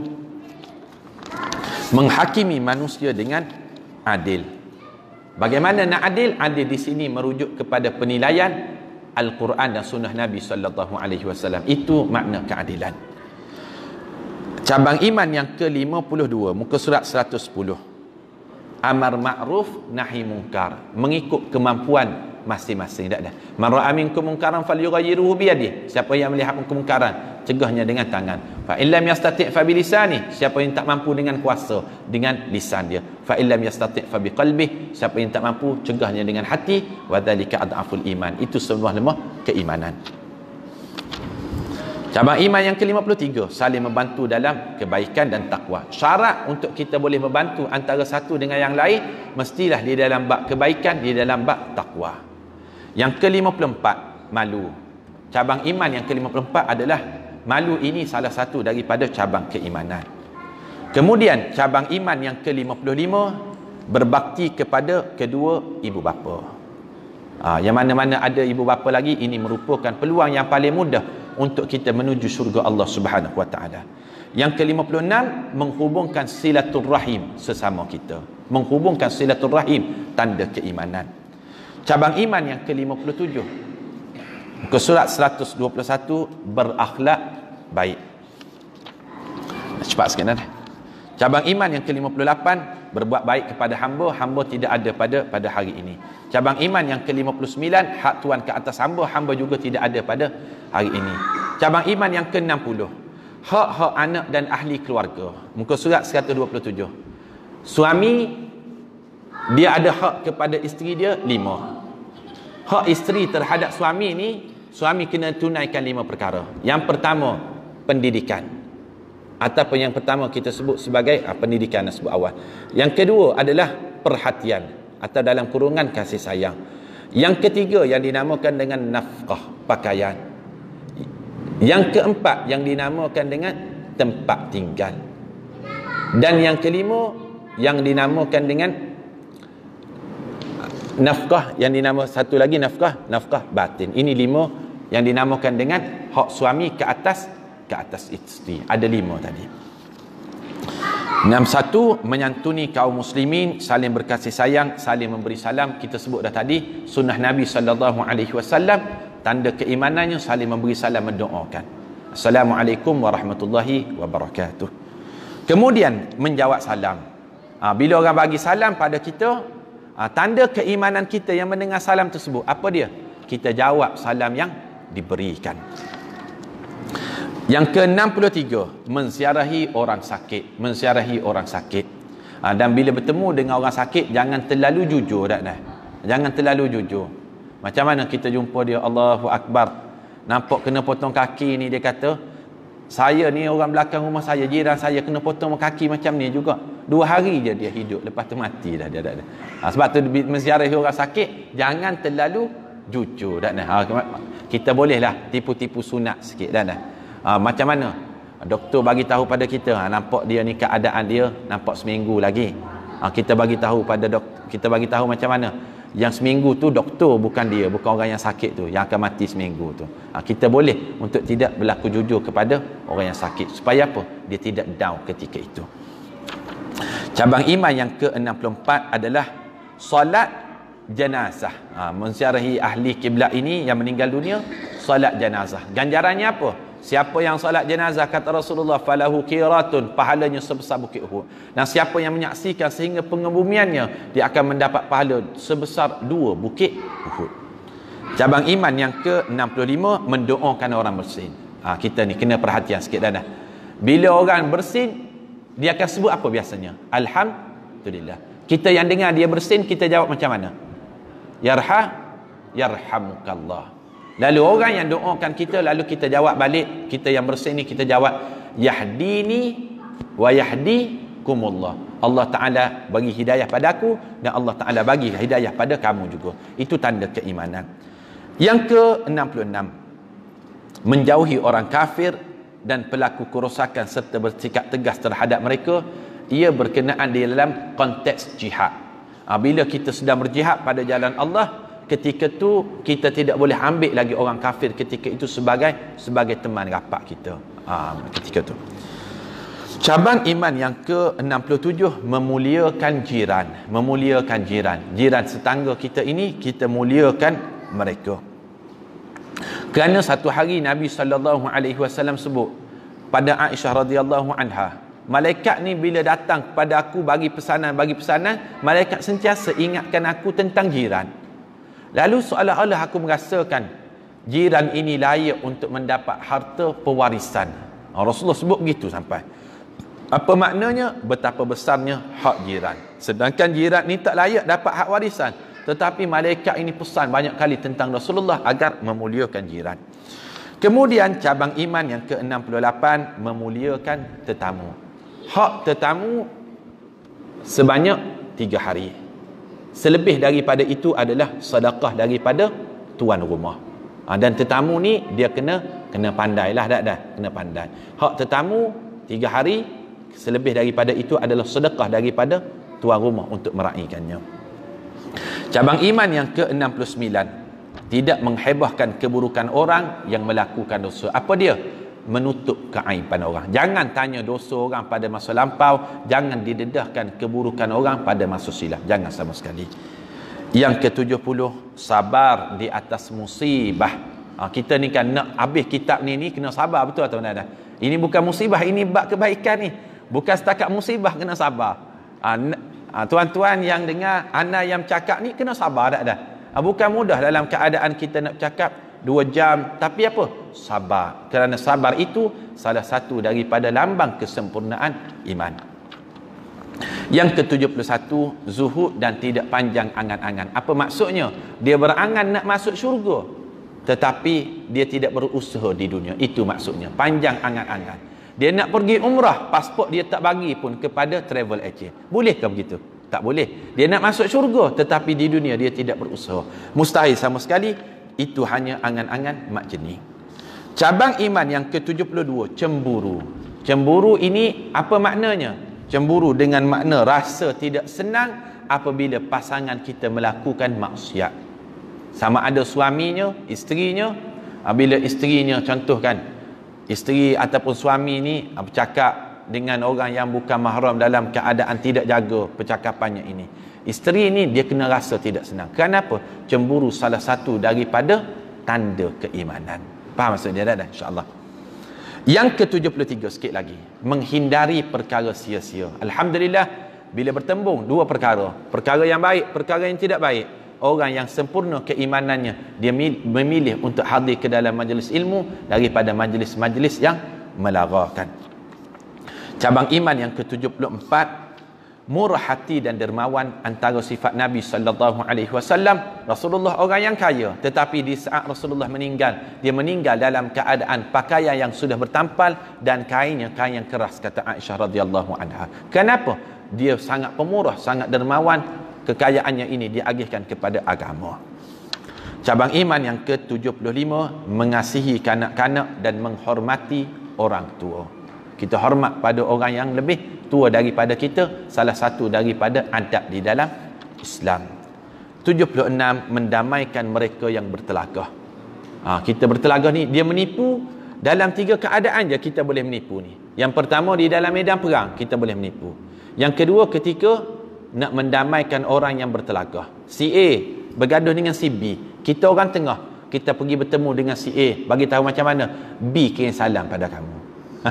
menghakimi manusia dengan adil. Bagaimana nak adil? Adil di sini merujuk kepada penilaian Al-Quran dan sunnah Nabi sallallahu alaihi wasallam. Itu makna keadilan. Cabang iman yang ke lima puluh dua, muka surat seratus sepuluh. Amar ma'ruf nahi mungkar, mengikut kemampuan masing-masing. Tak ada. Man ra'a minkum munkaran falyughayyiruhu bi yadihi. Siapa yang melihat kemungkaran, cegahnya dengan tangan. Fa illam yastati' fa bi lisani. Siapa yang tak mampu dengan kuasa, dengan lisan dia. Fa illam yastati' fa bi qalbi. Siapa yang tak mampu, cegahnya dengan hati. Wa dzalika adhaful iman. Itu semua lemah keimanan. Cabang iman yang ke lima puluh tiga, saling membantu dalam kebaikan dan takwa. Syarat untuk kita boleh membantu antara satu dengan yang lain, mestilah di dalam bab kebaikan, di dalam bab takwa. Yang ke lima puluh empat, malu. Cabang iman yang ke lima puluh empat adalah malu. Ini salah satu daripada cabang keimanan. Kemudian cabang iman yang ke lima puluh lima, berbakti kepada kedua ibu bapa. Ha, yang mana-mana ada ibu bapa lagi, ini merupakan peluang yang paling mudah untuk kita menuju syurga Allah Subhanahu wa taala. Yang ke lima puluh enam, menghubungkan silaturrahim sesama kita. Menghubungkan silaturrahim, tanda keimanan. Cabang iman yang ke lima puluh tujuh, ke surat seratus dua puluh satu, berakhlak baik. Cepat sikit dah. Cabang iman yang ke lima puluh lapan, berbuat baik kepada hamba, hamba tidak ada pada pada hari ini. Cabang iman yang ke lima puluh sembilan, hak Tuhan ke atas hamba, hamba juga tidak ada pada hari ini. Cabang iman yang ke enam puluh, Hak-hak anak dan ahli keluarga. Muka surat seratus dua puluh tujuh. Suami, dia ada hak kepada isteri dia lima. Hak isteri terhadap suami ni, suami kena tunaikan lima perkara. Yang pertama, pendidikan. Ataupun yang pertama kita sebut sebagai ah, pendidikan yang sebut awal. Yang kedua adalah perhatian atau dalam kurungan kasih sayang. Yang ketiga yang dinamakan dengan nafkah, pakaian. Yang keempat yang dinamakan dengan tempat tinggal. Dan yang kelima yang dinamakan dengan nafkah, yang dinamakan satu lagi nafkah, nafkah batin. Ini lima yang dinamakan dengan hak suami ke atas ke atas isteri. Ada lima tadi. Enam satu, menyantuni kaum muslimin, saling berkasih sayang, saling memberi salam. Kita sebut dah tadi sunnah Nabi sallallahu alaihi wasallam, tanda keimanannya saling memberi salam, mendoakan. Assalamualaikum warahmatullahi wabarakatuh. Kemudian menjawab salam. Ha, bila orang bagi salam pada kita, ha, tanda keimanan kita yang mendengar salam tersebut, apa dia? Kita jawab salam yang diberikan. Yang ke enam puluh tiga, menziarahi orang sakit. Menziarahi orang sakit. Ha, dan bila bertemu dengan orang sakit, jangan terlalu jujur dah dah. Jangan terlalu jujur. Macam mana kita jumpa dia, Allahu Akbar, nampak kena potong kaki ni, dia kata, saya ni orang belakang rumah saya, jiran saya kena potong kaki macam ni juga. Dua hari je dia hidup, lepas tu mati dah dia dah. Ha, sebab tu menziarahi orang sakit, jangan terlalu jujur dah dah. Ha, kita bolehlah tipu-tipu sunat sikit dah dah. Ha, macam mana? Doktor bagi tahu pada kita, ha, nampak dia ni keadaan dia nampak seminggu lagi. Ha, kita bagi tahu pada doktor, kita bagi tahu macam mana? Yang seminggu tu doktor, bukan dia, bukan orang yang sakit tu yang akan mati seminggu tu. Ha, kita boleh untuk tidak berlaku jujur kepada orang yang sakit. Supaya apa? Dia tidak down ketika itu. Cabang iman yang ke enam puluh empat adalah solat jenazah. Ha, menziarahi ahli kiblat ini yang meninggal dunia, solat jenazah. Ganjarannya apa? Siapa yang solat jenazah, kata Rasulullah, falahu qiratun, pahalanya sebesar bukit Uhud. Dan siapa yang menyaksikan sehingga pengebumiannya, dia akan mendapat pahala sebesar dua bukit Uhud. Cabang iman yang ke enam puluh lima, mendoakan orang bersin. Ha, kita ni kena perhatian sikit dah dah. Bila orang bersin, dia akan sebut apa biasanya? Alhamdulillah. Kita yang dengar dia bersin, kita jawab macam mana? Yarha, yarhamukallah. Lalu orang yang doakan kita, lalu kita jawab balik, kita yang bersin ni kita jawab, yahdini wa yahdikumullah. Allah Ta'ala bagi hidayah padaku dan Allah Ta'ala bagi hidayah pada kamu juga. Itu tanda keimanan. Yang ke enam puluh enam, menjauhi orang kafir dan pelaku kerosakan serta bersikap tegas terhadap mereka. Ia berkenaan di dalam konteks jihad. Ha, bila kita sedang berjihad pada jalan Allah, ketika tu kita tidak boleh ambil lagi orang kafir ketika itu sebagai sebagai teman rapat kita. Ha, ketika tu. Cabang iman yang ke enam puluh tujuh, memuliakan jiran. Memuliakan jiran. Jiran setangga kita ini, kita muliakan mereka. Kerana satu hari Nabi sallallahu alaihi wasallam sebut pada Aisyah radhiyallahu anha, malaikat ni bila datang kepada aku bagi pesanan, bagi pesanan, malaikat sentiasa ingatkan aku tentang jiran. Lalu seolah-olah aku merasakan jiran ini layak untuk mendapat harta pewarisan. Rasulullah sebut begitu sampai. Apa maknanya? Betapa besarnya hak jiran. Sedangkan jiran ni tak layak dapat hak warisan. Tetapi malaikat ini pesan banyak kali tentang Rasulullah agar memuliakan jiran. Kemudian cabang iman yang ke enam puluh lapan, memuliakan tetamu. Hak tetamu sebanyak tiga hari. Selebih daripada itu adalah sedekah daripada tuan rumah. Ha, dan tetamu ni dia kena kena pandai lah dah dah, kena pandai. Hak tetamu tiga hari, selebih daripada itu adalah sedekah daripada tuan rumah untuk meraihkannya. Cabang iman yang ke enam puluh sembilan, tidak menghebahkan keburukan orang yang melakukan dosa. Apa dia? Menutup keaiban orang. Jangan tanya dosa orang pada masa lampau, jangan didedahkan keburukan orang pada masa silam. Jangan sama sekali. Yang ke tujuh puluh, sabar di atas musibah. Ha, kita ni kan nak habis kitab ni ni kena sabar, betul atau tidak? Ini bukan musibah, ini bab kebaikan ni. Bukan setakat musibah kena sabar. Ha, ha, tuan-tuan yang dengar ana yang cakap ni kena sabar tak dah? Ha, bukan mudah dalam keadaan kita nak cakap dua jam, tapi apa? Sabar. Kerana sabar itu salah satu daripada lambang kesempurnaan iman. Yang ke tujuh puluh satu, zuhud dan tidak panjang angan-angan. Apa maksudnya? Dia berangan nak masuk syurga, tetapi dia tidak berusaha di dunia. Itu maksudnya, panjang angan-angan. Dia nak pergi umrah, pasport dia tak bagi pun kepada travel agent. Bolehkah begitu? Tak boleh. Dia nak masuk syurga, tetapi di dunia dia tidak berusaha. Mustahil sama sekali. Itu hanya angan-angan mak jenis. Cabang iman yang ke tujuh puluh dua, cemburu. Cemburu ini apa maknanya? Cemburu dengan makna rasa tidak senang apabila pasangan kita melakukan maksiat. Sama ada suaminya, isterinya. Bila isterinya, contohkan, isteri ataupun suami ni bercakap dengan orang yang bukan mahram dalam keadaan tidak jaga percakapannya ini. Isteri ni dia kena rasa tidak senang. Kenapa? Cemburu salah satu daripada tanda keimanan. Faham maksud dia dah? InsyaAllah. Yang ke tujuh puluh tiga, sikit lagi. Menghindari perkara sia-sia. Alhamdulillah, bila bertembung dua perkara. Perkara yang baik, perkara yang tidak baik. Orang yang sempurna keimanannya, dia memilih untuk hadir ke dalam majlis ilmu daripada majlis-majlis yang melarangkan. Cabang iman yang ke tujuh puluh empat, murah hati dan dermawan antara sifat Nabi sallallahu alaihi wasallam. Rasulullah orang yang kaya, tetapi di saat Rasulullah meninggal, dia meninggal dalam keadaan pakaian yang sudah bertampal dan kainnya kain yang keras, kata Aisyah radhiyallahu anha. Kenapa? Dia sangat pemurah, sangat dermawan. Kekayaannya ini diagihkan kepada agama. Cabang iman yang ke tujuh puluh lima, mengasihi kanak-kanak dan menghormati orang tua. Kita hormat pada orang yang lebih tua daripada kita, salah satu daripada adab di dalam Islam. tujuh puluh enam, mendamaikan mereka yang bertelagah. Ha, kita bertelagah ni, dia menipu dalam tiga keadaan je kita boleh menipu ni. Yang pertama, di dalam medan perang kita boleh menipu. Yang kedua, ketika nak mendamaikan orang yang bertelagah. Si A bergaduh dengan si B, kita orang tengah, kita pergi bertemu dengan si A, bagi tahu macam mana B kirim salam pada kamu.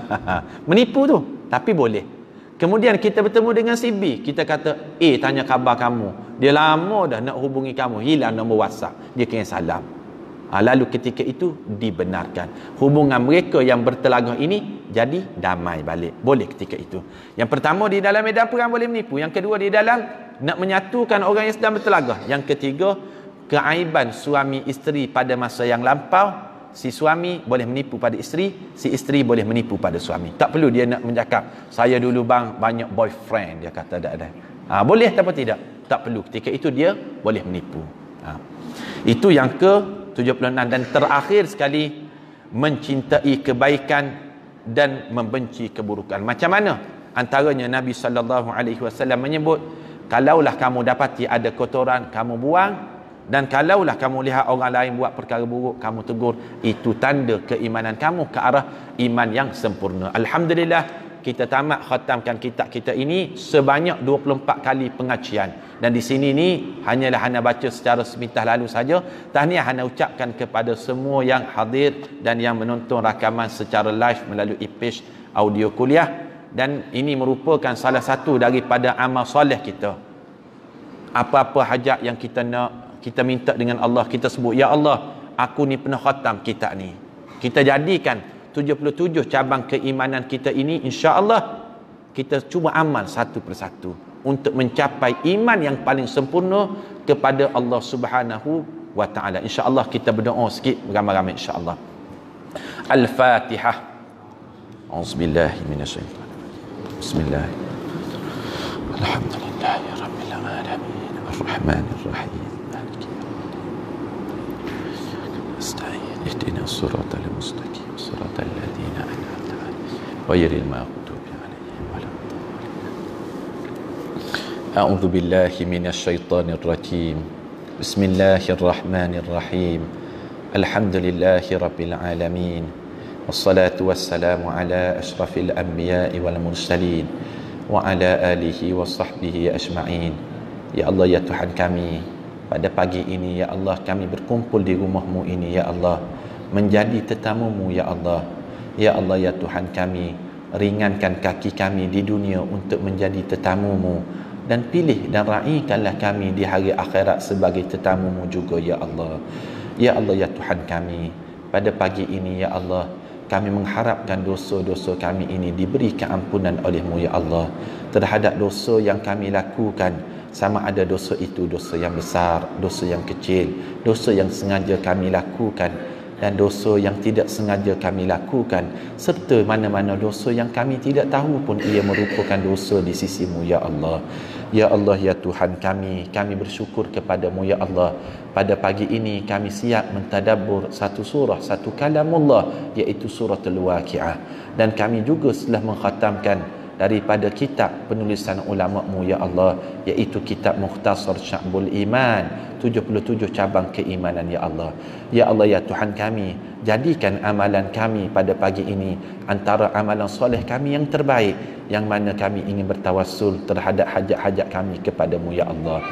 Menipu tu, tapi boleh. Kemudian kita bertemu dengan si B, kita kata A tanya khabar kamu, dia lama dah nak hubungi kamu, hilang nombor WhatsApp, dia kirim salam. Ha, lalu ketika itu dibenarkan hubungan mereka yang bertelagah ini jadi damai balik. Boleh ketika itu. Yang pertama, di dalam medan perang boleh menipu. Yang kedua, di dalam nak menyatukan orang yang sedang bertelagah. Yang ketiga, keaiban suami isteri pada masa yang lampau. Si suami boleh menipu pada isteri, si isteri boleh menipu pada suami. Tak perlu dia nak mencakap, saya dulu bang banyak boyfriend, dia kata tak ada. Ha, boleh atau tidak? Tak perlu. Ketika itu dia boleh menipu. Ha. Itu yang ke tujuh puluh enam. Dan terakhir sekali, mencintai kebaikan dan membenci keburukan. Macam mana? Antaranya Nabi sallallahu alaihi wasallam menyebut, kalaulah kamu dapati ada kotoran, kamu buang. Dan kalaulah kamu lihat orang lain buat perkara buruk, kamu tegur. Itu tanda keimanan kamu ke arah iman yang sempurna. Alhamdulillah, kita tamat khatamkan kitab kita ini sebanyak dua puluh empat kali pengajian. Dan di sini ni hanyalah Hana baca secara semintas lalu saja. Tahniah Hana ucapkan kepada semua yang hadir dan yang menonton rakaman secara live melalui page audio kuliah. Dan ini merupakan salah satu daripada amal soleh kita. Apa-apa hajat yang kita nak, kita minta dengan Allah, kita sebut, ya Allah, aku ni pernah khatam kitab ni. Kita jadikan tujuh puluh tujuh cabang keimanan kita ini, insya-Allah kita cuba amal satu persatu untuk mencapai iman yang paling sempurna kepada Allah Subhanahu wa taala. Insya-Allah kita berdoa sikit ramai-ramai insya-Allah. Al-Fatihah. Auzubillahi minasyaitanir rajim. Bismillah. Alhamdulillahirabbil alamin. Arrahmanir rahim. Nasta'in. Ihdinas siratal mustaqim. Siratal ladzina an'amta 'alaihim ghairil maghdubi 'alaihim waladdallin. A'udzu billahi minasy syaithanir rajim. Bismillahirrahmanirrahim. Alhamdulillahirabbil alamin. Wassalatu wassalamu ala asyrafil anbiya'i wal mursalin wa ala alihi wa sahbihi ajma'in. Ya Allah, ya Tuhan kami, pada pagi ini ya Allah, kami berkumpul di rumah-Mu ini ya Allah, menjadi tetamu-Mu ya Allah. Ya Allah, ya Tuhan kami, ringankan kaki kami di dunia untuk menjadi tetamu-Mu, dan pilih dan raikanlah kami di hari akhirat sebagai tetamu-Mu juga ya Allah. Ya Allah, ya Tuhan kami, pada pagi ini ya Allah, kami mengharapkan dosa-dosa kami ini diberi keampunan oleh-Mu ya Allah, terhadap dosa yang kami lakukan, sama ada dosa itu dosa yang besar, dosa yang kecil, dosa yang sengaja kami lakukan dan dosa yang tidak sengaja kami lakukan, serta mana-mana dosa yang kami tidak tahu pun ia merupakan dosa di sisi-Mu ya Allah. Ya Allah, ya Tuhan kami, kami bersyukur kepada-Mu ya Allah. Pada pagi ini kami siap mentadabbur satu surah, satu kalamullah, iaitu surah Al-Waqi'ah, dan kami juga telah mengkhatamkan daripada kitab penulisan ulama-Mu ya Allah, iaitu kitab Mukhtasar Sya'bul Iman, tujuh puluh tujuh cabang keimanan ya Allah. Ya Allah, ya Tuhan kami, jadikan amalan kami pada pagi ini antara amalan soleh kami yang terbaik, yang mana kami ingin bertawassul terhadap hajat-hajat kami kepada-Mu ya Allah.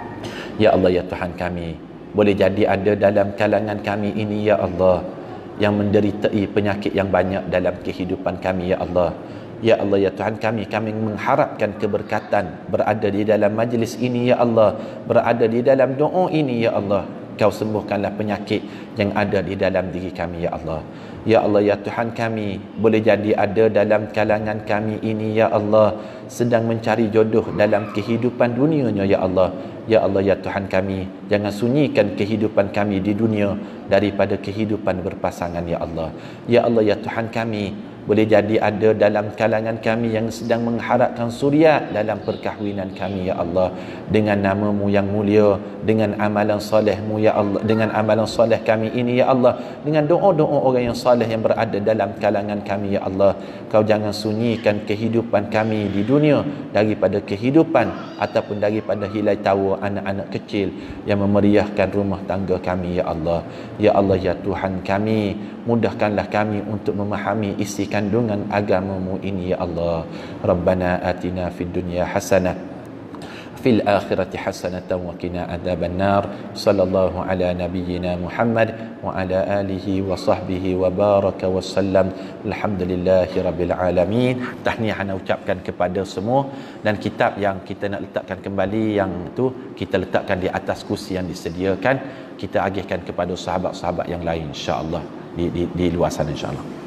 Ya Allah, ya Tuhan kami, boleh jadi ada dalam kalangan kami ini ya Allah yang menderitai penyakit yang banyak dalam kehidupan kami ya Allah. Ya Allah, ya Tuhan kami, kami mengharapkan keberkatan berada di dalam majlis ini ya Allah, berada di dalam doa ini ya Allah. Kau sembuhkanlah penyakit yang ada di dalam diri kami ya Allah. Ya Allah, ya Tuhan kami, boleh jadi ada dalam kalangan kami ini ya Allah sedang mencari jodoh dalam kehidupan dunianya ya Allah. Ya Allah, ya Tuhan kami, jangan sunyikan kehidupan kami di dunia daripada kehidupan berpasangan ya Allah. Ya Allah, ya Tuhan kami, boleh jadi ada dalam kalangan kami yang sedang mengharapkan suriat dalam perkahwinan kami ya Allah, dengan nama-Mu yang mulia, dengan amalan soleh-Mu ya Allah, dengan amalan soleh kami ini ya Allah, dengan doa-doa orang yang soleh yang berada dalam kalangan kami ya Allah. Kau jangan sunyikan kehidupan kami di dunia daripada kehidupan ataupun daripada hilai tawa anak-anak kecil yang memeriahkan rumah tangga kami ya Allah. Ya Allah, ya Tuhan kami, mudahkanlah kami untuk memahami isi kandungan agama-Mu ini ya Allah. Rabbana atina fid dunya hasanah fil akhirati hasanatan wa qina adzaban nar. Sallallahu ala nabiyyina Muhammad wa ala alihi wa sahbihi wa baraka wa sallam. Alhamdulillahi rabbil alamin. Tahniah ana ucapkan kepada semua, dan kitab yang kita nak letakkan kembali yang tu kita letakkan di atas kursi yang disediakan, kita agihkan kepada sahabat-sahabat yang lain insya-Allah di, di di luar sana insya-Allah.